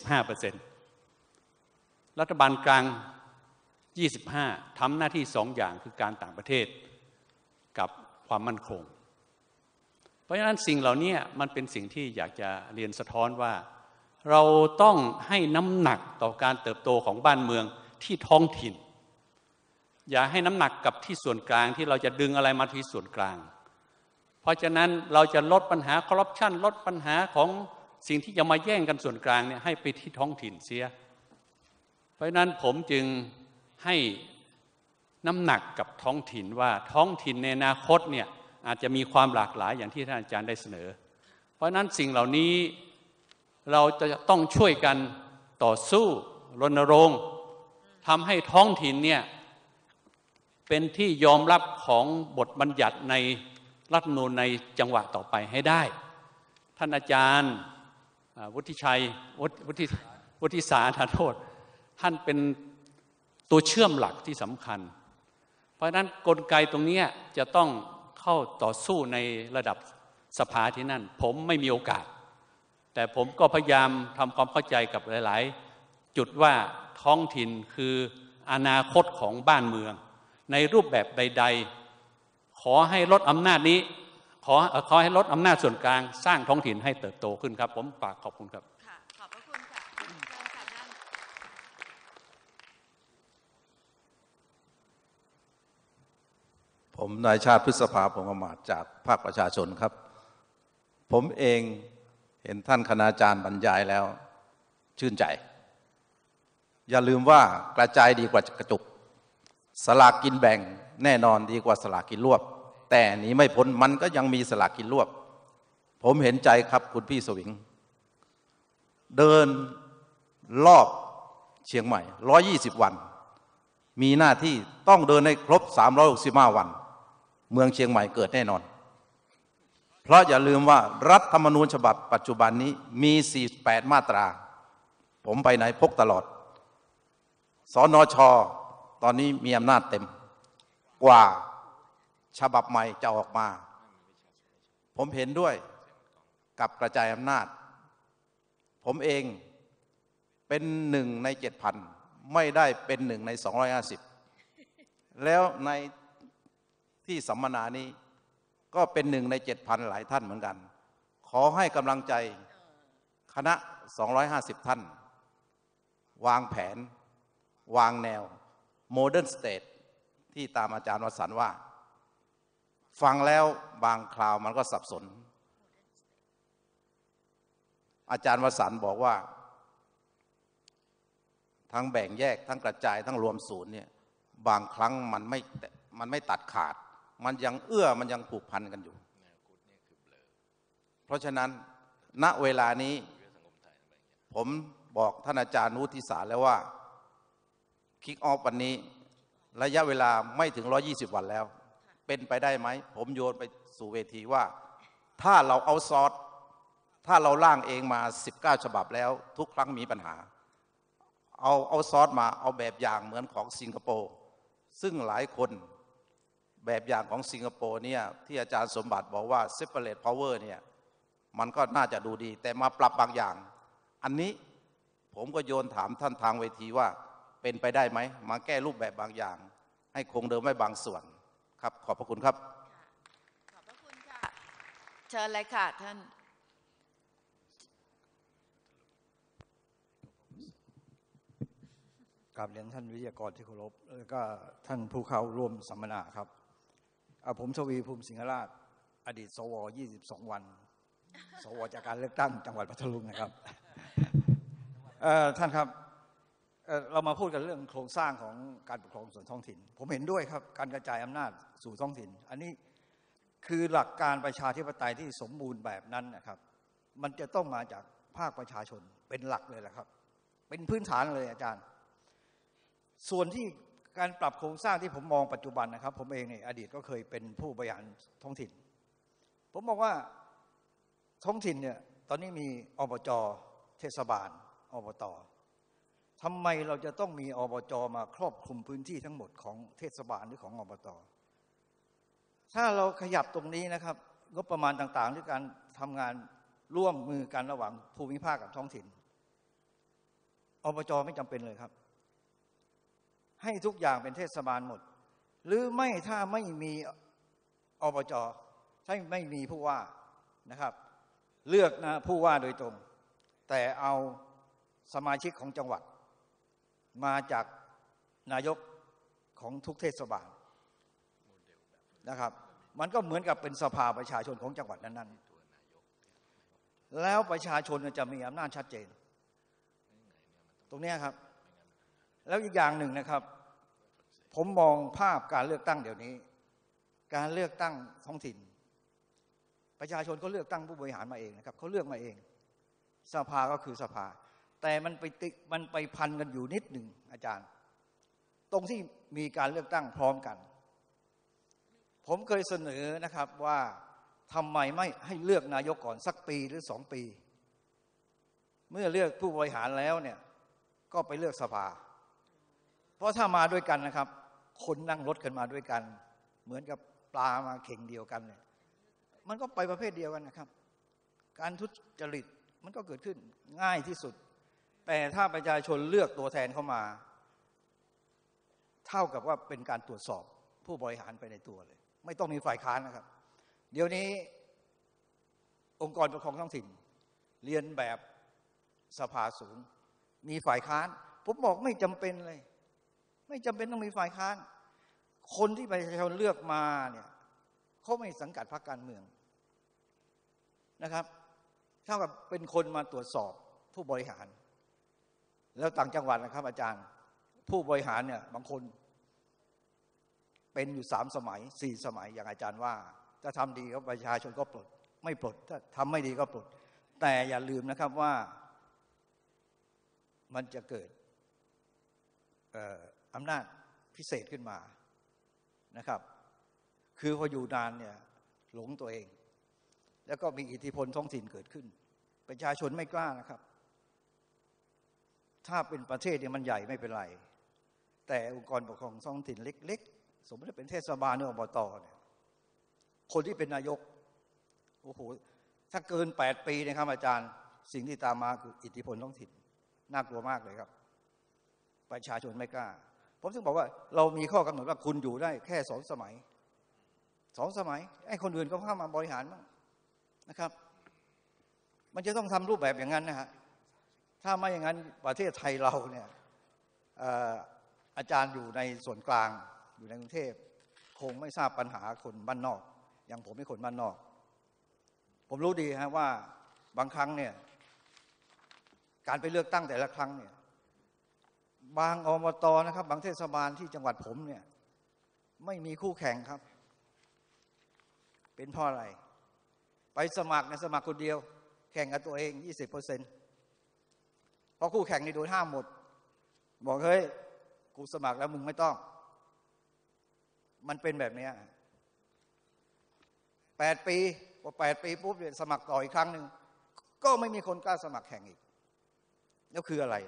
[SPEAKER 5] 75%รัฐบาลกลาง25%ทำหน้าที่2 อย่างคือการต่างประเทศกับความมั่นคงเพราะฉะนั้นสิ่งเหล่านี้มันเป็นสิ่งที่อยากจะเรียนสะท้อนว่าเราต้องให้น้ำหนักต่อการเติบโตของบ้านเมืองที่ท้องถิ่นอย่าให้น้ำหนักกับที่ส่วนกลางที่เราจะดึงอะไรมาที่ส่วนกลางเพราะฉะนั้นเราจะลดปัญหาคอร์รัปชันลดปัญหาของสิ่งที่จะมาแย่งกันส่วนกลางเนี่ยให้ไปที่ท้องถิ่นเสียเพราะฉะนั้นผมจึงให้น้ำหนักกับท้องถิ่นว่าท้องถิ่นในอนาคตเนี่ยอาจจะมีความหลากหลายอย่างที่ท่านอาจารย์ได้เสนอเพราะฉะนั้นสิ่งเหล่านี้เราจะต้องช่วยกันต่อสู้รณรงค์ทำให้ท้องถิ่นเนี่ยเป็นที่ยอมรับของบทบัญญัติในรัฐธรรมนูญในจังหวะต่อไปให้ได้ท่านอาจารย์วุฒิสารโทษท่านเป็นตัวเชื่อมหลักที่สำคัญเพราะฉะนั้นกลไกตรงนี้จะต้องเข้าต่อสู้ในระดับสภาที่นั่นผมไม่มีโอกาสแต่ผมก็พยายามทำความเข้าใจกับหลายๆจุดว่าท้องถิ่นคืออนาคตของบ้านเมืองในรูปแบบใดๆขอให้ลดอำนาจนี้ขอให้ลดอำนาจส่วนกลางสร้างท้องถิ่นให้เติบโตขึ้นครับผมฝากขอบคุณครับ
[SPEAKER 1] ค่ะขอบพระคุณค่ะเชิญค่ะท่าน
[SPEAKER 6] ผมนายชาติพฤษภาพงษ์อมาตย์จากภาคประชาชนครับผมเองเห็นท่านคณาจารย์บรรยายแล้วชื่นใจอย่าลืมว่ากระจายดีกว่ากระจุกสลากกินแบ่งแน่นอนดีกว่าสลากกินรวบแต่หนีไม่พ้นมันก็ยังมีสลากกินรวบผมเห็นใจครับคุณพี่สวิงเดินรอบเชียงใหม่120 วันมีหน้าที่ต้องเดินให้ครบ365 วันเมืองเชียงใหม่เกิดแน่นอนเพราะอย่าลืมว่ารัฐธรรมนูญฉบับปัจจุบันนี้มี48 มาตราผมไปไหนพกตลอดสนช.ตอนนี้มีอำนาจเต็มกว่าฉบับใหม่จะออกมาผมเห็นด้วยกับกระจายอำนาจผมเองเป็น1 ใน 7,000ไม่ได้เป็น1 ใน 250แล้วในที่สัมมนานี้ก็เป็น1 ใน 7,000หลายท่านเหมือนกันขอให้กำลังใจคณะ250 ท่านวางแผนวางแนวโมเดิร์นสเตทที่ตามอาจารย์วสันต์ว่าฟังแล้วบางคราวมันก็สับสนอาจารย์วสันต์บอกว่าทั้งแบ่งแยกทั้งกระจายทั้งรวมศูนย์เนี่ยบางครั้งมันไม่ตัดขาดมันยังผูกพันกันอยู่ เพราะฉะนั้นณเวลานี้ผมบอกท่านอาจารย์วุฒิสารแล้วว่าคิกออฟวันนี้ระยะเวลาไม่ถึง120 วันแล้วเป็นไปได้ไหมผมโยนไปสู่เวทีว่าถ้าเราเอาซอสถ้าเราร่างเองมา19 ฉบับแล้วทุกครั้งมีปัญหาเอาซอสมาเอาแบบอย่างเหมือนของสิงคโปร์ซึ่งหลายคนแบบอย่างของสิงคโปร์เนี่ยที่อาจารย์สมบัติบอกว่า separate power เนี่ยมันก็น่าจะดูดีแต่มาปรับบางอย่างอันนี้ผมก็โยนถามท่านทางเวทีว่าเป็นไปได้ไหมมาแก้รูปแบบบางอย่างให้คงเดิมไว้บางส่วนครับขอบพระคุณครับ
[SPEAKER 1] ขอบพระคุณค่ะเชิญเลยค่ะท่าน
[SPEAKER 7] กราบเรียนท่านวิทยากรที่เคารพแล้วก็ท่านผู้เข้าร่วมสัมมนาครับผมทวีภูมิสิงหราชอดีตสว22 วันสวจากการเลือกตั้งจังหวัดพัทลุงนะครับท่านครับเรามาพูดกันเรื่องโครงสร้างของการปกครองส่วนท้องถิ่นผมเห็นด้วยครับการกระจายอำนาจสู่ท้องถิ่นอันนี้คือหลักการประชาธิปไตยที่สมบูรณ์แบบนั้นนะครับมันจะต้องมาจากภาคประชาชนเป็นหลักเลยแหละครับเป็นพื้นฐานเลยอาจารย์ส่วนที่การปรับโครงสร้างที่ผมมองปัจจุบันนะครับผมเองในอดีตก็เคยเป็นผู้บริหารท้องถิ่นผมบอกว่าท้องถิ่นเนี่ยตอนนี้มีอบจ.เทศบาลอบต.ทำไมเราจะต้องมีอบจ.มาครอบคลุมพื้นที่ทั้งหมดของเทศบาลหรือของอบต.ถ้าเราขยับตรงนี้นะครับงบประมาณต่างๆหรือการทำงานร่วมมือกันระหว่างภูมิภาคกับท้องถิ่นอบจ.ไม่จำเป็นเลยครับให้ทุกอย่างเป็นเทศบาลหมดหรือไม่ถ้าไม่มีอบจ.ถ้าไม่มีผู้ว่านะครับเลือกนะผู้ว่าโดยตรงแต่เอาสมาชิกของจังหวัดมาจากนายกของทุกเทศบาลนะครับมันก็เหมือนกับเป็นสภาประชาชนของจังหวัดนั้นๆแล้วประชาชนจะมีอำนาจชัดเจนตรงนี้ครับแล้วอีกอย่างหนึ่งนะครับผมมองภาพการเลือกตั้งเดี๋ยวนี้การเลือกตั้งท้องถิ่นประชาชนเขาเลือกตั้งผู้บริหารมาเองนะครับเขาเลือกมาเองสภาก็คือสภาแต่มันไปพันกันอยู่นิดหนึ่งอาจารย์ตรงที่มีการเลือกตั้งพร้อมกันผมเคยเสนอนะครับว่าทำไมไม่ให้เลือกนายกก่อนสักปีหรือ2 ปีเมื่อเลือกผู้บริหารแล้วเนี่ยก็ไปเลือกสภาเพราะถ้ามาด้วยกันนะครับคนนั่งรถกันมาด้วยกันเหมือนกับปลามาเข่งเดียวกันเนี่ยมันก็ไปประเภทเดียวกันนะครับการทุจริตมันก็เกิดขึ้นง่ายที่สุดแต่ถ้าประชาชนเลือกตัวแทนเข้ามาเท่ากับว่าเป็นการตรวจสอบผู้บริหารไปในตัวเลยไม่ต้องมีฝ่ายค้านนะครับเดี๋ยวนี้องค์กรปกครองท้องถิ่นเรียนแบบสภาสูงมีฝ่ายค้านผมบอกไม่จำเป็นเลยไม่จำเป็นต้องมีฝ่ายค้านคนที่ประชาชนเลือกมาเนี่ยเขาไม่สังกัดพรรคการเมืองนะครับเท่ากับเป็นคนมาตรวจสอบผู้บริหารแล้วต่างจังหวัดนะครับอาจารย์ผู้บริหารเนี่ยบางคนเป็นอยู่3 สมัย 4 สมัยอย่างอาจารย์ว่าถ้าทำดีก็ประชาชนก็ปลดไม่ปลดถ้าทำไม่ดีก็ปลดแต่อย่าลืมนะครับว่ามันจะเกิดอำนาจพิเศษขึ้นมานะครับคือพออยู่นานเนี่ยหลงตัวเองแล้วก็มีอิทธิพลท้องถิ่นเกิดขึ้นประชาชนไม่กล้านะครับถ้าเป็นประเทศเนี่ยมันใหญ่ไม่เป็นไรแต่องค์กรปกครองท้องถิ่นเล็กๆสมมติเป็นเทศบาลหรืออบตเนี่ยคนที่เป็นนายกโอ้โหถ้าเกิน8 ปีนะครับอาจารย์สิ่งที่ตามมาคืออิทธิพลท้องถิ่นน่ากลัวมากเลยครับประชาชนไม่กล้าผมถึงบอกว่าเรามีข้อกำหนดว่าคุณอยู่ได้แค่2 สมัย2 สมัยไอ้คนอื่นก็เข้ามาบริหารบ้างนะครับมันจะต้องทำรูปแบบอย่างนั้นนะฮะถ้าไม่อย่างนั้นประเทศไทยเราเนี่ยอาจารย์อยู่ในส่วนกลางอยู่ในกรุงเทพคงไม่ทราบปัญหาคนบ้านนอกอย่างผมเป็นคนบ้านนอกผมรู้ดีฮะว่าบางครั้งเนี่ยการไปเลือกตั้งแต่ละครั้งเนี่ยบางอบตนะครับบางเทศบาลที่จังหวัดผมเนี่ยไม่มีคู่แข่งครับเป็นเพราะอะไรไปสมัครสมัครคนเดียวแข่งกับตัวเอง 20%เพราะคู่แข่งนี่โดนห้ามหมดบอกเฮ้ยกูสมัครแล้วมึงไม่ต้องมันเป็นแบบนี้8 ปีพอ8 ปีปุ๊บเนี่ยสมัครต่ออีกครั้งหนึ่งก็ไม่มีคนกล้าสมัครแข่งอีกแล้วคืออะไร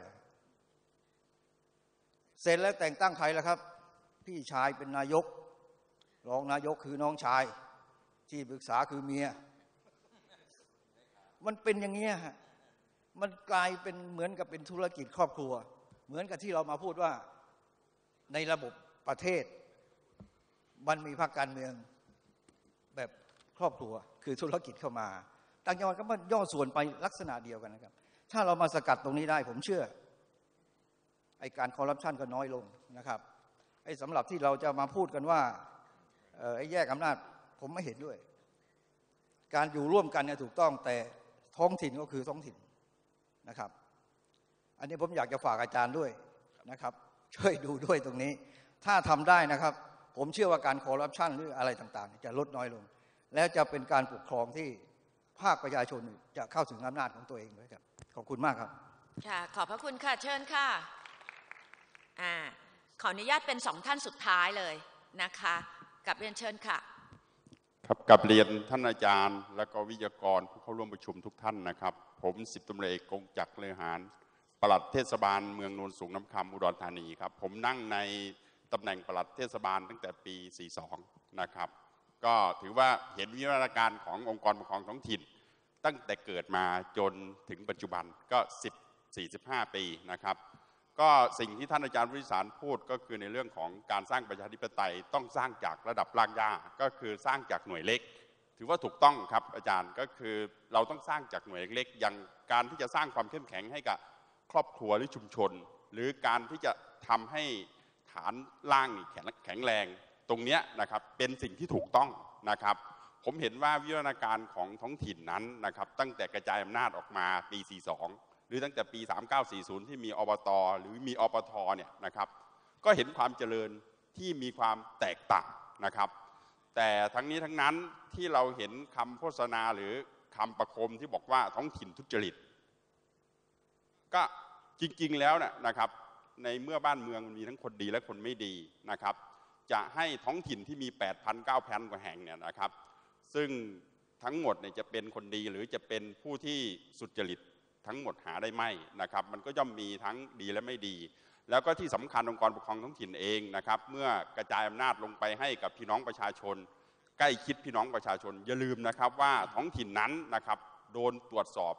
[SPEAKER 7] เสร็จแล้วแต่งตั้งใครล่ะครับพี่ชายเป็นนายกรองนายกคือน้องชายที่ปรึกษาคือเมียมันเป็นอย่างนี้ฮะมันกลายเป็นเหมือนกับเป็นธุรกิจครอบครัวเหมือนกับที่เรามาพูดว่าในระบบประเทศมันมีพรรคการเมืองแบบครอบครัวคือธุรกิจเข้ามาต่างจังหวัดก็มันย่อส่วนไปลักษณะเดียวกันนะครับถ้าเรามาสกัดตรงนี้ได้ผมเชื่อไอ้การคอร์รัปชันก็น้อยลงนะครับไอ้สำหรับที่เราจะมาพูดกันว่าไอ้แยกอำนาจผมไม่เห็นด้วยการอยู่ร่วมกันเนี่ยถูกต้องแต่ท้องถิ่นก็คือท้องถิ่นนะครับอันนี้ผมอยากจะฝากอาจารย์ด้วยนะครับช่วยดูด้วยตรงนี้ถ้าทำได้นะครับผมเชื่อว่าการคอร์รัปชันหรืออะไรต่างๆจะลดน้อยลงและจะเป็นการปกครองที่ภาคประชาชนจะเข้าถึงอำนาจของตัวเองด้วยครับขอบคุณมากครับ
[SPEAKER 1] ค่ะขอบพระคุณค่ะเชิญค่ะขออนุญาตเป็น2 ท่านสุดท้ายเลยนะคะกับเรียนเชิญค่ะ
[SPEAKER 8] ครับกับเรียนท่านอาจารย์และก็วิทยากรผู้เข้าร่วมประชุมทุกท่านนะครับผม10 ตำรวจเอกกงจักรเลอหารปลัดเทศบาลเมืองโนนสูงน้ำคำอุดรธานีครับผมนั่งในตำแหน่งปลัดเทศบาลตั้งแต่ปี 42 นะครับก็ถือว่าเห็นวิวัฒนาการขององค์กรปกครองท้องถิ่นตั้งแต่เกิดมาจนถึงปัจจุบันก็45 ปีนะครับก็สิ่งที่ท่านอาจารย์วิสารพูดก็คือในเรื่องของการสร้างประชาธิปไตยต้องสร้างจากระดับรากหญ้าก็คือสร้างจากหน่วยเล็กถือว่าถูกต้องครับอาจารย์ก็คือเราต้องสร้างจากหน่วยเล็กอย่างการที่จะสร้างความเข้มแข็งให้กับครอบครัวหรือชุมชนหรือการที่จะทำให้ฐานล่างนี่แข็งแรงตรงนี้นะครับเป็นสิ่งที่ถูกต้องนะครับผมเห็นว่าวิวัฒนาการของท้องถิ่นนั้นนะครับตั้งแต่กระจายอำนาจออกมาปี 42 หรือตั้งแต่ปี 3940 ที่มีอบต.หรือมีอปท.เนี่ยนะครับก็เห็นความเจริญที่มีความแตกต่างนะครับแต่ทั้งนี้ทั้งนั้นที่เราเห็นคำโฆษณาหรือคำประโคมที่บอกว่าท้องถิ่นทุจริตก็จริงๆแล้วนะครับในเมื่อบ้านเมืองมันมีทั้งคนดีและคนไม่ดีนะครับจะให้ท้องถิ่นที่มี 8,000-9,000 กว่าแห่งเนี่ยนะครับซึ่งทั้งหมดเนี่ยจะเป็นคนดีหรือจะเป็นผู้ที่สุจริตทั้งหมดหาได้ไม่นะครับมันก็ย่อมมีทั้งดีและไม่ดีแล้วก็ที่สำคัญองค์กรปกครองท้องถิ่นเองนะครับเมื่อกระจายอำนาจลงไปให้กับพี่น้องประชาชนใกล้ชิดพี่น้องประชาชนอย่าลืมนะครับว่าท้องถิ่นนั้นนะครับโดนตรวจสอบ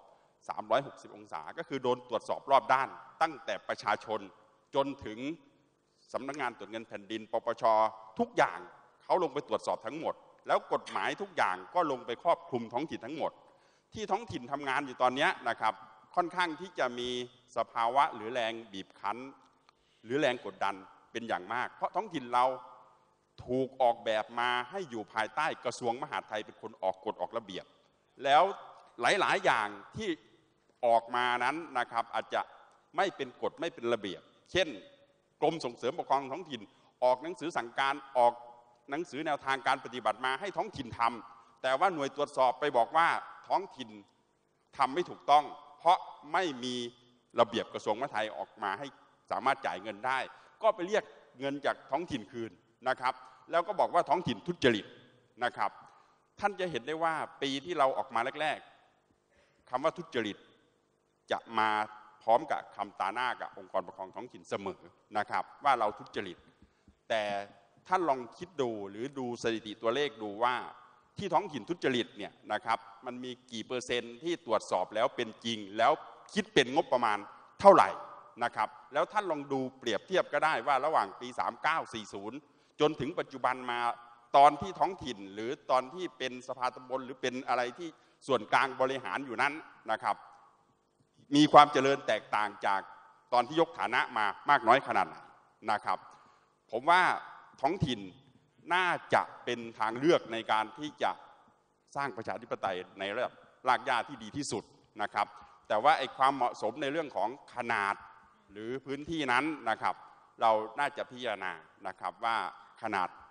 [SPEAKER 8] 360 องศาก็คือโดนตรวจสอบรอบด้านตั้งแต่ประชาชนจนถึงสำนักงานตรวจเงินแผ่นดินปปช.ทุกอย่างเขาลงไปตรวจสอบทั้งหมดแล้วกฎหมายทุกอย่างก็ลงไปครอบคลุมท้องถิ่นทั้งหมดที่ท้องถิ่นทำงานอยู่ตอนนี้นะครับค่อนข้างที่จะมีสภาวะหรือแรงบีบคั้นหรือแรงกดดันเป็นอย่างมากเพราะท้องถิ่นเราถูกออกแบบมาให้อยู่ภายใต้กระทรวงมหาดไทยเป็นคนออกกฎออกระเบียบแล้วหลายๆอย่างที่ออกมานั้นนะครับอาจจะไม่เป็นกฎไม่เป็นระเบียบเช่นกรมส่งเสริมปกครองท้องถิ่นออกหนังสือสั่งการออกหนังสือแนวทางการปฏิบัติมาให้ท้องถิ่นทำแต่ว่าหน่วยตรวจสอบไปบอกว่าท้องถิ่นทำไม่ถูกต้องเพราะไม่มีระเบียบกระทรวงมหาดไทยออกมาให้สามารถจ่ายเงินได้ก็ไปเรียกเงินจากท้องถิ่นคืนนะครับแล้วก็บอกว่าท้องถิ่นทุจริตนะครับท่านจะเห็นได้ว่าปีที่เราออกมาแรกๆคำว่าทุจริตจะมาพร้อมกับคำตาหน้ากับองค์กรปกครองท้องถิ่นเสมอนะครับว่าเราทุจริตแต่ท่านลองคิดดูหรือดูสถิติตัวเลขดูว่าที่ท้องถิ่นทุจริตเนี่ยนะครับมันมีกี่เปอร์เซ็นต์ที่ตรวจสอบแล้วเป็นจริงแล้วคิดเป็นงบประมาณเท่าไหร่นะครับแล้วท่านลองดูเปรียบเทียบก็ได้ว่าระหว่างปี 3940 จนถึงปัจจุบันมาตอนที่ท้องถิ่นหรือตอนที่เป็นสภาตำบลหรือเป็นอะไรที่ส่วนกลางบริหารอยู่นั้นนะครับมีความเจริญแตกต่างจากตอนที่ยกฐานะมามากน้อยขนาดไหนนะครับผมว่าท้องถิ่นน่าจะเป็นทางเลือกในการที่จะสร้างประชาธิปไตยในระดับรากหญ้าที่ดีที่สุดนะครับแต่ว่าไอ้ความเหมาะสมในเรื่องของขนาดหรือพื้นที่นั้นนะครับเราน่าจะพิจารณานะครับว่าขนาด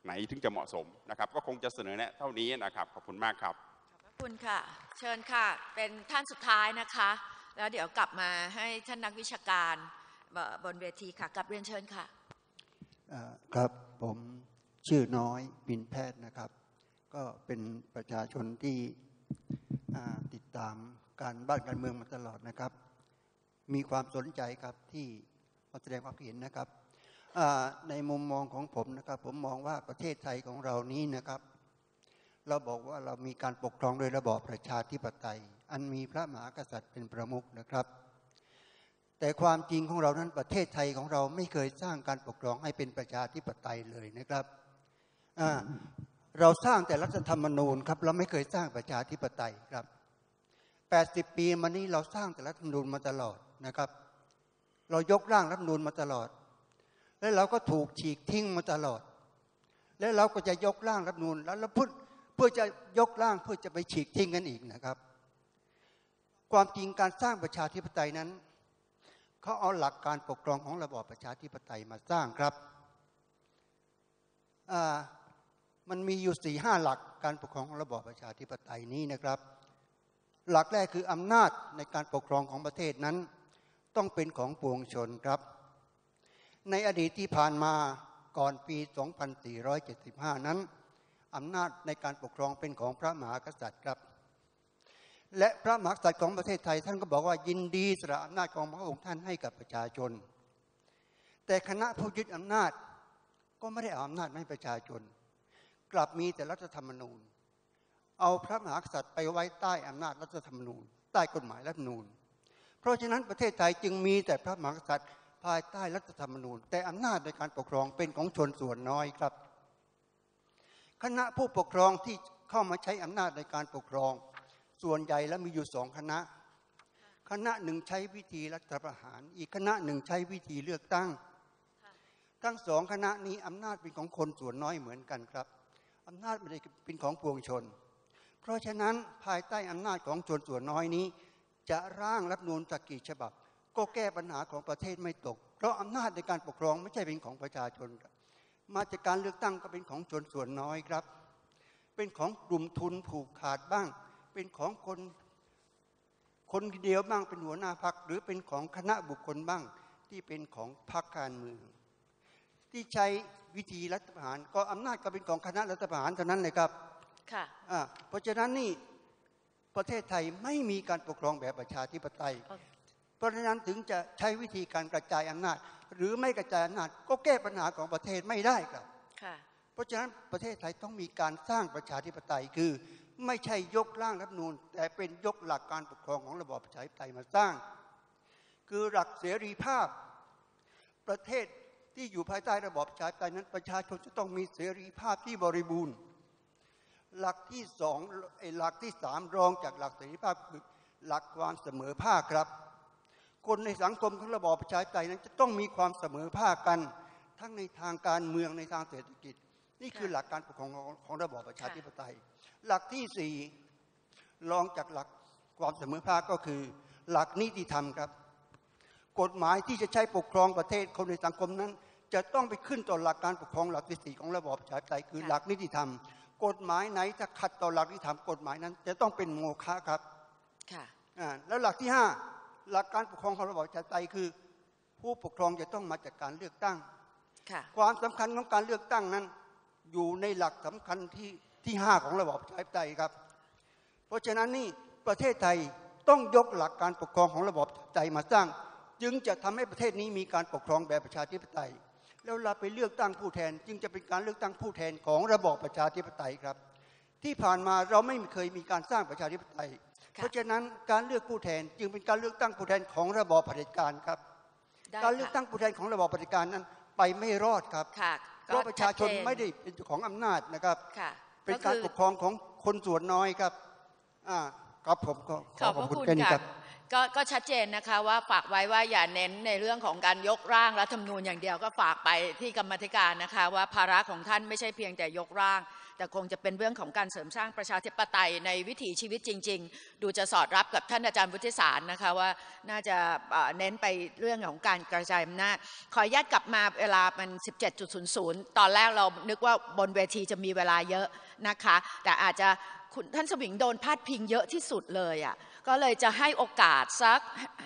[SPEAKER 8] ไหนถึงจะเหมาะสมนะครับก็คงจะเสนอแนะเท่านี้นะครับขอบคุณมากครับ
[SPEAKER 1] ขอบคุณค่ะเชิญค่ะเป็นท่านสุดท้ายนะคะแล้วเดี๋ยวกลับมาให้ท่านนักวิชาการบนเวทีค่ะกลับเรียนเชิญค่ะ
[SPEAKER 9] ครับผมชื่อน้อยบินแพทย์นะครับก็เป็นประชาชนที่ติดตามการบ้านการเมืองมาตลอดนะครับมีความสนใจครับที่มาแสดงความเห็นนะครับในมุมมองของผมนะครับผมมองว่าประเทศไทยของเรานี้นะครับเราบอกว่าเรามีการปกครองโดยระบอบประชาธิปไตยอันมีพระมหากษัตริย์เป็นประมุขนะครับแต่ความจริงของเรานั้นประเทศไทยของเราไม่เคยสร้างการปกครองให้เป็นประชาธิปไตยเลยนะครับเราสร้างแต่รัฐธรรมนูญครับเราไม่เคยสร้างประชาธิปไตยครับ80 ปีมานี้เราสร้างแต่รัฐธรรมนูญมาตลอดนะครับเรายกร่างรัฐธรรมนูญมาตลอดและเราก็ถูกฉีกทิ้งมาตลอดและเราก็จะยกร่างรัฐธรรมนูญแล้วเพื่อจะยกร่างเพื่อจะไปฉีกทิ้งกันอีกนะครับความจริงการสร้างประชาธิปไตยนั้นเขาเอาหลักการปกครองของระบอบประชาธิปไตยมาสร้างครับมันมีอยู่ 4-5 หลักการปกครองของระบอบประชาธิปไตยนี้นะครับหลักแรกคืออำนาจในการปกครองของประเทศนั้นต้องเป็นของปวงชนครับในอดีตที่ผ่านมาก่อนปี 2475 นั้นอำนาจในการปกครองเป็นของพระมหากษัตริย์ครับและพระมหากษัตริย์ของประเทศไทยท่านก็บอกว่ายินดีสละอำนาจของพระองค์ท่านให้กับประชาชนแต่คณะผู้ยึดอำนาจก็ไม่ได้เอาอำนาจให้ประชาชนกลับมีแต่รัฐธรรมนูญเอาพระมหากษัตริย์ไปไว้ใต้อำนาจรัฐธรรมนูญใต้กฎหมายรัฐธรรมนูญเพราะฉะนั้นประเทศไทยจึงมีแต่พระมหากษัตริย์ภายใต้รัฐธรรมนูญแต่อำนาจในการปกครองเป็นของชนส่วนน้อยครับคณะผู้ปกครองที่เข้ามาใช้อำนาจในการปกครองส่วนใหญ่แล้วมีอยู่2 คณะคณะหนึ่งใช้วิธีรัฐประหารอีกคณะหนึ่งใช้วิธีเลือกตั้งทั้ง2 คณะนี้อำนาจเป็นของคนส่วนน้อยเหมือนกันครับอำนาจไม่ได้เป็นของปวงชนเพราะฉะนั้นภายใต้อำนาจของชนส่วนน้อยนี้จะร่างรัฐธรรมนูญสักกี่ฉบับก็แก้ปัญหาของประเทศไม่ตกเพราะอำนาจในการปกครองไม่ใช่เป็นของประชาชนมาจากการเลือกตั้งก็เป็นของชนส่วนน้อยครับเป็นของกลุ่มทุนผูกขาดบ้างเป็นของคนเดียวบ้างเป็นหัวหน้าพรรคหรือเป็นของคณะบุคคลบ้างที่เป็นของพรรคการเมืองที่ใช้วิธีรัฐประหารก็อำนาจก็เป็นของคณะรัฐประหารเท่านั้นเลยครับ
[SPEAKER 1] ค่ะ
[SPEAKER 9] เพราะฉะนั้นนี่ประเทศไทยไม่มีการปกครองแบบประชาธิปไตยเพราะฉะนั้นถึงจะใช้วิธีการกระจายอำนาจหรือไม่กระจายอำนาจก็แก้ปัญหาของประเทศไม่ได้ครับเพราะฉะนั้นประเทศไทยต้องมีการสร้างประชาธิปไตยคือไม่ใช่ยกร่างรัฐธรรมนูญแต่เป็นยกหลักการปกครองของระบอบประชาธิปไตยมาสร้างคือหลักเสรีภาพประเทศที่อยู่ภายใต้ระบอบประชาธิปไตยนั้นประชาชนจะต้องมีเสรีภาพที่บริบูรณ์หลักที่2หลักที่3รองจากหลักเสรีภาพคือหลักความเสมอภาคครับคนในสังคมของระบอบประชาธิปไตยนั้นจะต้องมีความเสมอภาคกันทั้งในทางการเมืองในทางเศรษฐกิจนี่คือหลักการปกครองของระบอบประชาธิปไตยหลักที่4รองจากหลักความเสมอภาคก็คือหลักนิติธรรมครับกฎหมายที่จะใช้ปกครองประเทศคนในสังคมนั้นจะต้องไปขึ้นต่อหลักการปกครองหลักที่4ของระบอบประชาธิปไตยคือหลักนิติธรรมกฎหมายไหนถ้าขัดต่อหลักนิติธรรมกฎหมายนั้นจะต้องเป็นโมฆะครับแล้วหลักที่5หลักการปกครองของระบอบประชาธิปไตยคือผู้ปกครองจะต้องมาจากการเลือกตั้งความสำคัญของการเลือกตั้งนั้นอยู่ในหลักสำคัญที่5ของระบอบประชาธิปไตยครับเพราะฉะนั้นนี่ประเทศไทยต้องยกหลักการปกครองของระบอบประชาธิปไตยมาสร้างจึงจะทำให้ประเทศนี้มีการปกครองแบบประชาธิปไตยแล้วเราไปเลือกตั้งผู้แทนจึงจะเป็นการเลือกตั้งผู้แทนของระบอบประชาธิปไตยครับที่ผ่านมาเราไม่เคยมีการสร้างประชาธิปไตยเพราะฉะนั้นการเลือกผู้แทนจึงเป็นการเลือกตั้งผู้แทนของระบอบเผด็จการครับการเลือกตั้งผู้แทนของระบอบเผด็จการนั้นไปไม่รอดครับเพราะประชาชนไม่ได้เป็นเจ้าของอำนาจนะครับเป็นการปกครองของคนส่วนน้อยครับครับผมขอบคุณแค่นี้ครับ
[SPEAKER 1] ก็ชัดเจนนะคะว่าฝากไว้ว่าอย่าเน้นในเรื่องของการยกร่างรัฐธรรมนูญอย่างเดียวก็ฝากไปที่กรรมาธิการนะคะว่าภาระของท่านไม่ใช่เพียงแต่ยกร่างแต่คงจะเป็นเรื่องของการเสริมสร้างประชาธิปไตยในวิถีชีวิตจริงๆดูจะสอดรับกับท่านอาจารย์วุฒิสารนะคะว่าน่าจะเน้นไปเรื่องของการกระจายอำนาจขออนุญาตกลับมาเวลามัน 17.00 ตอนแรกเรานึกว่าบนเวทีจะมีเวลาเยอะนะคะแต่อาจจะท่านสวิงโดนพาดพิงเยอะที่สุดเลยอ่ะก็เลยจะให้โอกาสสัก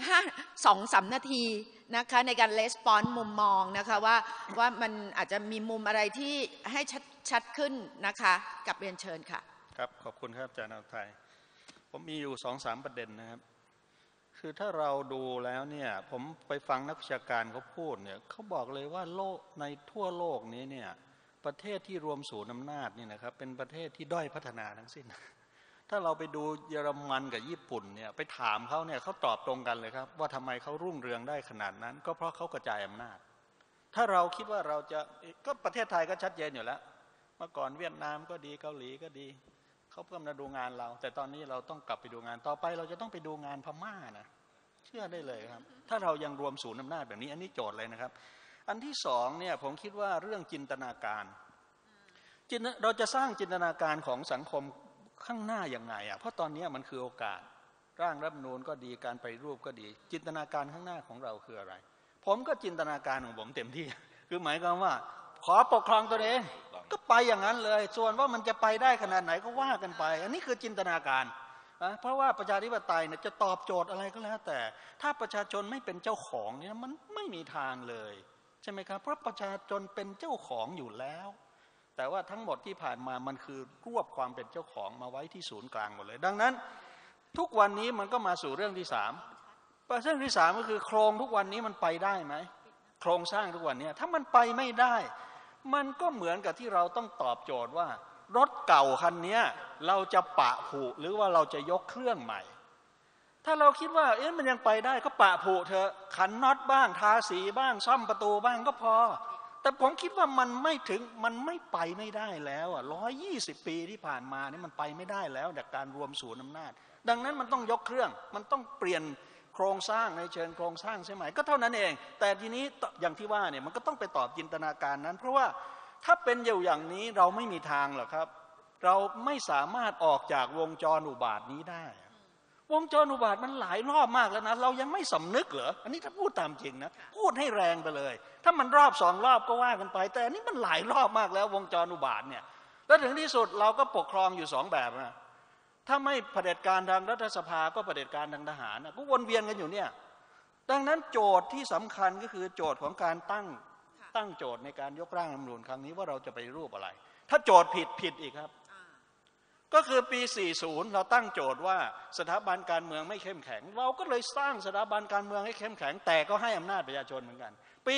[SPEAKER 1] 2-3 นาทีนะคะในการレスปอนส์มุมมองนะคะว่ามันอาจจะมีมุมอะไรที่ให้ชัดขึ้นนะคะกับเรียนเชิญค่ะ
[SPEAKER 10] ครับขอบคุณครับอาจารย์อรไทยผมมีอยู่ 2-3 ประเด็นนะครับคือถ้าเราดูแล้วเนี่ยผมไปฟังนักวิชาการเขาพูดเนี่ยเขาบอกเลยว่าโลกในทั่วโลกนี้เนี่ยประเทศที่รวมศูนย์อำนาจนี่นะครับเป็นประเทศที่ด้อยพัฒนาทั้งสิ้นถ้าเราไปดูเยอรมันกับญี่ปุ่นเนี่ยไปถามเขาเนี่ยเขาตอบตรงกันเลยครับว่าทำไมเขารุ่งเรืองได้ขนาดนั้นก็เพราะเขากระจายอำนาจถ้าเราคิดว่าเราจะก็ประเทศไทยก็ชัดเจนอยู่แล้วเมื่อก่อนเวียดนามก็ดีเกาหลีก็ดีเขาเพิ่มมาดูงานเราแต่ตอนนี้เราต้องกลับไปดูงานต่อไปเราจะต้องไปดูงานพม่านะเชื่อได้เลยครับถ้าเรายังรวมศูนย์อำนาจแบบนี้อันนี้โจทย์เลยนะครับอันที่สองเนี่ยผมคิดว่าเรื่องจินตนาการเราจะสร้างจินตนาการของสังคมข้างหน้าอย่างไงอ่ะเพราะตอนนี้มันคือโอกาสร่างรัฐธรรมนูญก็ดีการไปรูปก็ดีจินตนาการข้างหน้าของเราคืออะไรผมก็จินตนาการของผมเต็มที่คือหมายความว่าขอปกครองตัวเองก็ไปอย่างนั้นเลยส่วนว่ามันจะไปได้ขนาดไหนก็ว่ากันไปอันนี้คือจินตนาการเพราะว่าประชาธิปไตยเนี่ยจะตอบโจทย์อะไรก็แล้วแต่ถ้าประชาชนไม่เป็นเจ้าของเนี่ยมันไม่มีทางเลยใช่ไหมครับเพราะประชาชนเป็นเจ้าของอยู่แล้วแต่ว่าทั้งหมดที่ผ่านมามันคือรวบความเป็นเจ้าของมาไว้ที่ศูนย์กลางหมดเลยดังนั้นทุกวันนี้มันก็มาสู่เรื่องที่สามเรื่องที่สามก็คือโครงทุกวันนี้มันไปได้ไหมโครงสร้างทุกวันนี้ถ้ามันไปไม่ได้มันก็เหมือนกับที่เราต้องตอบโจทย์ว่ารถเก่าคันนี้เราจะปะผุหรือว่าเราจะยกเครื่องใหม่ถ้าเราคิดว่ามันยังไปได้ก็ปะผุเถอะขันน็อตบ้างทาสีบ้างซ่อมประตูบ้างก็พอแต่ผมคิดว่ามันไม่ถึงมันไม่ไปไม่ได้แล้ว120 ปีที่ผ่านมานี่มันไปไม่ได้แล้วจากการรวมศูนย์อำนาจดังนั้นมันต้องยกเครื่องมันต้องเปลี่ยนโครงสร้างในเชิงโครงสร้างใช่ไหมก็เท่านั้นเองแต่ทีนี้อย่างที่ว่าเนี่ยมันก็ต้องไปตอบจินตนาการนั้นเพราะว่าถ้าเป็นอยู่อย่างนี้เราไม่มีทางหรอกครับเราไม่สามารถออกจากวงจรอุบาทนี้ได้วงจรอุบาทมันหลายรอบมากแล้วนะเรายังไม่สำนึกเหรออันนี้ถ้าพูดตามจริงนะพูดให้แรงไปเลยถ้ามันรอบ2 รอบก็ว่ากันไปแต่อันนี้มันหลายรอบมากแล้ววงจรอุบาทเนี่ยแล้วถึงที่สุดเราก็ปกครองอยู่2 แบบนะถ้าไม่เผด็จการทางรัฐสภาก็เผด็จการทางทหารก็วนเวียนกันอยู่เนี่ยดังนั้นโจทย์ที่สำคัญก็คือโจทย์ของการตั้งโจทย์ในการยกร่างรัฐธรรมนูญครั้งนี้ว่าเราจะไปรูปอะไรถ้าโจทย์ผิดอีกครับก็คือปี 40 เราตั้งโจทย์ว่าสถาบันการเมืองไม่เข้มแข็งเราก็เลยสร้างสถาบันการเมืองให้เข้มแข็งแต่ก็ให้อำนาจประชาชนเหมือนกันปี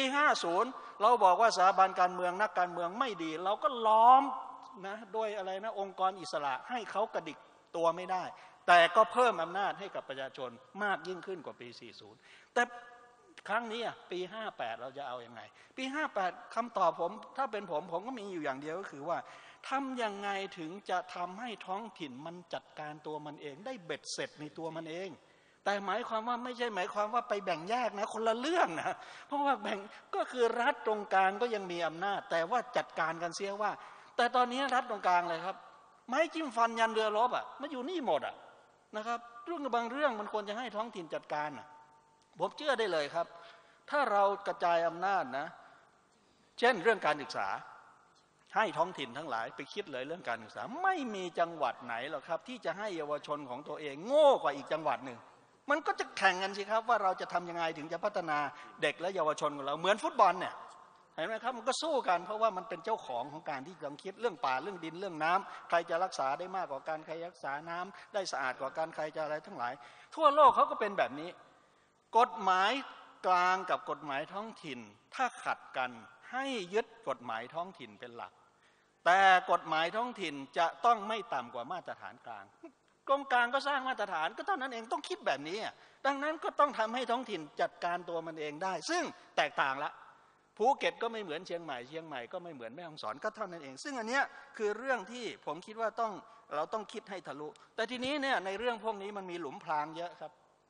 [SPEAKER 10] 50 เราบอกว่าสถาบันการเมืองนักการเมืองไม่ดีเราก็ล้อมนะด้วยอะไรนะองค์กรอิสระให้เขากระดิกตัวไม่ได้แต่ก็เพิ่มอำนาจให้กับประชาชนมากยิ่งขึ้นกว่าปี 40 แต่ครั้งนี้ปี 58 เราจะเอาอย่างไงปี 58 คำตอบผมถ้าเป็นผมก็มีอยู่อย่างเดียวก็คือว่าทำยังไงถึงจะทำให้ท้องถิ่นมันจัดการตัวมันเองได้เบ็ดเสร็จในตัวมันเองแต่หมายความว่าไม่ใช่หมายความว่าไปแบ่งแยกนะคนละเรื่องนะเพราะว่าแบ่งก็คือรัฐตรงกลางก็ยังมีอำนาจแต่ว่าจัดการกันเสียว่าแต่ตอนนี้รัฐตรงกลางเลยครับไม้จิ้มฟันยันเรือรบมันอยู่นี่หมดนะครับเรื่องบางเรื่องมันควรจะให้ท้องถิ่นจัดการผมเชื่อได้เลยครับถ้าเรากระจายอำนาจนะเช่นเรื่องการศึกษาให้ท้องถิ่นทั้งหลายไปคิดเลยเรื่องการศึกษาไม่มีจังหวัดไหนหรอกครับที่จะให้เยาวชนของตัวเองโง่กว่าอีกจังหวัดหนึ่งมันก็จะแข่งกันสิครับว่าเราจะทำยังไงถึงจะพัฒนาเด็กและเยาวชนของเราเหมือนฟุตบอลเนี่ยเห็นไหมครับมันก็สู้กันเพราะว่ามันเป็นเจ้าของการที่ต้องคิดเรื่องป่าเรื่องดินเรื่องน้ำใครจะรักษาได้มากกว่ากันใครรักษาน้ำได้สะอาดกว่ากันใครจะอะไรทั้งหลายทั่วโลกเขาก็เป็นแบบนี้กฎหมายกลางกับกฎหมายท้องถิ่นถ้าขัดกันให้ยึดกฎหมายท้องถิ่นเป็นหลักแต่กฎหมายท้องถิ่นจะต้องไม่ต่ำกว่ามาตรฐานกลางกรมกลางก็สร้างมาตรฐานก็เท่านั้นเองต้องคิดแบบนี้ดังนั้นก็ต้องทำให้ท้องถิ่นจัดการตัวมันเองได้ซึ่งแตกต่างละภูเก็ตก็ไม่เหมือนเชียงใหม่ก็ไม่เหมือนแม่ฮ่องสอนก็เท่านั้นเองซึ่งอันเนี้ยคือเรื่องที่ผมคิดว่าเราต้องคิดให้ทะลุแต่ทีนี้เนี่ยในเรื่องพวกนี้มันมีหลุมพรางเยอะครับ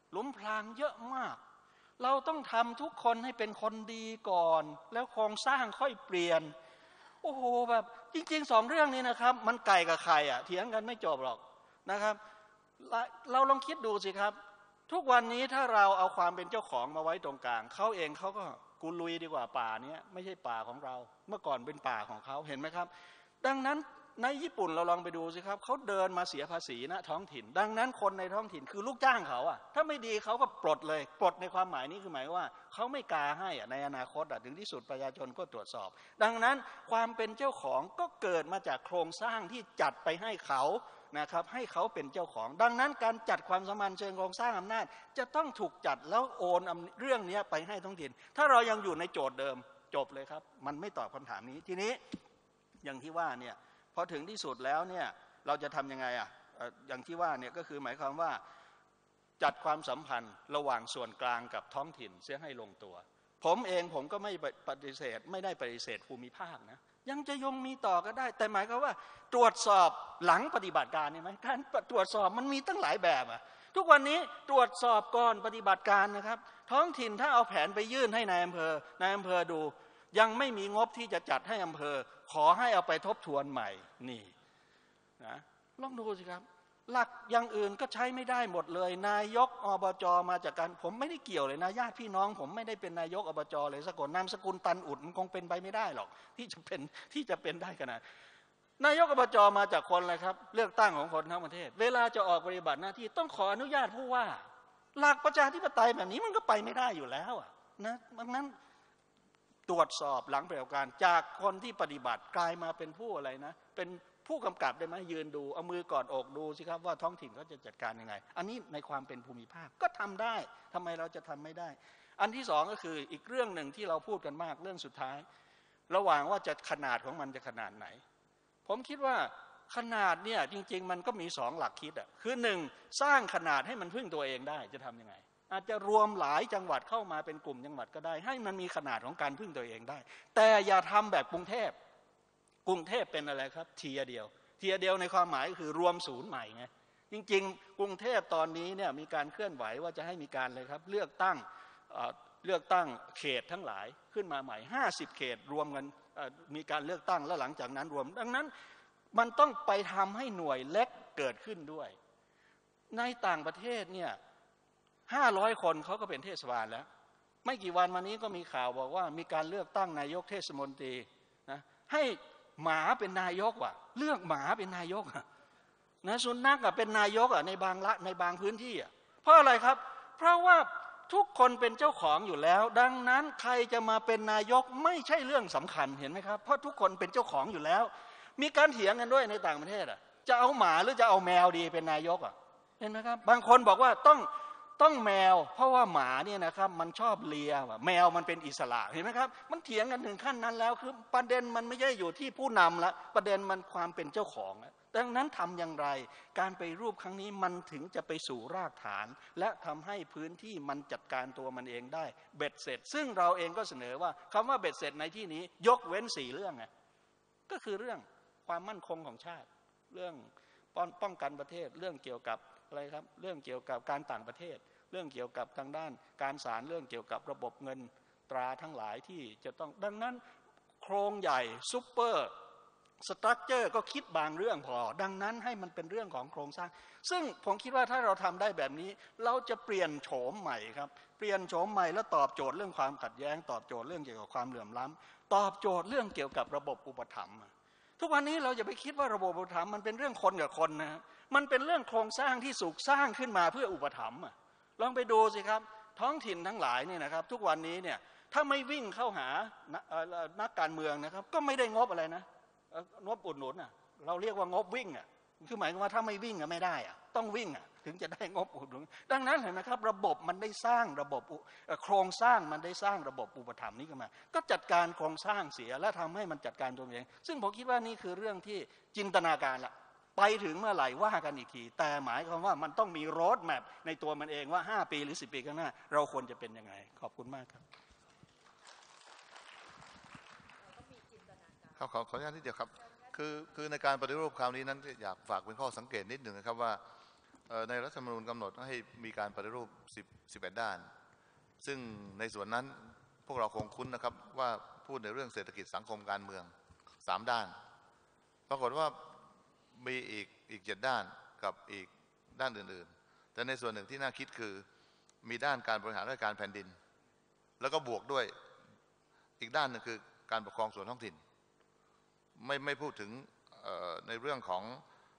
[SPEAKER 10] หลุมพรางเยอะมากเราต้องทำทุกคนให้เป็นคนดีก่อนแล้วโครงสร้างค่อยเปลี่ยนโอ้โหแบบจริงๆ2 เรื่องนี้นะครับมันไก่กับไข่เถียงกันไม่จบหรอกนะครับเราลองคิดดูสิครับทุกวันนี้ถ้าเราเอาความเป็นเจ้าของมาไว้ตรงกลางเขาเองเขาก็กูลุยดีกว่าป่านี้ไม่ใช่ป่าของเราเมื่อก่อนเป็นป่าของเขาเห็นไหมครับดังนั้นในญี่ปุ่นเราลองไปดูสิครับเขาเดินมาเสียภาษีนะท้องถิ่นดังนั้นคนในท้องถิ่นคือลูกจ้างเขาถ้าไม่ดีเขาก็ปลดเลยปลดในความหมายนี้คือหมายว่าเขาไม่กาให้ในอนาคตถึงที่สุดประชาชนก็ตรวจสอบดังนั้นความเป็นเจ้าของก็เกิดมาจากโครงสร้างที่จัดไปให้เขานะครับให้เขาเป็นเจ้าของดังนั้นการจัดความสัมพันธ์เชิงโครงสร้างอำนาจจะต้องถูกจัดแล้วโอนเรื่องนี้ไปให้ท้องถิ่นถ้าเรายังอยู่ในโจทย์เดิมจบเลยครับมันไม่ตอบคำถามนี้ทีนี้อย่างที่ว่าเนี่ยพอถึงที่สุดแล้วเนี่ยเราจะทำยังไงอย่างที่ว่าเนี่ยก็คือหมายความว่าจัดความสัมพันธ์ระหว่างส่วนกลางกับท้องถิ่นเสียให้ลงตัวผมก็ไม่ปฏิเสธไม่ได้ปฏิเสธภูมิภาคนะยังจะมีต่อก็ได้แต่หมายความว่าตรวจสอบหลังปฏิบัติการนี่ไหมการตรวจสอบมันมีตั้งหลายแบบทุกวันนี้ตรวจสอบก่อนปฏิบัติการนะครับท้องถิ่นถ้าเอาแผนไปยื่นให้นายอำเภอดูยังไม่มีงบที่จะจัดให้อำเภอขอให้เอาไปทบทวนใหม่นี่นะลองดูสิครับหลักอย่างอื่นก็ใช้ไม่ได้หมดเลยนายกอบจมาจากการผมไม่ได้เกี่ยวเลยนะญาติพี่น้องผมไม่ได้เป็นนายกอบจเลยสักคนนามสกุลตันอุดมันคงเป็นไปไม่ได้หรอกที่จะเป็นได้ขนาดนายกอบจมาจากคนอะไรครับเลือกตั้งของคนทั้งประเทศเวลาจะออกปฏิบัติหน้าที่ต้องขออนุญาตผู้ว่าหลักประชาธิปไตยแบบนี้มันก็ไปไม่ได้อยู่แล้วนะดังนั้นตรวจสอบหลังปฏิบัติการจากคนที่ปฏิบัติกลายมาเป็นผู้อะไรนะเป็นผู้กำกับได้ไหมยืนดูเอามือกอดอกดูสิครับว่าท้องถิ่นเขาจะจัดการยังไงอันนี้ในความเป็นภูมิภาคก็ทำได้ทำไมเราจะทำไม่ได้อันที่สองก็คืออีกเรื่องหนึ่งที่เราพูดกันมากเรื่องสุดท้ายระหว่างว่าจะขนาดของมันจะขนาดไหนผมคิดว่าขนาดเนี่ยจริงๆมันก็มี2 หลักคิดคือ1สร้างขนาดให้มันพึ่งตัวเองได้จะทำยังไงอาจจะรวมหลายจังหวัดเข้ามาเป็นกลุ่มจังหวัดก็ได้ให้มันมีขนาดของการพึ่งตัวเองได้แต่อย่าทำแบบกรุงเทพเป็นอะไรครับเทียเดียวในความหมายคือรวมศูนย์ใหม่ไงจริงๆกรุงเทพตอนนี้เนี่ยมีการเคลื่อนไหวว่าจะให้มีการเลยครับเลือกตั้งเขตทั้งหลายขึ้นมาใหม่50 เขตรวมกันมีการเลือกตั้งแล้วหลังจากนั้นรวมดังนั้นมันต้องไปทำให้หน่วยเล็กเกิดขึ้นด้วยในต่างประเทศเนี่ย500 คนเขาก็เป็นเทศบาลแล้วไม่กี่วันมานี้ก็มีข่าวบอกว่ามีการเลือกตั้งนายกเทศมนตรีนะให้หมาเป็นนายกเลือกหมาเป็นนายกนะสุนัขเป็นนายกในบางพื้นที่เพราะอะไรครับเพราะว่าทุกคนเป็นเจ้าของอยู่แล้วดังนั้นใครจะมาเป็นนายกไม่ใช่เรื่องสำคัญเห็นไหมครับเพราะทุกคนเป็นเจ้าของอยู่แล้วมีการเถียงกันด้วยในต่างประเทศจะเอาหมาหรือจะเอาแมวดีเป็นนายกเห็นไหมครับบางคนบอกว่าต้องแมวเพราะว่าหมาเนี่ยนะครับมันชอบเลียแมวมันเป็นอิสระเห็นไหมครับมันเถียงกันถึงขั้นนั้นแล้วคือประเด็นมันไม่ใช่อยู่ที่ผู้นำละประเด็นมันความเป็นเจ้าของดังนั้นทำอย่างไรการไปรูปครั้งนี้มันถึงจะไปสู่รากฐานและทำให้พื้นที่มันจัดการตัวมันเองได้เบ็ดเสร็จซึ่งเราเองก็เสนอว่าคำว่าเบ็ดเสร็จในที่นี้ยกเว้น4 เรื่องก็คือเรื่องความมั่นคงของชาติเรื่องป้องกันประเทศเรื่องเกี่ยวกับอะไรครับเรื่องเกี่ยวกับการต่างประเทศเรื่องเกี่ยวกับทางด้านการศาลเรื่องเกี่ยวกับระบบเงินตราทั้งหลายที่จะต้องดังนั้นโครงใหญ่ซุปเปอร์สตรัคเจอร์ก็คิดบางเรื่องพอดังนั้นให้มันเป็นเรื่องของโครงสร้างซึ่งผมคิดว่าถ้าเราทำได้แบบนี้เราจะเปลี่ยนโฉมใหม่ครับเปลี่ยนโฉมใหม่แล้วตอบโจทย์เรื่องความขัดแย้งตอบโจทย์เรื่องเกี่ยวกับความเหลื่อมล้ำตอบโจทย์เรื่องเกี่ยวกับระบบอุปถัมภ์ทุกวันนี้เราอย่าไปคิดว่าระบบอุปถัมภ์มันเป็นเรื่องคนกับคนนะมันเป็นเรื่องโครงสร้างที่ถูกสร้างขึ้นมาเพื่ออุปถัมภ์ลองไปดูสิครับท้องถิ่นทั้งหลายเนี่ยนะครับทุกวันนี้เนี่ยถ้าไม่วิ่งเข้าหานักการเมืองนะครับก็ไม่ได้งบอะไรนะงบอุดหนุนเราเรียกว่างบวิ่งคือหมายความว่าถ้าไม่วิ่งไม่ได้ต้องวิ่งถึงจะได้งบอุดหนุนดังนั้นเห็นไหมครับระบบมันได้สร้างระบบโครงสร้างมันได้สร้างระบบอุปถัมภ์นี้ขึ้นมาก็จัดการโครงสร้างเสียและทำให้มันจัดการตัวเองซึ่งผมคิดว่านี่คือเรื่องที่จินตนาการละไปถึงเมื่อไหร่ว่ากันอีกทีแต่หมายความว่ามันต้องมีโรดแมพในตัวมันเองว่า5 ปีหรือ10 ปีข้างหน้าเราควรจะเป็นยังไงขอบคุณมากครับ
[SPEAKER 11] ขออนุญาตนิดเดียวครับคือในการปฏิรูปคราวนี้นั้นอยากฝากเป็นข้อสังเกตนิดหนึ่งนะครับว่าในรัฐธรรมนูญกำหนดให้มีการปฏิรูป11 ด้านซึ่งในส่วนนั้นพวกเราคงคุ้นนะครับว่าพูดในเรื่องเศรษฐกิจสังคมการเมือง3 ด้านปรากฏว่ามีอีก7 ด้านกับอีกด้านอื่นๆแต่ในส่วนหนึ่งที่น่าคิดคือมีด้านการบริหารราชการแผ่นดินแล้วก็บวกด้วยอีกด้านหนึ่งคือการปกครองส่วนท้องถิ่นไม่พูดถึงในเรื่องของ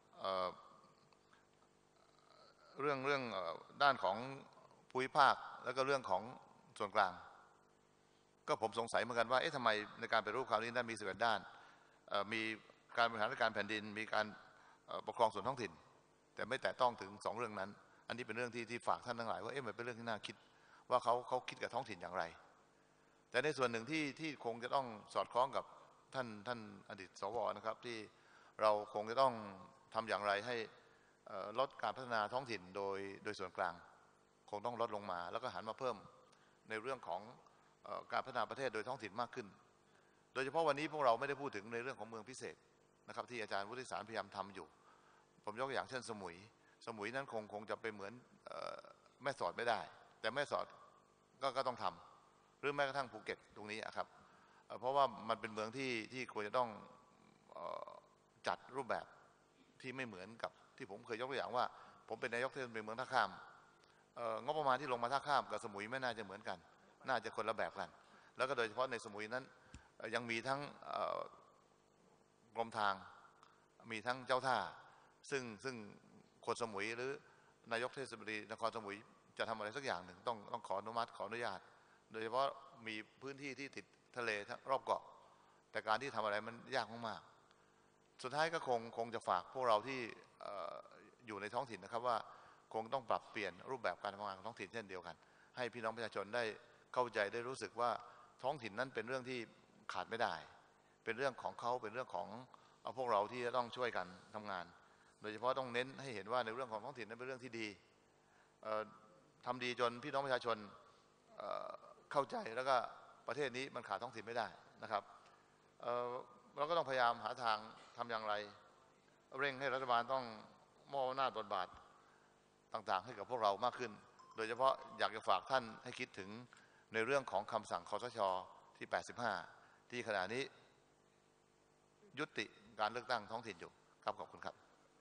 [SPEAKER 11] เรื่องด้านของภูมิภาคแล้วก็เรื่องของส่วนกลางก็ผมสงสัยเหมือนกันว่าทำไมในการปฏิรูปคราวนี้ได้มี11 ด้านมีการบริหารราชการแผ่นดินมีการปกครองส่วนท้องถิ่นแต่ไม่แตะต้องถึง2 เรื่องนั้นอันนี้เป็นเรื่องที่ฝากท่านทั้งหลายว่ามันเป็นเรื่องที่น่าคิดว่าเขาคิดกับท้องถิ่นอย่างไรแต่ในส่วนหนึ่งที่คงจะต้องสอดคล้องกับท่านอดีตสวนะครับที่เราคงจะต้องทำอย่างไรให้ลดการพัฒนาท้องถิ่นโดยส่วนกลางคงต้องลดลงมาแล้วก็หันมาเพิ่มในเรื่องของการพัฒนาประเทศโดยท้องถิ่นมากขึ้นโดยเฉพาะวันนี้พวกเราไม่ได้พูดถึงในเรื่องของเมืองพิเศษนะครับที่อาจารย์วุฒิสารพยายามทำอยู่ผมยกตัวอย่างเช่นสมุยนั้นคงจะไปเหมือนแม่สอดไม่ได้แต่แม่สอดก็ต้องทำหรือแม้กระทั่งภูเก็ตตรงนี้ครับเพราะว่ามันเป็นเมืองที่ควรจะต้องจัดรูปแบบที่ไม่เหมือนกับที่ผมเคยยกตัวอย่างว่าผมเป็นนายกเทศมนตรีเมืองท่าข้ามงบประมาณที่ลงมาท่าข้ามกับสมุยไม่น่าจะเหมือนกันน่าจะคนละแบบกันแล้วก็โดยเฉพาะในสมุยนั้นยังมีทั้งกรมทางมีทั้งเจ้าท่าซึ่งคนสมุยหรือนายกเทศมนตรีนครสมุยจะทำอะไรสักอย่างหนึ่งต้องขออนุมัติขออนุญาตโดยเฉพาะมีพื้นที่ที่ติดทะเลรอบเกาะแต่การที่ทำอะไรมันยากมากๆสุดท้ายก็คงจะฝากพวกเราที่อยู่ในท้องถิ่นนะครับว่าคงต้องปรับเปลี่ยนรูปแบบการทำงานของท้องถิ่นเช่นเดียวกันให้พี่น้องประชาชนได้เข้าใจได้รู้สึกว่าท้องถิ่นนั้นเป็นเรื่องที่ขาดไม่ได้เป็นเรื่องของเขาเป็นเรื่องของพวกเราที่จะต้องช่วยกันทำงานโดยเฉพาะต้องเน้นให้เห็นว่าในเรื่องของท้องถิ่นนั้นเป็นเรื่องที่ดีทำดีจนพี่น้องประชาชนเข้าใจแล้วก็ประเทศนี้มันขาดท้องถิ่นไม่ได้นะครับเราก็ต้องพยายามหาทางทำอย่างไรเร่งให้รัฐบาลต้องมอบอำนาจบทบาทต่างๆให้กับพวกเรามากขึ้นโดยเฉพาะอยากจะฝากท่านให้คิดถึงในเรื่องของคำสั่งคสช.ที่ 85ที่ขณะนี้ยุติการเลือกตั้งท้องถิ่นอยู่ครับขอบคุณครับ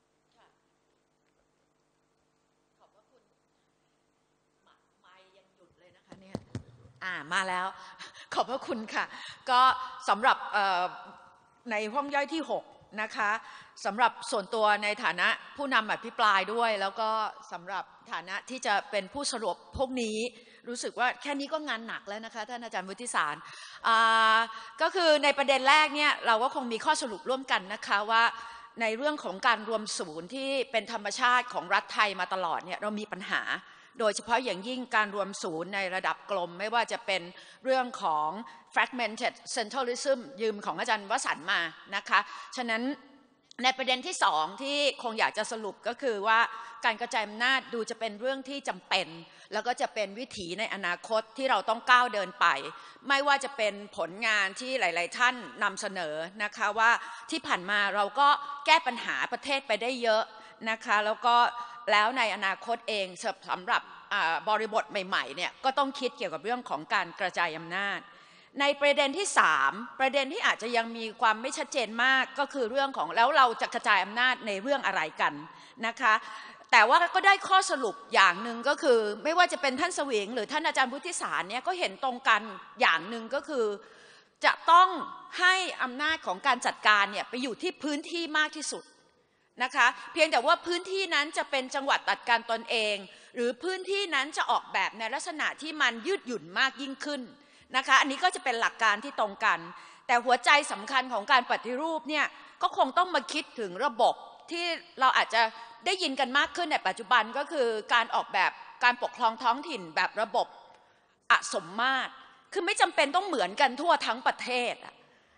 [SPEAKER 1] ขอบคุณไมค์ยังหยุดเลยนะคะเนี่ยมาแล้วขอบพระคุณค่ะก็สำหรับในห้องย่อยที่6นะคะสำหรับส่วนตัวในฐานะผู้นำอภิปรายด้วยแล้วก็สำหรับฐานะที่จะเป็นผู้สรุปพวกนี้รู้สึกว่าแค่นี้ก็งานหนักแล้วนะคะท่านอาจารย์วุฒิสารก็คือในประเด็นแรกเนี่ยเราก็คงมีข้อสรุปร่วมกันนะคะว่าในเรื่องของการรวมศูนย์ที่เป็นธรรมชาติของรัฐไทยมาตลอดเนี่ยเรามีปัญหาโดยเฉพาะอย่างยิ่งการรวมศูนย์ในระดับกลมไม่ว่าจะเป็นเรื่องของ fragmented centralism ยืมของอาจารย์วสันต์มานะคะฉะนั้นในประเด็นที่2ที่คงอยากจะสรุปก็คือว่าการกระจายอำนาจดูจะเป็นเรื่องที่จำเป็นแล้วก็จะเป็นวิถีในอนาคตที่เราต้องก้าวเดินไปไม่ว่าจะเป็นผลงานที่หลายๆท่านนำเสนอนะคะว่าที่ผ่านมาเราก็แก้ปัญหาประเทศไปได้เยอะนะคะแล้วในอนาคตเองสำหรับบริบทใหม่ๆเนี่ยก็ต้องคิดเกี่ยวกับเรื่องของการกระจายอำนาจในประเด็นที่3ประเด็นที่อาจจะยังมีความไม่ชัดเจนมากก็คือเรื่องของแล้วเราจะกระจายอำนาจในเรื่องอะไรกันนะคะแต่ว่าก็ได้ข้อสรุปอย่างหนึ่งก็คือไม่ว่าจะเป็นท่านสวิงหรือท่านอาจารย์วุฒิสารเนี่ยก็เห็นตรงกันอย่างหนึ่งก็คือจะต้องให้อำนาจของการจัดการเนี่ยไปอยู่ที่พื้นที่มากที่สุดนะคะเพียงแต่ว่าพื้นที่นั้นจะเป็นจังหวัดจัดการตนเองหรือพื้นที่นั้นจะออกแบบในลักษณะที่มันยืดหยุ่นมากยิ่งขึ้นนะคะอันนี้ก็จะเป็นหลักการที่ตรงกันแต่หัวใจสำคัญของการปฏิรูปเนี่ยก็คงต้องมาคิดถึงระบบที่เราอาจจะได้ยินกันมากขึ้นในปัจจุบันก็คือการออกแบบการปกครองท้องถิ่นแบบระบบอสมมาตรคือไม่จำเป็นต้องเหมือนกันทั่วทั้งประเทศ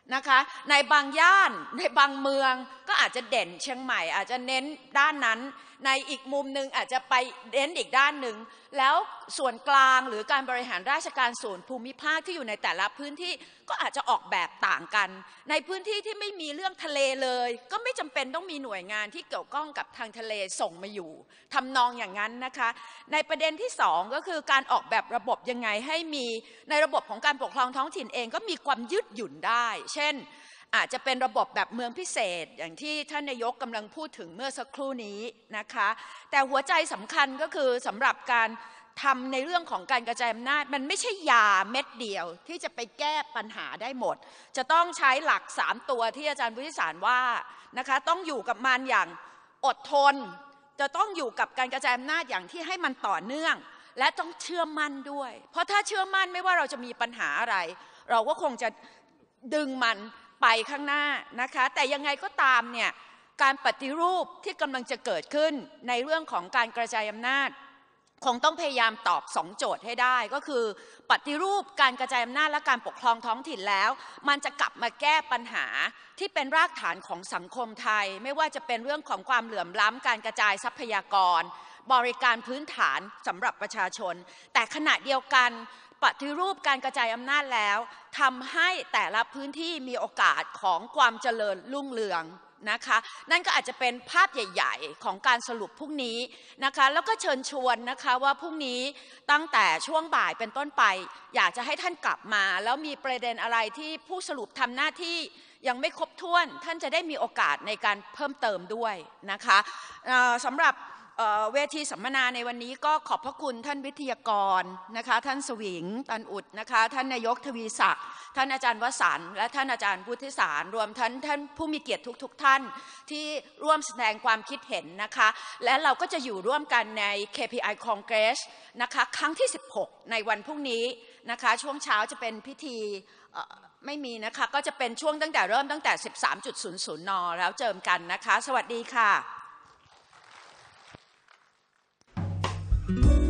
[SPEAKER 1] นะคะในบางย่านในบางเมืองก็อาจจะเด่นเชียงใหม่อาจจะเน้นด้านนั้นในอีกมุมหนึ่งอาจจะไปเน้นอีกด้านหนึ่งแล้วส่วนกลางหรือการบริหารราชการส่วนภูมิภาคที่อยู่ในแต่ละพื้นที่ก็อาจจะออกแบบต่างกันในพื้นที่ที่ไม่มีเรื่องทะเลเลยก็ไม่จำเป็นต้องมีหน่วยงานที่เกี่ยวข้องกับทางทะเลส่งมาอยู่ทำนองอย่างนั้นนะคะในประเด็นที่สองก็คือการออกแบบระบบยังไงให้มีในระบบของการปกครองท้องถิ่นเองก็มีความยืดหยุ่นได้เช่นอาจจะเป็นระบบแบบเมืองพิเศษอย่างที่ท่านนายกกำลังพูดถึงเมื่อสักครู่นี้นะคะแต่หัวใจสำคัญก็คือสำหรับการทำในเรื่องของการกระจายอำนาจมันไม่ใช่ยาเม็ดเดียวที่จะไปแก้ปัญหาได้หมดจะต้องใช้หลัก3ตัวที่อาจารย์วุฒิสารว่านะคะต้องอยู่กับมันอย่างอดทนจะต้องอยู่กับการกระจายอำนาจอย่างที่ให้มันต่อเนื่องและต้องเชื่อมั่นด้วยเพราะถ้าเชื่อมั่นไม่ว่าเราจะมีปัญหาอะไรเราก็คงจะดึงมันไปข้างหน้านะคะแต่ยังไงก็ตามเนี่ยการปฏิรูปที่กำลังจะเกิดขึ้นในเรื่องของการกระจายอำนาจคงต้องพยายามตอบ2โจทย์ให้ได้ก็คือปฏิรูปการกระจายอำนาจและการปกครองท้องถิ่นแล้วมันจะกลับมาแก้ปัญหาที่เป็นรากฐานของสังคมไทยไม่ว่าจะเป็นเรื่องของความเหลื่อมล้ำการกระจายทรัพยากรบริการพื้นฐานสำหรับประชาชนแต่ขณะเดียวกันปฏิรูปการกระจายอำนาจแล้วทำให้แต่ละพื้นที่มีโอกาสของความเจริญรุ่งเรืองนะคะนั่นก็อาจจะเป็นภาพใหญ่ๆของการสรุปพรุ่งนี้นะคะแล้วก็เชิญชวนนะคะว่าพรุ่งนี้ตั้งแต่ช่วงบ่ายเป็นต้นไปอยากจะให้ท่านกลับมาแล้วมีประเด็นอะไรที่ผู้สรุปทำหน้าที่ยังไม่ครบถ้วนท่านจะได้มีโอกาสในการเพิ่มเติมด้วยนะคะสำหรับเวทีสัมมนาในวันนี้ก็ขอบพระคุณท่านวิทยากรนะคะท่านสวิงตันอุดนะคะท่านนายกทวีศักดิ์ท่านอาจารย์วสันต์และท่านอาจารย์พุทธิสารรวมท่านผู้มีเกียรติทุกท่านที่ร่วมแสดงความคิดเห็นนะคะและเราก็จะอยู่ร่วมกันใน KPI Congress นะคะครั้งที่16ในวันพรุ่งนี้นะคะช่วงเช้าจะเป็นพิธีไม่มีนะคะก็จะเป็นช่วงตั้งแต่ 13.00 น.แล้วเจอกันนะคะสวัสดีค่ะ